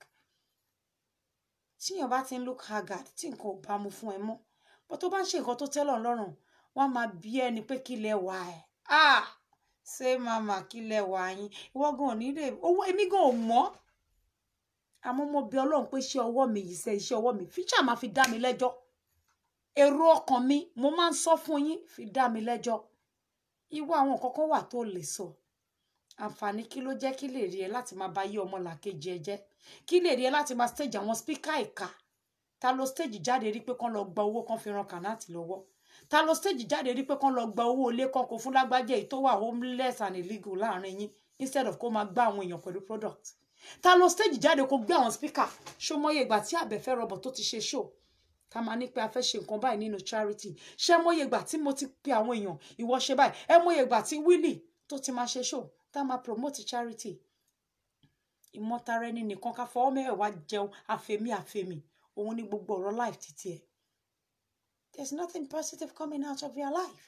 tíyàn bá ti ń look haggard tí nǹkan ò bá mu fún ẹ mọ́ bó tó bá ń ṣe nǹkan tó tẹ́ lọ́run lọ́rùn wọ́n máa bí ẹni pé kí lẹ wà ẹ̀ ah ṣé màmá kí lẹ wà yín ìwọ gan ò ní lè owó èmi gan ò mọ̀ àmọ́ mo bí ọlọ́run pé iṣẹ́ ọwọ́ mi yìí ṣe iṣẹ́ ọwọ́ mi fíṣà máa fi dá mi lẹ́jọ́ èrò ọkàn mi mo máa ń sọ fún yín fi dá mi lẹ́jọ́ ìwọ àwọn kankan wà tó lè sọ àǹfààní kí ló jẹ́ kí lè rí ẹ láti máa bá yí ọmọ làkejì ẹ jẹ́ kí lè rí ẹ láti máa stage àwọn spíkà ìka ta ló stage jáde rí pé kán lọ gba owó kan fi ran kànáàtì lọ́wọ́ ta ló stage jáde rí pé kán lọ gba owó ilé kan kó fún lágbájá èyí tó wà homeless and illegal láàrin yín instead of kó máa gbá àwọn èèyàn pẹ̀lú product ta ló stage jáde kó gbé àwọn speaker ṣó mọye ìgbà tí àbẹ̀fẹ́ rọbọ̀ tó ti ṣe show ká máa ní pé a fẹ́ ṣe nǹkan báyìí nínú charity ṣé mọye ìgbà tí mo ti pe àwọn èèyàn ìwọ ṣe báyìí ẹ mọye ìgbà tí Willie tó ti máa ṣe show tá máa promote charity ìmọ̀tara ẹni nìkan ká fọwọ́ mẹ́wàá jẹun àfẹ́mí àfẹ́mí òun ní gbogbo ọ̀rọ̀ life títí ẹ̀ there's nothing positive coming out of your life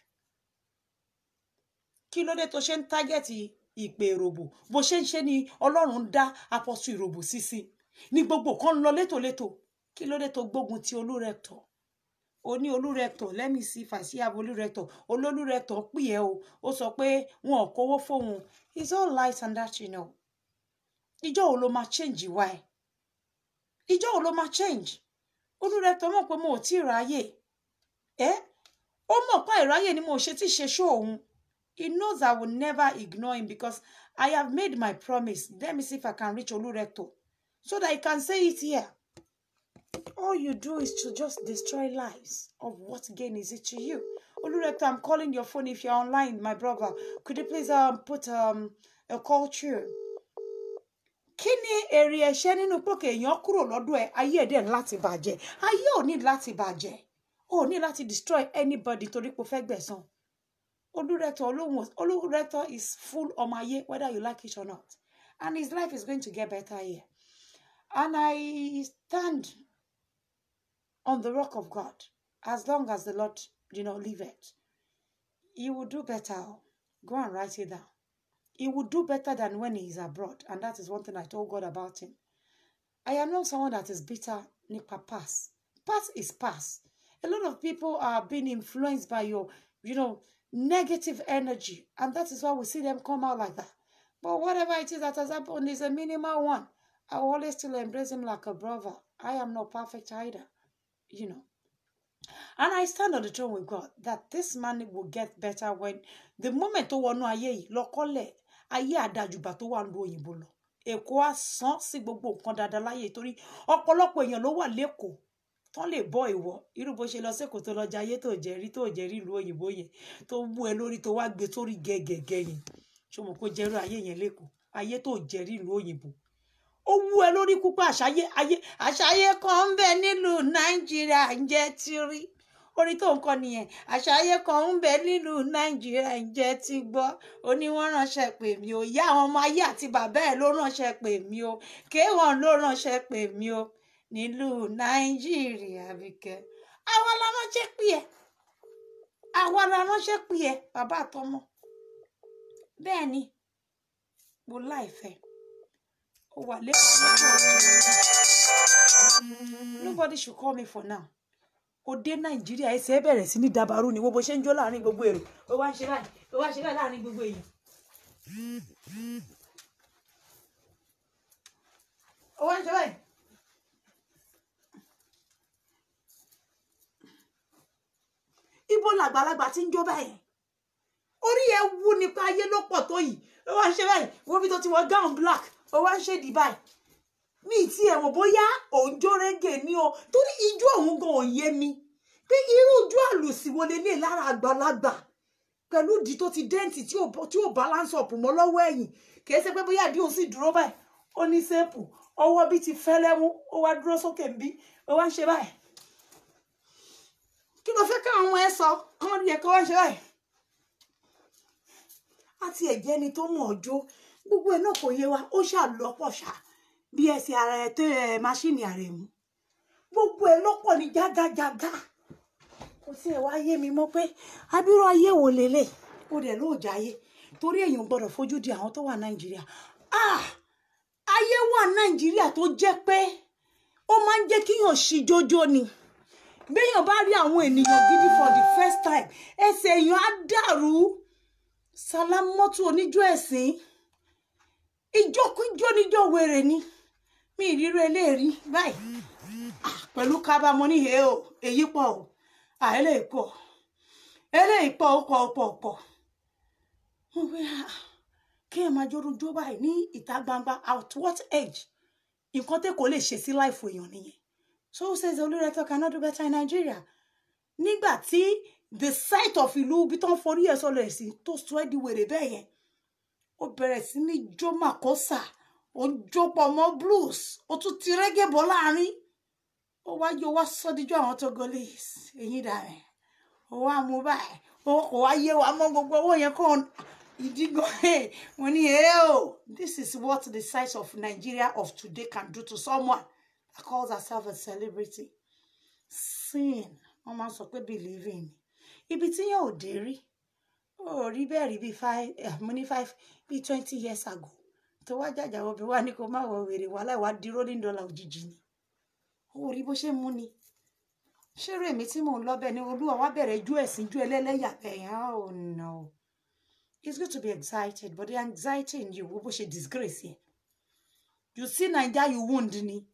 kí ló dé tó ṣe ń target ìpè ìròbò bó ṣe ń ṣe ni ọlọ́run dá apọ́sù ìròbò sísí ní gbogbo kan lọ létòlétò kí ló dé tó gbógun ti olúrẹ̀tọ̀ ó ní olúrẹ̀tọ̀ let me see if I see have olúrẹ̀tọ̀ olólúrẹ̀tọ̀ pè ẹ́ o ó sọ pé wọn ò kówó fóun it's all lies and that you know ìjọ wo ló máa change ìwà ẹ̀ ìjọ wo ló máa change olúrẹ̀tọ̀ mọ̀ pé mo ò tí ì ráyè ẹ́ ó mọ̀ pé ìráyè ni mo ṣe tí ṣe ṣó òun. He knows I will never ignore him because I have made my promise. Let me see if I can reach Olurector so that I can say it here. All you do is to just destroy lives. Of what gain is it to you? Olurector, I'm calling your phone if you're online, my brother. Could you please um put um a call through? Kí ni èrè ẹ̀ṣẹ̀ nínú pé èèyàn kúrò lọ́dọ̀ ẹ̀ ayé ẹ̀ dẹ̀ láti bàjẹ́. Ayé ò ní láti bàjẹ́. Ó ní láti destroy anybody torí pé ó fẹ́ gbẹ̀san. Olurector alone, Olurector is full ọmọ ayé, whether you like it or not. And his life is going to get better here. And I stand on the rock of God. As long as the Lord, you know, leave it. He will do better. Go and write it down. He will do better than when he is abroad. And that is one thing I told God about him. I am not someone that is bitter, nipa past. Past is past. A lot of people are being influenced by your, you know, negative energy. And that is why we see them come out like that. But whatever it is that has happened is a minimal one. I will always still embrace him like a brother. I am not perfect either. You know. And I stand on the throne with God that this man will get better when the moment to wonu aye yi lokole ayé àdájùbà tó wà lu òyìnbó lọ Èkó á san sí gbogbo nǹkan dáadáa láyé torí ọ̀pọ̀lọpọ̀ èèyàn ló wà lÉkòó tán lè bọ́ ìwọ irú bó ṣe lọ sẹ́kọ̀ọ́ tó lọ jayé tó jẹ́rí tó jẹ́rí ìlú òyìnbó yẹn tó mú ẹ lórí tó wá gbé sórí gẹ́gẹ́gẹ́ yẹn ṣó mọ̀ kó jẹ́rú ayé yẹn lÉkòó ayé tó jẹ́rí ìlú òyìnbó ó wú ẹ lórí púpọ̀ àṣàyé ayé àṣàyé kan ń bẹ nílùú Nàìjíríà ń jẹ́ tírí orí tó ń kọ nìyẹn àṣàyé kan ń bẹ nílùú Nàìjíríà ń jẹ́ tí gbọ́ ó ní wọ́n ránṣẹ́ pè mí o ìyá àwọn ọmọ ayé àti bàbá ẹ̀ ló ránṣẹ́ pè mí o kéwọn ló ránṣẹ́ pè mí o nílùú Nàìjíríà Àbíkẹ́ àwa la ránṣẹ́ pè ẹ́ àwa la ránṣẹ́ pè ẹ́ bàbá àtọmọ bẹ́ẹ̀ ni mo láìfẹ́ ó wà lẹ́kọ̀ọ́ nobody should call me for now ó dé Nàìjíríà ẹsẹ̀ bẹ̀rẹ̀ sí ní dabarú ni wo bó ṣe ń jó láàrin gbogbo èrò ó wá ń ṣe báyìí ó wá ń ṣe báyìí láàrin gbogbo èèyàn ó wá ń ṣe báyìí. Ibo làgbàlagbà tí ń jó báyìí orí ẹ wú nípa ayé ló pọ̀ tó yìí ó wá ń ṣe báyìí wọ́n bí tó ti wọ gown black ó wá ń ṣe dì báyìí mi ti ẹ̀ mọ̀ bóyá òun jó régè ní o torí ijó òun gan ò yé mi pé irú ijó àlùsí wo lè lè lára àgbàlagbà pẹ̀lú ìdí tó ti dẹ́ǹtì tí ò balance up mọ́ lọ́wọ́ ẹ̀yìn kìí ṣe pé bóyá ìdí òun sì dúró báyìí ó ní sẹ́ẹ̀pù ọwọ́ bí ti fẹ́lẹ́ mú ó wá dúró sókè ń bí ó wá ń ṣe báyìí kí ló fẹ́ káwọn ọmọ ẹ sọ kán rí ẹ kó wá ń ṣe báyìí àti ẹ̀jẹ̀ ni tó mọ̀ ọjọ́ gbogbo ẹ̀ náà kò yé wa ó ṣàlọ́pọ̀ ṣá bí ẹsẹ̀ ara ẹ̀ tó ẹ̀ máṣíìnì ààrẹ mú gbogbo ẹ̀ lọ́pọ̀ ní jágájágá kò sí ẹ̀ wá yé mi mọ́ pé abirú ayé wò lélẹ̀ ó dẹ̀ ló jáyé torí èèyàn gbọ́dọ̀ fojú di àwọn tó wà Nàìjíríà ah ayé wà Nàìjíríà tó jẹ́ pé ó máa ń jẹ́ kíyàn ṣí jójó ni béèyàn bá rí àwọn ènìyàn gidi for the first time ẹsẹ̀ èèyàn á dàrú Sàlámọ́tù oníjó ẹ̀sìn ìjókújó níjó wèrè ni mi ìrírò eléèrí báyìí pẹ̀lú kábàámọ̀ ní he o èyí pọ̀ o àìlèyí pọ̀ eléyìí pọ̀ pọ̀ pọ̀ pọ̀ kí ẹ máa jórú jó báyìí ní ìta gbangba at what age nǹkan tẹ́ kò lè ṣe sí láìfò èèyàn nìyẹn so who says Olúrẹ̀tọ́ cannot do better in Nigeria nígbà tí the sight of ìlú bí tán forí ẹ̀ sọlẹ̀ sí tó sọ ẹ́ di wèrè bẹ́ẹ̀ yẹn ó bẹ̀rẹ̀ sí ní jó màkọ́sà ó jó pọ̀ mọ́ blues ó tún ti rẹ́gẹ̀ bọ́ láàrin ó wá yóò wá sọ́díjọ́ àwọn Togolese èyí dà rẹ̀ ó wá mú báyìí ó kò wá yé wa mọ́ gbogbo owó yẹn kàn ìdígò wọn ni eo this is what the size of Nigeria of today can do to someone that calls herself a celebrity sin wọ́n máa ń sọ pé believing ibi tí yẹn ò dé rí ó rí bẹ́ẹ̀ rí bíi five mo ní five bíi twenty years ago tó wá jàjà wọ́n bí wá ní kó má wọ wèrè wàhálà ìwà di rolling dollar òjijì ni ó rí bó ṣe mú ni ṣé rèmi tí mò ń lọ́bẹ̀ ni Olúwa wá bẹ̀rẹ̀ ju ẹ̀sìn ju ẹlẹ́lẹ́yà bẹ̀yàn oh no it's good to be excited but the anxiety in you wo bó ṣe disgrace yẹn you see Naija you wound ni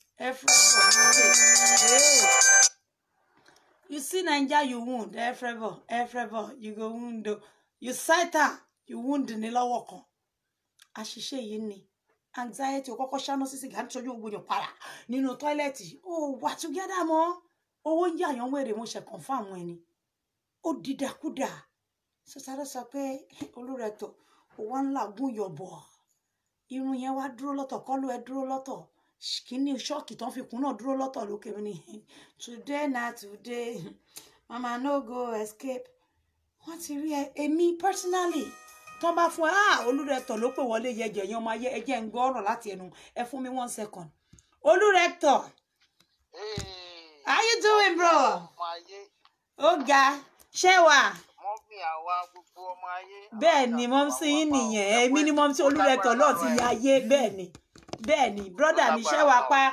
you see Naija you wound everybody everybody you go wound you sight her you wound ní lọ́wọ́ kan àṣìṣe yìí ni anxiety ó kọ́kọ́ ṣáná sí sìgá nítorí owó yàn para nínú tọ́ílẹ̀tì ó wà together mọ́ owó ń yàyàn wèrè mo ṣe confirm ẹni ó dídákúdà sọ́sáré sọ pé Olúrẹ̀tọ́ ó wá ń làágùn yọ̀bọ̀ irun yẹn wá dúró lọ́tọ̀ kọ́lù ẹ dúró lọ́tọ̀ kíní ṣọ́ọ̀kì tán fi kún náà dúró lọ́tọ̀ lókè mi ni today na today mama no go escape wọ́n ti rí ẹ èmi personally tó bá fún ẹ ah Olúrẹ̀tọ́ ló pè wọlé yẹjẹ yan ọmọ ayé ẹ jẹ́ ń gbọ́ ọ̀rọ̀ láti ẹnu ẹ fún mi one second Olúrẹ̀tọ́ how you doing bro ó ga ṣé wà bẹ́ẹ̀ ni mọ́ sí yín nìyẹn èmi ni mọ́ sí Olúrẹ̀tọ́ náà ti yá ayé bẹ́ẹ̀ ni bẹ́ẹ̀ ni brọ́dà mi ṣé wà pa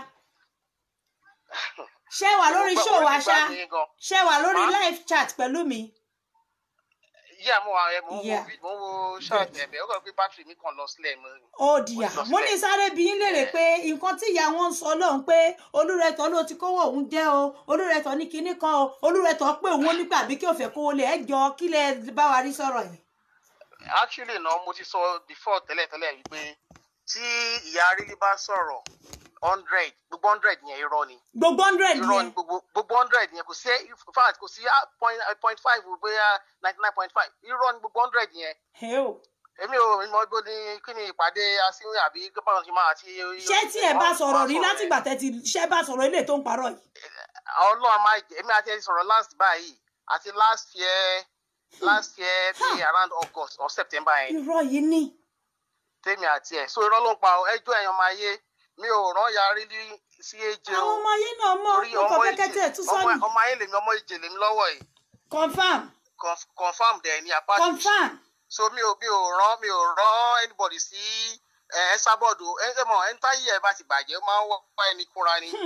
ṣé wà lórí show wa ṣá ṣé wà lórí live chat pẹ̀lú mi. Yeah, mo wa mo mo wo short ebe o ko pe battery mi kan lọ sílẹ̀ mo. Oh dear. Mo ní sáré bi yín lérè pé nǹkan tí ìyá wọn sọ lóhùn pé Olúrẹ̀tọ́ ló ti kówó òun jẹ o Olúrẹ̀tọ́ ní kinní kan o Olúrẹ̀tọ́ pé òun nígbà bí kí ó fẹ́ kówó lé ẹjọ́ kí lẹ bá wa rí sọ̀rọ̀ yìí. actually no mo ti sọ before tẹ́lẹ̀ tẹ́lẹ̀ wípé tí ìyá rílí bá sọ̀rọ̀ hundred gbogbo hundred yẹn irọ́ ni. gbogbo hundred yẹn irọ́ ni gbogbo gbogbo hundred yẹn kò sí in fact kò sí point point five bóyá ninety nine point five irọ́ ni gbogbo hundred yẹn. èmi ò mọ ibo ni kí ni ìpàdé asínwó àbí gbọ́dọ̀ ti máa ti. ṣé tí ẹ bá sọ̀rọ̀ rí látìgbà tẹ́ ti ṣé bá sọ̀rọ̀ ilé tó ń parọ́ yìí. ọlọ́run máa jẹ́ èmi àti ẹ sọ̀rọ̀ last báyìí àti last year last year be around August or September yẹn. irọ́ yìí ni. tèmi àti ẹ̀ so irọ́ ló ń pa ẹjọ́ ẹ̀yàn máa yé mi ò rán yarí ní sí èjè o. àwọn ọmọ ayé náà mọ ọkọ kẹkẹtẹ tún sọ ni. ọmọ ayé lèmi ọmọ ìjè lèmi lọ́wọ́ yìí. confam. confam dẹ̀ ni apá. confam. so mi ò mi ò rán mi ò rán anybody sí ẹ sábọ̀dù ẹ mọ̀ ẹ ń táyé ẹ bá ti bàjẹ́ ó máa ń wá ẹni kúnra ni.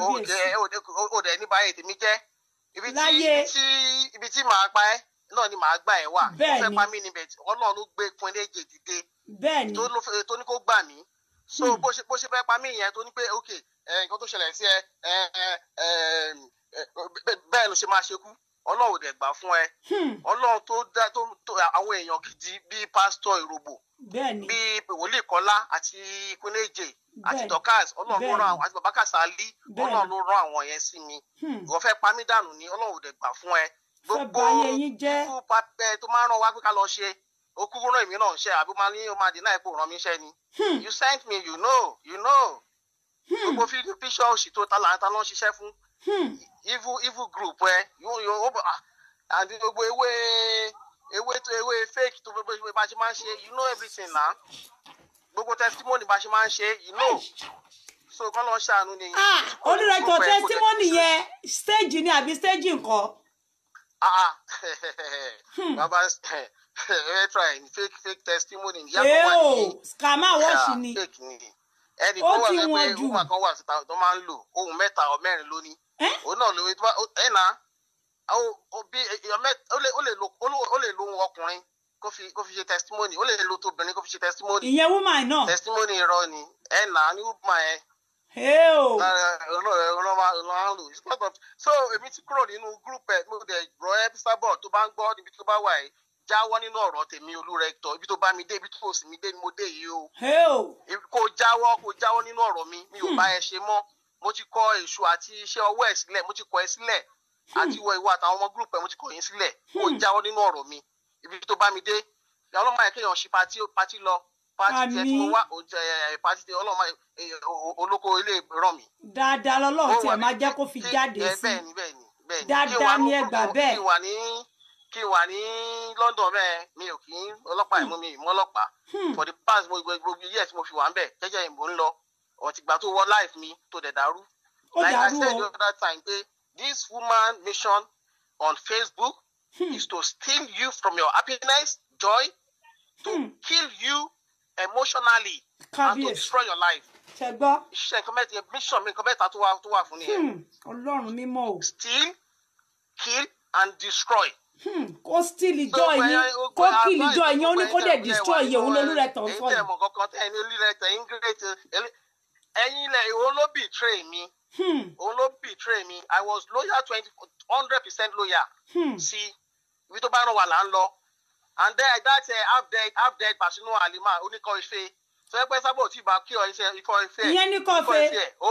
ó dẹ̀ ní báyìí tèmi jẹ́ ibi tí ibi tí màá pa ẹ́ náà ni màá gbà ẹ́ wà. bẹ́ẹ̀ni ó fẹ́ pa mí níbẹ̀ ọlọ́run ló gbé pin léje dìde. bẹ́ẹ̀ni tó ní kó gbà mí. so bó ṣe bó ṣe fẹ́ pa mí yẹn tó ní pé ok nǹkan tó ṣẹlẹ̀ sí ẹ bẹ́ẹ̀ ló ṣe máa ṣe kú ọlọ́run ò dẹ̀ gbà fún ẹ. ọlọ́run tó dá tó àwọn èèyàn gidi bíi pásítọ̀ ìròbò bíi wòlíì kọ́lá àti kúnléje àti dọ́kàs ọlọ́run ló rán àwọn àti bàbá kàsálí ọlọ́run ló rán àwọn yẹn sí mi. ìwọ fẹ́ pa mí dànù ni ọlọ́run ò dẹ̀ gbà fún ẹ. gbogbo ikú papẹ tó máa ń rán wa pé ká lọ ṣe okúkú rán èmi náà ṣe àbí máa ní o máa dín náà ipò rán mi ṣẹ́ ni. you sent me you know you know. gbogbo fídíò píṣọ òṣì tó ta làǹtà ló ń ṣiṣẹ́ fún. evil evil group ẹ yóò yóò àti gbogbo ewé ewé tó ewé fake tó gbogbo ewé bá ṣe máa ń ṣe you know everything na. gbogbo testimony bá ṣe máa ń ṣe you know. so kọ́ ló ń ṣàánú ni. onírẹ̀tọ̀ testimony yẹn stage ni àbí stage nǹkan. ah baba ẹ try fake fake testimony yóò scammer wọ́ọ̀ṣì ni ẹnì kan wà lẹ́gbẹ̀ẹ́ woman kan wà síta tó máa ń lò ohun mẹ́ta ọ mẹ́rin lónìí òun náà lóye tó bá ẹ̀ náà ó lè lo ohun ọkùnrin kó fi kó fi ṣe testimony ó lè lo tóbìnrin kó fi ṣe testimony. ìyẹn woman náà. testimony irọ́ ni ẹ̀ náà ní woman yẹn. so èmi ti kúrò nínú group ẹ̀ mo dẹ̀ rọ ẹ́ sábọ̀ tó bá ń gbọ́ níbi tó bá wà yìí jáwọ́ nínú ọ̀rọ̀ tèmi olúrẹ̀tọ̀ ibi tó bá mi dé ibi tó sì mi dé ni mo dé yìí o. kò jáwọ́ kò jáwọ́ nínú ọ̀rọ̀ mi mi ò bá ẹ ṣe mọ́ mo ti kọ èṣù àti iṣẹ́ ọwọ́ ẹ̀ sílẹ̀ mo ti kọ ẹ sílẹ̀ àti ìwọ ìwọ àtàwọn ọmọ group ẹ̀ mo ti kọ yín sílẹ̀ kò jáwọ́ nínú ọ̀rọ̀ mi ibi tó bá mi dé ọlọ́mọ yẹn kéèyàn ṣe pati pati lọ pati tẹ tí mo wá pati tẹ ọlọ́mọ olóko ilé ràn mí. dáadáa lọ́lọ́run tí ẹ máa jẹ́ kó fi jáde sí dáadáa ní ẹgbàá bẹ́ẹ̀. kí n wà ní London bẹ́ẹ̀ mi ò kí ń ọlọ́pàá ìmú mi ìmú ọlọ́pàá for the past gbogbo years mo fi wà ń bẹ̀ jẹ́jẹ́ ìbò ń lọ ọ̀tìgbà tó wọ life mi tó dẹ̀ dàrú. like I said the other time pé this woman mission on Facebook hmm. is to steal you from your happiness joy to hmm. kill you emotionally Kabies. and to destroy your life. ṣẹgbọ́. iṣẹ́ nǹkan mẹ́ta mission mi nǹkan mẹ́ta tó wà tó wà fún nìyẹn. Ọlọ́run mímọ́ o. steal kill and destroy. kó steal ìjọ yín kó kill ìjọ yín ó ní kó dẹ̀ destroy yìí òun lórí rẹ̀ tán fọ́ yìí. ẹ̀yin tẹ̀ mọ̀ kankan tẹ̀ ẹni olú rẹ̀ tẹ̀ ẹ̀yin great ẹ̀yin ilẹ̀ òun ló betray mi òun ló betray mi I was loyal twenty hundred percent loyal sí ibi tó bá rán wa là ń lọ and then that half dead half dead Pasuma Halima oníkọ́ ife tó yẹ pé sábà ò tí ì bá kí ọ iṣẹ́ ikọ́ ife ìyẹn ní kọ́ ife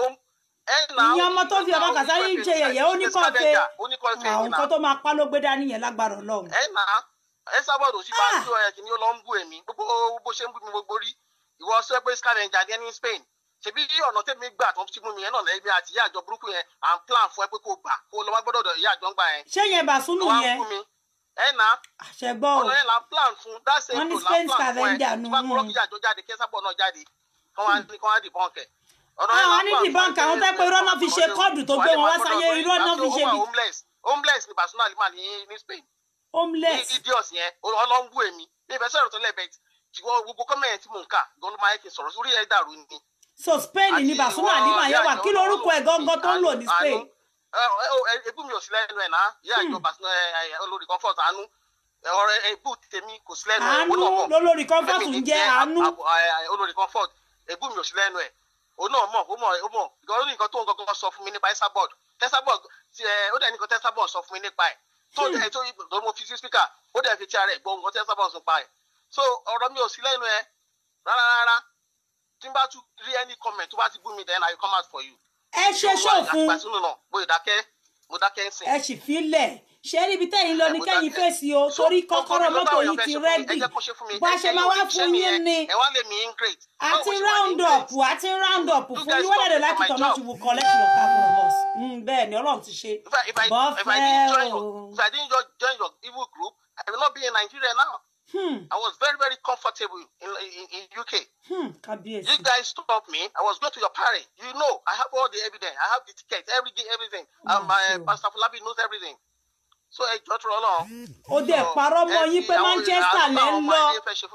ìyẹn ọmọ tó fi ọba Kasali ń ṣe yẹ̀yẹ́ ó ní kọ́ ife àwọn nǹkan tó máa pa ló gbé dání yẹn lágbára Ọlọ́run. ẹ nà ẹ sábà ò tí ì bá kí ọ ẹ kì ní ó lọ ń bú èmi gbogbo bó ṣe ń bú mi gbogbo rí ìwọ sọ pé scavenger ní ní Spain ṣebí ọ̀nà tẹ́mi gbà tó ti mú mi yẹn náà lẹ́yìn àti ìyá àjọ burúkú yẹn à ń plan fún ẹ pé kó gbà kó lọ wá gbọ́dọ̀ ìyá àjọ ń gbà yẹn. ṣé yẹn Basunu yẹn ẹ nà àṣẹgbọ́ ọ̀nà yẹn là ń plan fún dáṣẹ́ ètò là ń plan fún ẹ tí wọ́n kúrò kí ìyá àjọ jáde kí ẹ sábọ̀ náà jáde kí wọ́n á dìbọn kẹ̀. àwọn onídìbọn kà wọ́n fẹ́ pé irọ́ náà fi ṣe kọ́ọ̀dù tó gbé wọn wá sáyé irọ́ náà fi ṣe bí. homeless ni Pasuma Halima ní ní Spain. homeless. idiot yẹn ọlọ́ngbù èmi bí ìfẹ́ sọ̀rọ̀ tó lẹ́bẹ̀ẹ́ ṣùgbọ́n gbogbo kọ́mẹ̀ntì mò ń kà gan ló máa yẹ kí n sọ̀rọ̀ sórí ẹ̀ dàrú ni. so Spain ni Pasuma Halima yẹn wà kí lórúkọ ẹ̀ gangan tó ń lò ní Spain. ebú mi ò sí lẹ́nu ẹ̀ náà ìyá àjọ Pasuma olórí comfort àánú ọ̀rẹ́ ebú tèmi kò sí lẹ́nu ẹ̀. àánú lólórí comfort ń jẹ́ àánú. olórí comfort ebú mi ò sí lẹ́nu ẹ̀ òun náà mọ̀ ó mọ̀ ó mọ̀ ìgbọ́n ní nǹkan tó ń gangan sọ fún mi nípa Esabod Esabod ó dẹ̀ ní nǹkan Esabod sọ fún mi nípa ẹ̀ tó dẹ̀ tó mo fi sí speaker ó dẹ̀ fi ti ara ẹ̀ gbọ́ nǹkan Esabod sọ pa ẹ̀ so ọ̀rọ̀ mi ò sí lẹ́nu ẹ rárá rárá tí n bá tún rí any comment tó bá ti bú mi then I will come out for you. ẹ ṣe ṣòfin mo dákẹ́ mo dákẹ́ ń sìn. ẹ sì fi lẹ̀ ṣé níbi tẹ́yìn lọ ní kẹ́yìn fèsì o torí kọ́kọ́rọ́ mọ́tò yìí ti rẹ́dì bó a ṣe máa wá fún yín ni àti round up àti round up fún yín whether they like it or not you will collect your car from us. bẹ́ẹ̀ ni Ọlọ́run ti ṣe bọ́fẹ́ o. If I didn't join your evil group I will not be in Nigeria now. Hmm. I was very, very comfortable in in, in U K. Hmm. You guys stopped me. I was going to your party. You know, I have all the evidence. I have the ticket, every everything. Oh, and my uh, Pastor Falabi knows everything. So ẹ jọ tọrọ lọ. Ó dẹ̀ parọ́ mọ́ yín pé Manchester lẹ ń lọ.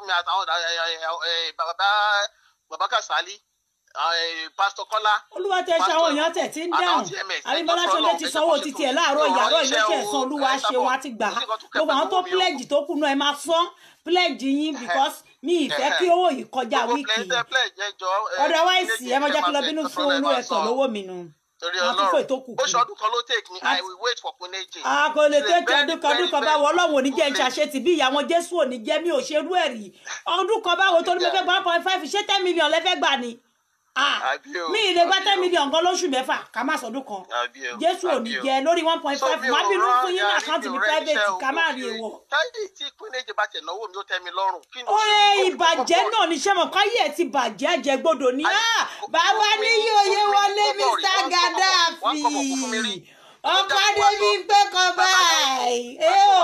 Bàbá Bàbá Kasali, Pastor Kola. Olúwa tẹ ṣe àwọn èèyàn tẹ̀ tí ń dáhùn. Àríbọ́lá Ṣọlá ti sanwó títí ẹ̀ láàárọ̀ ìyàrá ilé iṣẹ́ ẹ̀sán Olúwa ṣe wá ti gbà á. Gbogbo àwọn tó pledge tó kù náà ẹ máa fọ́n pledge yín because mi ìfẹ́ kí owó yìí kọjá wíìkì. Otherwise ẹ máa jẹ́ kí lọ bínú fún olú ẹ̀sán lówó mi nù. Torí Ọlọ́run oṣù ọdún kan ló take me I will wait for Kuneji. a kò lè tẹ́tí ọdún kan ọdún kan báwo Ọlọ́run ò ní jẹ́ ń ṣàṣetì bí ìyàwó Jésù ò ní jẹ́ mi ò ṣerú ẹ̀ rí ọdún kan báwo tó ní mo fẹ́ gba one point five ṣé ten million lẹ́fẹ́ gbà ni mi ì lè gba ten million gan lóṣù mẹ́fà ká má sọdún kan Jésù ò ní jẹ́ lórí one point five má bínú fún yín ní àkáǹtì mi private ká má rí ewọ. táyì tí Kuneji bá tẹ̀ náwó mi ó tẹ́ mi lọ́rùn. oye ìbàjẹ́ náà ní sẹ́mọ̀ káyé ẹ̀ ti bàjẹ́ àjẹgbodò ní bàbá níyì òye wọlé Mr Gaddafi ọkọ adébí pé kan báyìí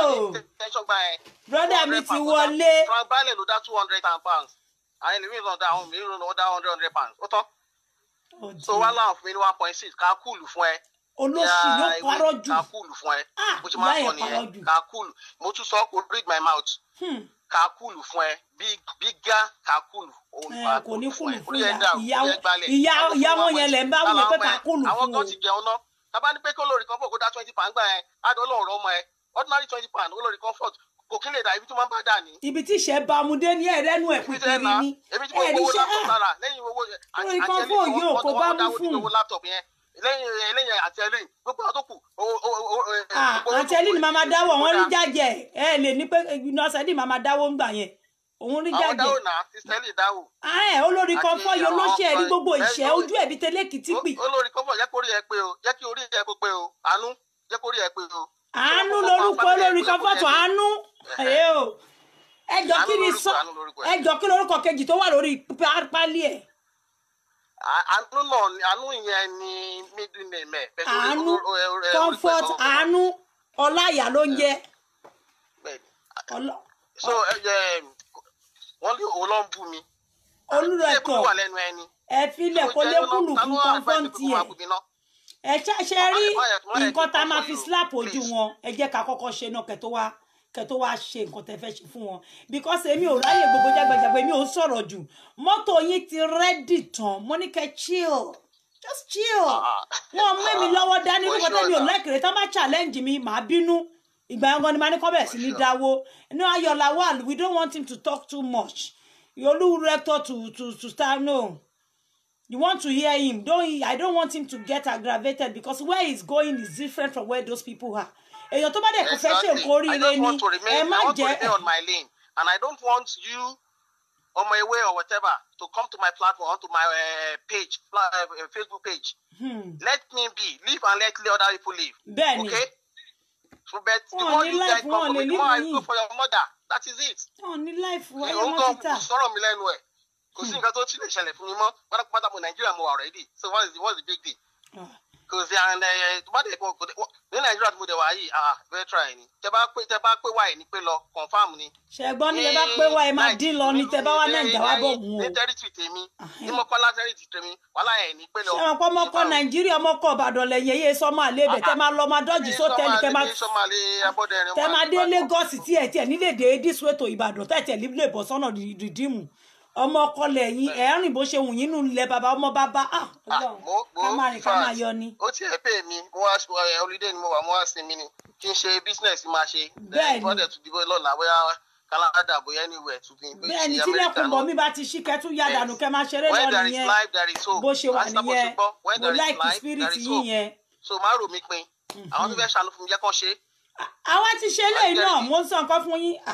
broda mi ti wọlé. Frank Bailey ló dá two hundred pounds àwọn ènìyàn náà dá àwọn mìíràn náà dá hundred hundred pounds ó tán so wá láwọn fún mi ní one point six ká kúlù fún ẹ. olóṣì ló parọ́ jù ká kúlù fún ẹ bó ṣe máa sọ nìyẹn ká kúlù mo tún sọ kó read my mouth ká kúlù fún ẹ bígá ká kúlù. kò ní kúlù fún ìyá ìyá wọn yẹn lẹ ń bá wọn yẹn pé ká kúlù fún o. àwọn kan ti jẹun náà tábà ní pé kó lórí comfort kó dá twenty pound gbà yẹn adó lóun rọ ọmọ ẹ ordinary twenty pound ó lórí comfort kò kí lè dà ibi tí wọ́n bá dà ní. ibi tí ìṣẹ́ bá mu dé ní ẹ̀rẹ́nu ẹ̀ pípẹ́ rí ní ẹ̀rí ṣe á lórí comfort yóò kó bá mú fún un. lẹ́yìn lẹ́yìn àtẹlẹ́yìn gbogbo àwọn tó kù. àtẹlẹ́yìn ni màmá dáwọ́ wọ́n rí jájẹ ẹ lè ní pé nọ́ọ̀sẹ̀lì màmá dáwọ́ ń gbà yẹn òun rí jájẹ. àwọn dáwọ́ náà sísẹ́lì dáwọ́. ẹ olórí comfort yóò ló ṣe ẹ̀rí gbogbo ìṣẹ́ ojú ẹ̀bí tẹ́lẹ̀ kìtìpì. olórí comfort jẹ́ kórìí ẹ pé o jẹ́ kí orí ẹ kó pé o àánú jẹ́ kórìí ẹ pé o. àánú lórúkọ olórí comfort àánú ẹjọ kí ni sọ ẹjọ kí lórúkọ kejì tó wà lórí pálí ẹ. àánú náà àánú yẹn ni middle name ẹ. àánú comfort àánú ọláyà ló ń jẹ. so wọ́n lé òun ló ń bú mi. olùrẹ̀kọ̀ ẹ filẹ̀ kó lé kúlù fún comfort tiẹ̀ ẹ ṣe rí nǹkan tá a máa fi slap ojú wọn ẹ jẹ́ ká kọ́kọ́ ṣe náà kẹ́ tó wá kẹ́ tó wá ṣe nǹkan tẹ́ fẹ́ ṣe fún wọn because èmi ò ráyè gbogbo jágbàjàgbà èmi ò ń sọ̀rọ̀ jù mọ́tò yín ti rẹ́dì tán mo ní kẹ́ chill just chill wọn mẹ́mi lọ́wọ́ dání nígbà tẹ́mi ò lẹ́kẹ̀rẹ́ tán bá challenge mi màá bínú ìgbà yẹn gan ni màá ní kọ́ bẹ̀rẹ̀ sí ní dáwó inú Ayọ̀ Lawal we don't want him to talk too much Olú rector to to to start no. You want to hear him. Don't I don't want him to get aggravated because where he's going is different from where those people are. Èyàn tó bá dẹ̀ kò fẹ́ ṣe nǹkan oríire ni ẹ má jẹ́. I want to remain on my lane and I don't want you on my way or whatever to come to my platform to my uh, page uh, Facebook page. Hmm. Let me be live and let other people live. Bẹ́ẹ̀ni. Okay. So but the more you guys come for me, the more I go for your mother. That is it. Oh, ní life wa ẹ mọ títà. Sọ̀rọ̀ mi lẹ́nu ẹ̀. Kò sí nǹkan tó ti lè ṣẹlẹ̀ fún mi mọ́ pátápátá mo Nàìjíríà mo wà already so what is the what is the big deal. Kò sí and tó bá dé kò ní Nàìjíríà mo dé wà yìí ah very try ni tẹ bá pé tẹ bá pé wáyé ni pé lọ confam ni. ṣẹgbọ́n ni tẹ bá pé wáyé máa dín lọ ni tẹ bá wá Nàìjíríà wá bọ̀ wọ́n o. ní territory tèmi ní mọ́kànlá territory tèmi wàhálà ẹ̀ ní pé lọ. ṣé wọn kọ́ mọ́kọ́ Nàìjíríà mọ́kọ́ Ìbàdàn lẹ́yìn eyé sọ́mọ́ àlébẹ̀ tẹ máa lọ máa dọ́jì sọ́tẹ́ẹ̀lì tẹ máa dé Lagos tí ẹ̀ tiẹ̀ nílé dé dísúwètò Ìbàdàn tẹ̀ tẹ̀ lè bọ̀ sọ́nà rìdíìmù ọmọ ọkọ lẹ́yìn ẹ̀rín bó ṣe wù yín nù lẹ bàbá ọmọ bàbá ah ká máa rìn ká máa yọ ni. ó tiẹ̀ pè mí mo wá holiday ni mo wà mo wá sinmi ni kí n ṣe business máa ṣe. bẹ́ẹ̀ni wọ́n dẹ̀ tún dìbò lọ́la bóyá Canada bóyá anywhere tún bí. bẹ́ẹ̀ni tílẹ̀kùn bọ̀ mi bá ti ṣí kẹ́tù yá dànù kẹ́ máa ṣeré lọ nìyẹn bó ṣe wà nìyẹn mo like spirit yín yẹn. so máa rò mí pin àwọn tó fẹ́ ṣàánú fún mi jẹ́ kán ṣe. àwa ti ṣe eléyìí náà mo ń sọ nǹkan fún yín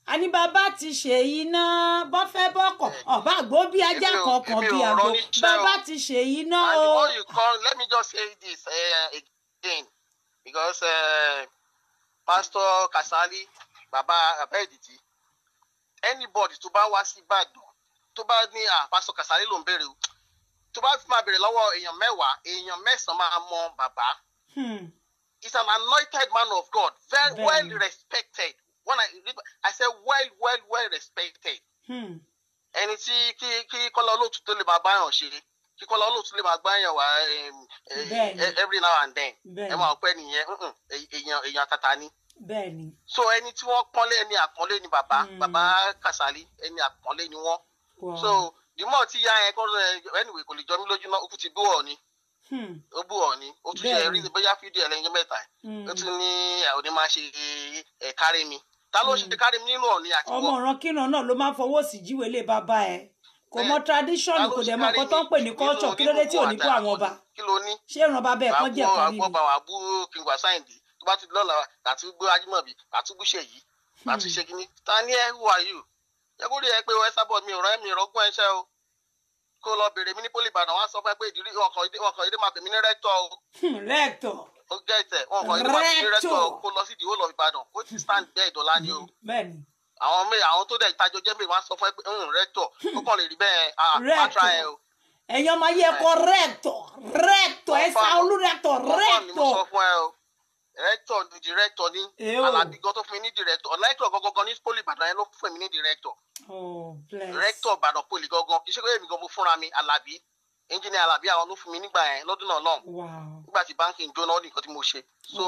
àní bàbá ti ṣe iná bọ́ fẹ́ bọ́kọ̀ ọ̀bá àgbó bí ajá kankan bí àgbo bàbá ti ṣe iná o. and before you call let me just say this uh, again because uh, Pastor Kasali baba abediti anybody tó bá wá sí Ìbàdàn tó bá ní ah Pastor Kasali ló ń béèrè o tó bá fi máa béèrè lọ́wọ́ èèyàn mẹ́wàá èèyàn mẹ́sàn-án máa mọ bàbá. He's an anointed man of God very ben. well respected. When I read, I said well, well, well respected. Ẹni tí kí kí Kọ́lá Olóòtú tó lè máa bá yàn ṣe kí Kọ́lá Olóòtú lè máa gbá yàn wá every now and then. Ẹ máa pẹ́ nìyẹn èèyàn èèyàn tata ni. So ẹni tí wọ́n pọ́nlé ẹni àpọ́nlé ni bàbá bàbá Kasali ẹni àpọ́nlé ni wọ́n. So the more tí ya yẹn kọ́ anyway kò lè jọ mí lójú náà ó kú ti bú ọ̀ ni. Ó bú ọ̀ ni ó tún ṣe rí bóyá fídíò ẹlẹ́yin mẹ́ta ó tún ní òní máa ṣe kárí mi. Ta ló ṣe kárí mi nínú ọ̀ni àti wọ́n. Ọmọ ọ̀ràn kíran náà ló máa ń fọwọ́ sí jíwèé lé bàbá ẹ̀ kò mọ tradition kò dẹ̀ mọ nǹkan tó ń pè ní culture kí ló dé tí ò ní kó àwọn ọba ṣé ìran bàbá ẹ̀ kan jẹ́ ẹ̀kọ́ nínú. àgbọ̀ bàwà bú King Wasiu tó bá ti lọ́la àti gbé Ajímọ̀bí àti gbúṣe yìí àti ṣe kínní ta ni ẹ who are you. Ẹ kó rí ẹ pé wẹ́sà bọ̀ mi ò rẹ́ mi ìrọ́gbọ́n ẹṣẹ́ o kó lọ bèrè mi ní pólì Ìbàdàn wá sọ fún ẹ pé ìdírí ọkàn ìdí máa pè mí ní rẹ́tọ̀ o. rẹ́tọ̀. ó gẹ́ ìtẹ̀ wọn kàn ìdí máa pè mí ní rẹ́tọ̀ kó lọ sí ìdíwọ́ lọ Ìbàdàn ó ti stand bẹ́ẹ̀ ìdọ̀lá ni o. bẹ́ẹ̀ni. àwọn mẹ àwọn tó dẹ̀ ìtajọ jẹ́ mi wá sọ fún ẹ pé rẹ́tọ̀ ó kàn lè rí bẹ́ẹ̀ ah patra ẹ o. ẹ̀yin ọmọ ayé ẹ̀kọ́ rẹ́tọ̀ rẹ́tọ̀ ẹ̀ sá olú rẹ́tọ̀ rẹ́tọ̀. Director ni director ni Alabi gan tó fún mi ní director director gangan ní poli Ìbàdàn yẹn ló fún mi ní director. Oh, bless. Director Ìbàdàn poli gangan kì í ṣe pé èmi gan mo fúnra mi Alabi engineer Alabi àwọn ló fún mi nígbà yẹn lọ́dún náà náà nígbà tí báńkì ń jóná ó ní nǹkan tí mo ṣe. So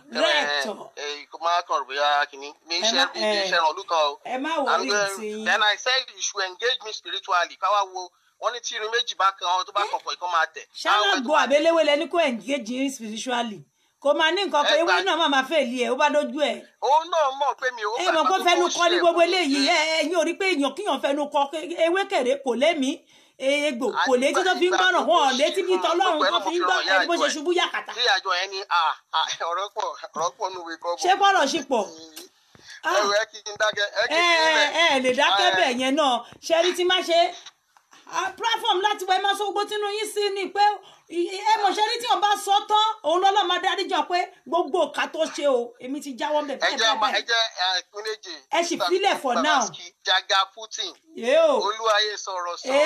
kò máa kàn rò bóyá kìíní mi ṣe bí mi ṣe ràn lùkàn o. ẹ má wọrí ìtì. Then I said you should engage me spiritually káwá wo wọ́n ní tí irun méjì bá kan ọ tó bá kọ̀ọ̀kan ìkan máa tẹ̀. ṣáláàgbọ àbẹlẹwẹ lẹni kò engage you spiritually kò máa ní nǹkan kan ewé náà máa máa fẹ́ lé ẹ ó bá dójú ẹ. òun náà mọ̀ pé mi ò ẹ mọ̀ kó fẹnu kọ ní gbogbo eléyìí ẹ ẹ̀yin ò rí pé èèyàn kíyàn fẹnu kọ ewé kèrè kò lémi egbò kò létí tó fi ń gbọ́ràn wọn ò létí bí tọlọ́run tó fi ń gbọ́ ẹni bó ṣe ṣubú yàkàtà. ṣé àjọ yẹn ni ọ̀rọ̀ pọ̀ ọ̀rọ̀ pọ̀ nù wí kọ́ bọ̀. ṣé bọ́rọ̀ ṣì pọ̀. ẹ ẹ kí n dákẹ́ ẹ kí n sílẹ̀. ẹ ẹ lè dákẹ́ bẹ̀ yẹn náà ṣe rí tí má ṣe platform láti wọ ẹ máa sọ gbogbo tínú yín sí ni pé ẹ mọ̀ ṣe ní tí wọ́n bá sọ tán òun lọ́lọ́ máa darí jọ pé gbogbo òkà tó ṣe o èmi ti jáwọ́ bẹ̀ bẹ́ẹ̀ bẹ́ẹ̀ bẹ́ẹ̀ ẹ jẹ́ ìpínlẹ̀jì ẹ sì filẹ̀ for now. Jaga Putin olúwayé sọ̀rọ̀ sọ̀rọ̀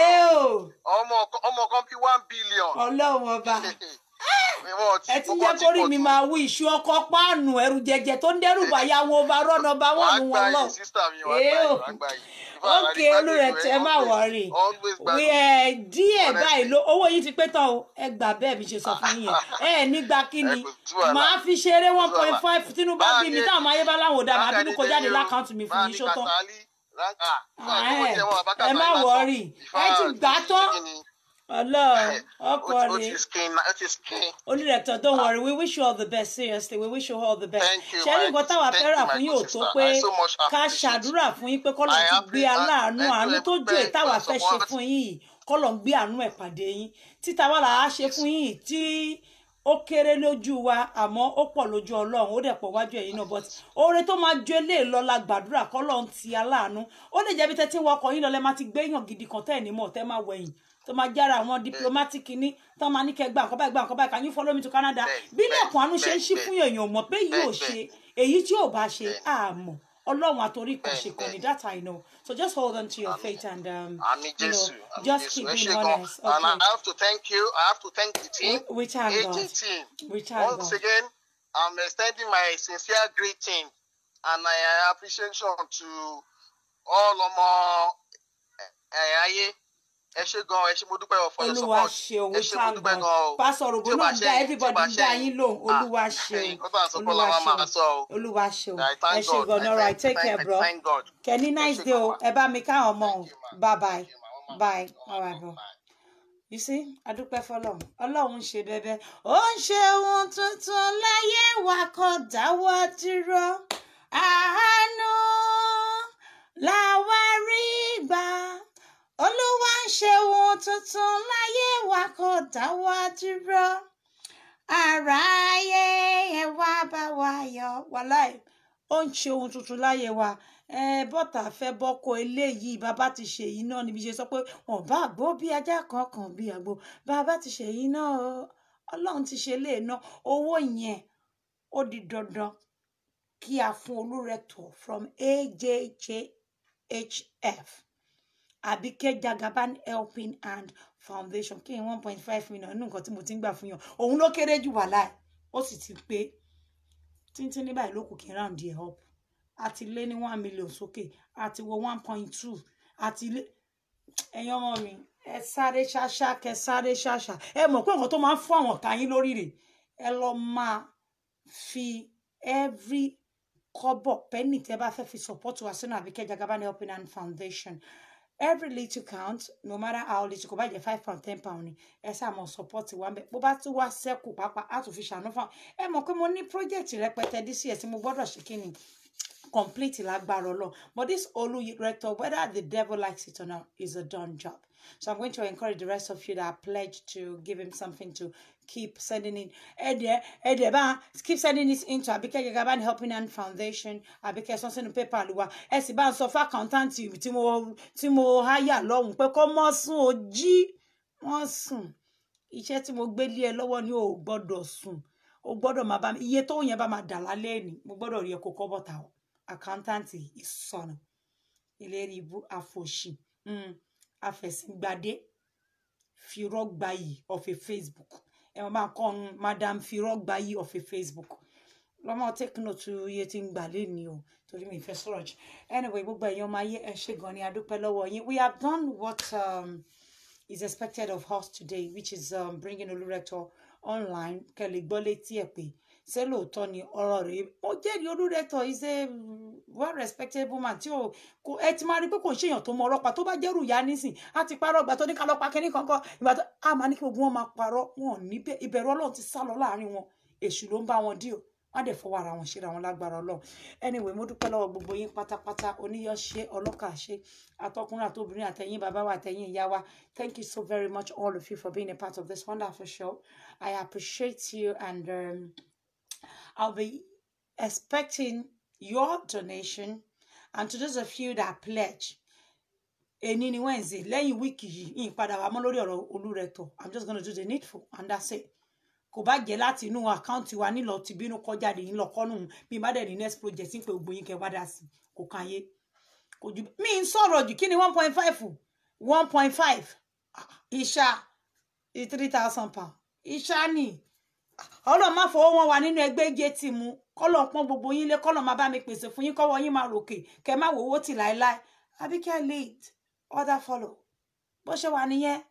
ọmọ kan bí one billion. ọlọ́run ọba ẹ ti jẹ́ kórìí mi máa wí ìṣú ọkọ̀ páànù ẹrù jẹjẹ tó ń dẹ́rù bàyà wọn ọba rọ́nà ọba wọn nù wọn lọ. ókè olùrẹ̀tẹ̀ má wọ̀rì wí ẹ díẹ̀ báyìí ló owó yìí ti pé tán o ẹ gbà bẹ́ẹ̀ mi ṣe sọ fún yín ẹ nígbà kíni màá fi ṣeré one point five tinubu bí mi táwọn ayé bá láwọn ò dá màá bínú kó jáde lákàntì mi fún yín ṣó tán ẹ má wọ̀rì ẹ ti gbà tán. Allah, Okori. Onirector, don't worry. We wish you all the best. Seriously, we wish you all the best. Ṣé nǹkan táwa fẹ́ rà fún yín ò tó pé ká ṣàdúrà fún yín pé kọ́lọ̀ ti gbé aláàánú àánú tó jù èyí táwa fẹ́ ṣe fún yín kọ́lọ̀ ń gbé àánú ẹ̀ pàdé yín. Títa wà là á ṣe fún yín tí ó kéré lójú wa àmọ́ ó pọ̀ lójú Ọlọ́run ó dẹ̀ pọ̀ wájú ẹ̀yin náà but oore tó máa ju eléyìí lọ la gbàdúrà kọ́lọ̀ ń ti aláàánú. Ó lè jẹ́ bí tẹ́tí wọkọ̀ yín lọ lẹ́ máa ti gbé èèyàn gidi kan tẹ́ ẹ̀ ní mọ̀ tẹ́ máa wẹ̀yìn tó máa jára àwọn diplomatic ní tó máa ní kẹ́ gbà nǹkan báyìí gbà nǹkan báyìí can you follow me to Canada bí lẹ́kùn àánú ṣe ń ṣí fún èèyàn mọ̀ pé yìí ò ṣe èyí tí ò bá ṣe àmọ́ Ọlọ́run àtòrí kan ṣe kan ní that I know so just hold on to your faith and um, you know, just keep being honest. Okay. And I have to thank you. I have to thank the team. We thank God. team. We thank Once God. again, I'm extending my sincere greeting and my appreciation to all of my ayé. Ẹ ṣé gan ẹ ṣé mo dúpẹ́ for your support. Olúwa ṣeun we thank God. Pastor Robo náà dá everybody dá yín lóhùn Olúwa ṣeun Olúwa ṣeun Olúwa ṣeun ẹ ṣé gan all right take care bro kẹ́ni nice day o ẹ bá mi káwọn ọmọ bye bye bye all right bro. You see adúpẹ́ fọlọ́run Ọlọ́run ń ṣe bẹ́bẹ́ ó ń ṣe ohun tuntun láyé wa kò dáwọ́ dúró àánú làwa rí gbà. Olúwa ń ṣe ohun tuntun láyé wa kò dáwọ́ dúró. Aráyé ẹ wá bá wa yọ̀. Wàláì ó ń ṣe ohun tuntun láyé wa ẹ bọ́tà fẹ́ bọ́kọ eléyìí bàbá ti ṣe èyí náà níbi ṣe sọ pé wọn bá àgbo bí ajá kankan bí àgbo bàbá ti ṣe èyí náà ọlọ́run ti ṣe lè ná owó yẹn ó di dandan kí a fún Olúrẹ̀tọ̀ from A J J H F Abike Jagaban Helping Hand Foundation kí n one point five million nínú nǹkan tí mo ti ń gbà fún yàn òun ló kéré jù wà láì ó sì ti pé tíntín ní báyìí ló kù kí n round ẹ̀ up àti lé ní one million sókè àti wo one point two àti lé ẹ̀yin ọmọ mi ẹ sáré ṣáṣá kẹ sáré ṣáṣá ẹ mọ̀ pé nǹkan tó máa ń fún àwọn ọ̀tá yín lórí rẹ̀ ẹ lọ máa fi every kọ́bọ̀ penny tẹ́ bá fẹ́ fi support wa sínú Abike Jagaban Helping Hand Foundation every little count no matter how little kò bá jẹ́ five pound ten pound ni ẹ sáà mọ̀ support wa ńbẹ̀ bó bá tún wá sẹ́kù pàápàá á tún fi ṣàánú fún ẹ mọ̀ pé mo ní project rẹpẹtẹ dí sí ẹ tí mo gbọ́dọ̀ ṣe kí ni complete lágbára Ọlọ́run but this Olúrẹ̀tọ̀ whether the devil likes it or not is a done job. So I'm going to encourage the rest of you that are pledged to give him something to keep sending in. Ede, Ede, ba, keep sending this into Abike Jagaban Helping Hand Foundation. Abike something in paper luwa. Esi ba so fa accountant tí mo tí mo hire lọ́hùn pé kó mọ́ sùn ó jí wọ́n sùn. Iṣẹ́ tí mo gbé lé ẹ lọ́wọ́ ni o gbọ́dọ̀ sùn. O gbọ́dọ̀ máa bá mi iye tó yẹn bá máa dà lálẹ́ ni. Mo gbọ́dọ̀ rí ẹ kó kọ́bọ̀ ta o. Accountant ìsọnù. Ìlérí ibú àfòṣì. Mm. Afẹ̀sìngbadé Firogbayi of a Facebook ẹ máa kọ́ Madam Firogbayi of a Facebook lọ́mọ take note to iye tí ń gbà lé ní o torí mi ìfẹ́ sọ̀rọ̀ jù anyway gbogbo ẹ̀yin ọmọ ayé ẹ ṣé gan ni a dúpẹ́ lọ́wọ́ yín we have done what um, is expected of us today which is um, bringing Olúrẹ̀tọ̀ online kẹ́lẹ̀ gbọ́ létí ẹ̀ pé ṣé lóòótọ́ ni ọ̀rọ̀ rẹ̀ ó jẹ́rìí Olúrẹ̀tọ̀ is a well respected woman tí o kò ẹ ti máa rí pé kò ń ṣèyàn tó mọ ọlọ́pàá tó bá jẹ́rù ìyá nísìn á ti parọ́ ìgbà tó ní ká lọ pa kínní kankan ìgbà tó á máa ní kí gbogbo wọn máa parọ́ wọn ò ní ìbẹ̀rù Ọlọ́run ti sá lọ láàrin wọn èṣù ló ń bá wọn dí o wọn á dẹ̀ fọwọ́ ara wọn ṣe ra wọn lágbára Ọlọ́run anyway mo dúpẹ́ lọ́wọ́ gbogbo yín pátápátá oníyọ̀ṣe ọlọ́kàṣe àtọkùnrin àtobìnrin àtẹ̀yìn bàbá wa àtẹ̀yìn ìyá wa thank you so very much all of you for being a part of this wonderful show I appreciate you and um, I'll be expecting your donation and to those of you that pledge eni ni Wednesday lẹ́yìn wíìkì yìí in padà wá mọ́ lórí ọ̀rọ̀ Olúrẹ̀tọ̀ I'm just going to do the needful and that's it kò bá jẹ́ láti inú àkáǹtì wa nílọ tí bínú kọjá dé yín lọ kọ́nù bí má dẹ̀ ní next project ń pé gbogbo yín kẹ́ wá dá sí kò kàn yé kò ju mí ń sọ̀rọ̀ jù kí ni one point five one point five ìṣá three thousand pound ìṣá ni Ọlọ́run má fọwọ́ wọn wà nínú ẹgbẹ́ ìjẹ́ tì mú kọ́lọ̀ pọ́n gbogbo yín lé kọ́lọ̀ má bá mi pèsè fún yín kọ́wọ́ yín máa ròkè kẹ́ má wò owó tì láéláé Abike lead other follow bó ṣe wà nìyẹn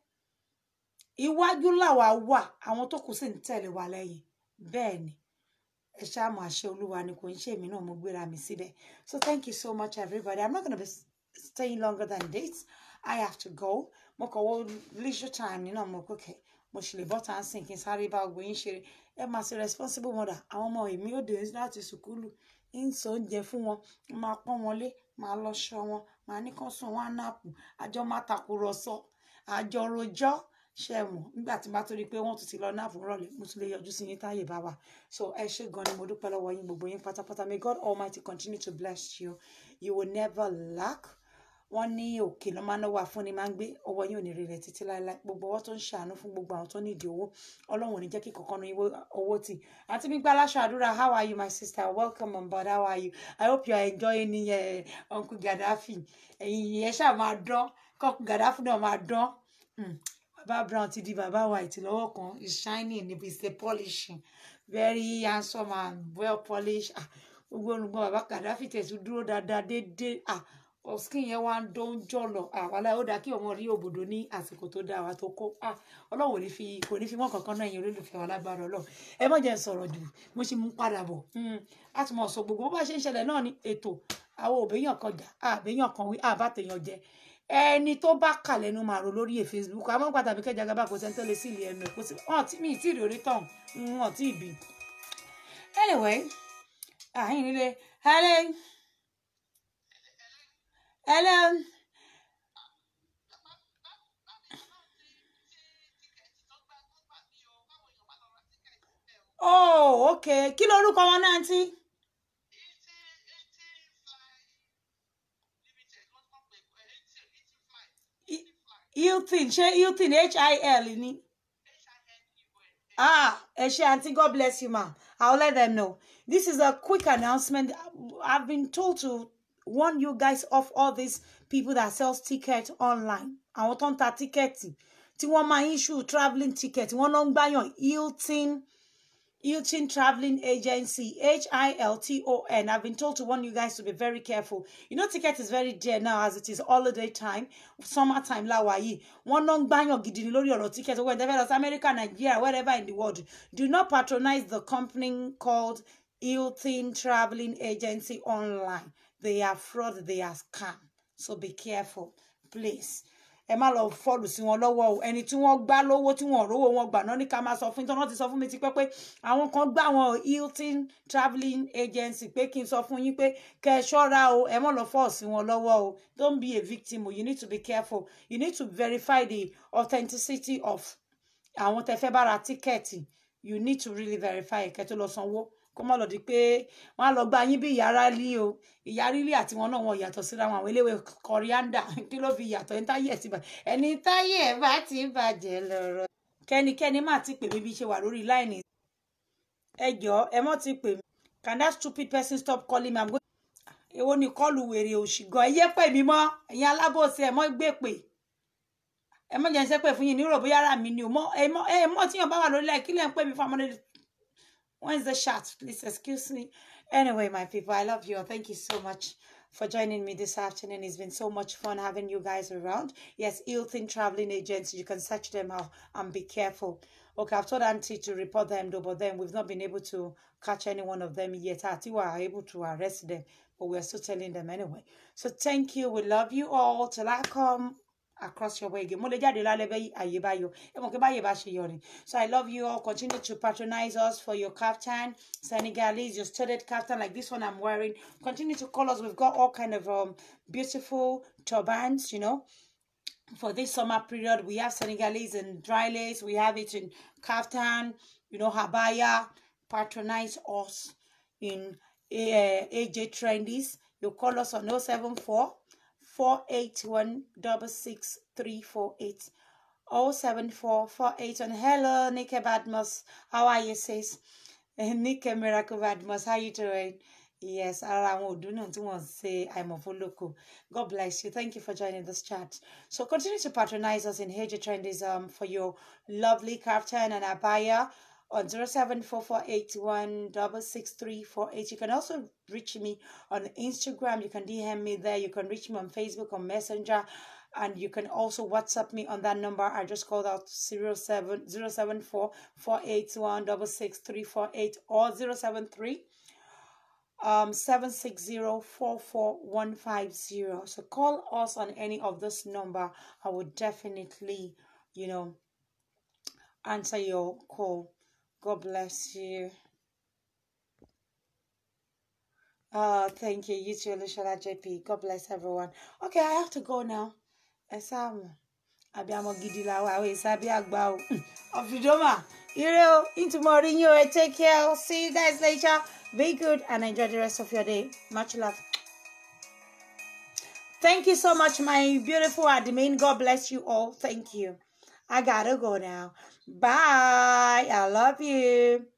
iwájú làwa wà àwọn tó kù sì ń tẹ̀lé wa lẹ́yìn bẹ́ẹ̀ ni ẹ ṣáà mọ̀ àṣẹ Olúwa ni kò ń ṣe èmi náà mo gbéra mi síbẹ̀ so thank you so much everybody I'm not gonna be staying longer than this I have to go mo kàn wọ leisure time nínú ọmọ kókè mo ṣe lè bọ́ tá à ń sìn kí n sáré bá gbogbo yín ṣeré ẹ máa ṣe responsible mother àwọn ọmọ èmi ó dé láti sùkúlù ń sọ oúnjẹ fún wọn máa pọ́n wọn lé máa lọ́ṣọ́ wọn máa ní kán sùn wọn á nàpù àjọ máa tàkùrọ̀sọ àjọ rojọ́ ṣẹ̀wọ̀n nígbà tí bá torí pé wọ́n tún ti lọ nàpù rọ̀lẹ́ mo tún lè yọjú sí yín táyè bá wà so ẹ ṣé gan ni mo dúpẹ́ lọ́wọ́ yín gbogbo yín pátápátá may God Almighty continue to bless you you will never lack wọ́n ní òkè ló máa ń wà fún ni máa ń gbé ọwọ́ yín ò ní rírẹ̀ títí láéláé gbogbo ọwọ́ tó ń ṣàánú fún gbogbo àwọn tó nídìí owó Ọlọ́run ò ní jẹ́ kí kankan nu owó tì àti gbígbá aláṣọ àdúrà how are you my sister welcome on board how are you I hope you are enjoying ní uh, Uncle Gaddafi ẹ̀yin yẹn ṣáà máa dán kọ́kùn Gaddafi náà máa dán bàbá brown ti di bàbá white lọ́wọ́ kan is shining is a polishing very handsome and well polished gbogbo olùgbọ́n bàbá Gaddafi tẹ̀sí dúró dáadáa déédéé skin yẹn wá ń dán jọlọ àwàlá ó dáa kí ọmọ rí òbòdó ní àsìkò tó dáa wa tó kó Ọlọ́run ò ní fi kò ní fi wọn kankan náà ẹ̀yin olólùfẹ́ wa lágbára Ọlọ́run ẹ má jẹ́ sọ̀rọ̀ jù mo ṣe mú padà bọ̀ á ti mọ̀ sọ gbogbo bó bá ṣe ń ṣẹlẹ̀ náà ní ètò àwọn òbéyàn kan jà àbéyàn kan wí àbátẹ̀yàn jẹ ẹni tó bá kà lẹ́nu máa ro lórí Facebook àmọ́ pàtàkì kẹjà gaba kò sẹ́ni tó lè sí ilé ẹnu ẹ̀ kó sí wọn tí mi tí ì rí orí tán wọn tí ì bí anyway àhín nílé hello. Hello. Oh, okay. Kí lorúkọ wọn náà àǹtí? Hilton, ṣé Hilton, H I L ni. Ah, Eshe Auntie, God bless you, ma'am. I'll let them know. This is a quick announcement. I've been told to warn you guys of all these people that sells tickets online. I want to ta tickets. Tí wọ́n máa issue traveling ticket. Wọ́n lọ ń gbáyàn Hilton, Hilton Traveling Agency, H I L T O N. I've been told to warn you guys to be very careful. You know, ticket is very dear now as it is holiday time, summer time, lawayi. One long bang your giddy lori or ticket, wherever else, America, Nigeria, wherever in the world. Do not patronize the company called Hilton Traveling Agency online. They are fraud, they are scam. So be careful, please. Ẹ má lọ follow sí wọn lọ́wọ́ o ẹni tí wọ́n gbà lówó tí wọ́n rówó wọn gbà náà ní ká máa sọ fún tọ́nà ti sọ fún mi ti pẹ́ pé àwọn kan gbà wọn Hilton Traveling Agency pé kí n sọ fún yín pé kẹ́ ẹ ṣọ́ra o ẹ má lọ fall sí wọn lọ́wọ́ o don't be a victim o you need to be careful you need to verify the authenticity of àwọn tẹ́ fẹ́ bá ra tíkẹ́ẹ̀tì you need to really verify kẹ́ tó lọ sanwó kó má lọ di pé wọ́n á lọ gba yín bí ìyára lí o ìyá rílí àti wọn náà wọn yàtọ̀ síra wọn àwọn eléwé kọríándà kí ló fi yàtọ̀ ẹni táyé ẹ̀ ti bàjẹ́ ẹni táyé ẹ̀ bá ti bàjẹ́ lọ́rọ̀ kẹ́nikẹ́ni má ti pè mí bí ṣe wà lórí láìní ẹ jọ̀ọ́ ẹ mọ́ ti pè mí can that stupid person stop calling me I'm going èwo ni kọ́ọ̀lù wèrè òṣì gan ẹ yé pè mí mọ́ ẹ̀yin alábòsí ẹ mọ́ gbé pè ẹ mọ́ jẹ́ ń ṣe pé fún yín ní rò bóyá ara mi ni o mọ́ ẹ mọ́ ẹ mọ́ tíyàn bá wà lórí láì kí lẹ́ ń pè mí fún ọmọdé. When's the shot? Please excuse me. Anyway, my people, I love you. Thank you so much for joining me this afternoon. It's been so much fun having you guys around. Yes, Hilton Traveling Agents. You can search them out and be careful. Okay, I've told Auntie to report them, though, but then we've not been able to catch any one of them yet. Auntie were able to arrest them, but we're still telling them anyway. So thank you. We love you all. Till I come across your way again. So I love you all. Continue to patronize us for your kaftan, Senegalese, your studded kaftan like this one I'm wearing. Continue to call us. We've got all kind of um beautiful turbans, you know. For this summer period, we have Senegalese and dry lace. We have it in kaftan, you know, habaya. Patronize us in uh, A J Trendies. You call us on oh seven four, four eight one, six six three four eight. oh seven four, four eight one. Hello, Nike Badmus. How are you, sis? Nike Miracle Badmus. How you doing? Yes, I won't do not want to say I'm a local. God bless you. Thank you for joining this chat. So continue to patronize us in H J Trendies um, for your lovely kaftan and abaya on zero seven four, four eight one, six six three four eight. You can also reach me on Instagram. You can D M me there. You can reach me on Facebook, on Messenger. And you can also WhatsApp me on that number. I just called out zero seven four, four eight one, six six three four eight or zero seven three, um, seven six zero, four four one five zero. So call us on any of this number. I would definitely, you know, answer your call. God bless you. Uh, thank you. You too, Lishala J P. God bless everyone. Okay, I have to go now. Esamu. Abiamo gidi la wa we sabi agba o. Ofidoma. Ire into Mourinho. Take care. See you guys later. Be good and enjoy the rest of your day. Much love. Thank you so much, my beautiful admin. God bless you all. Thank you. I gotta go now. Bye. I love you.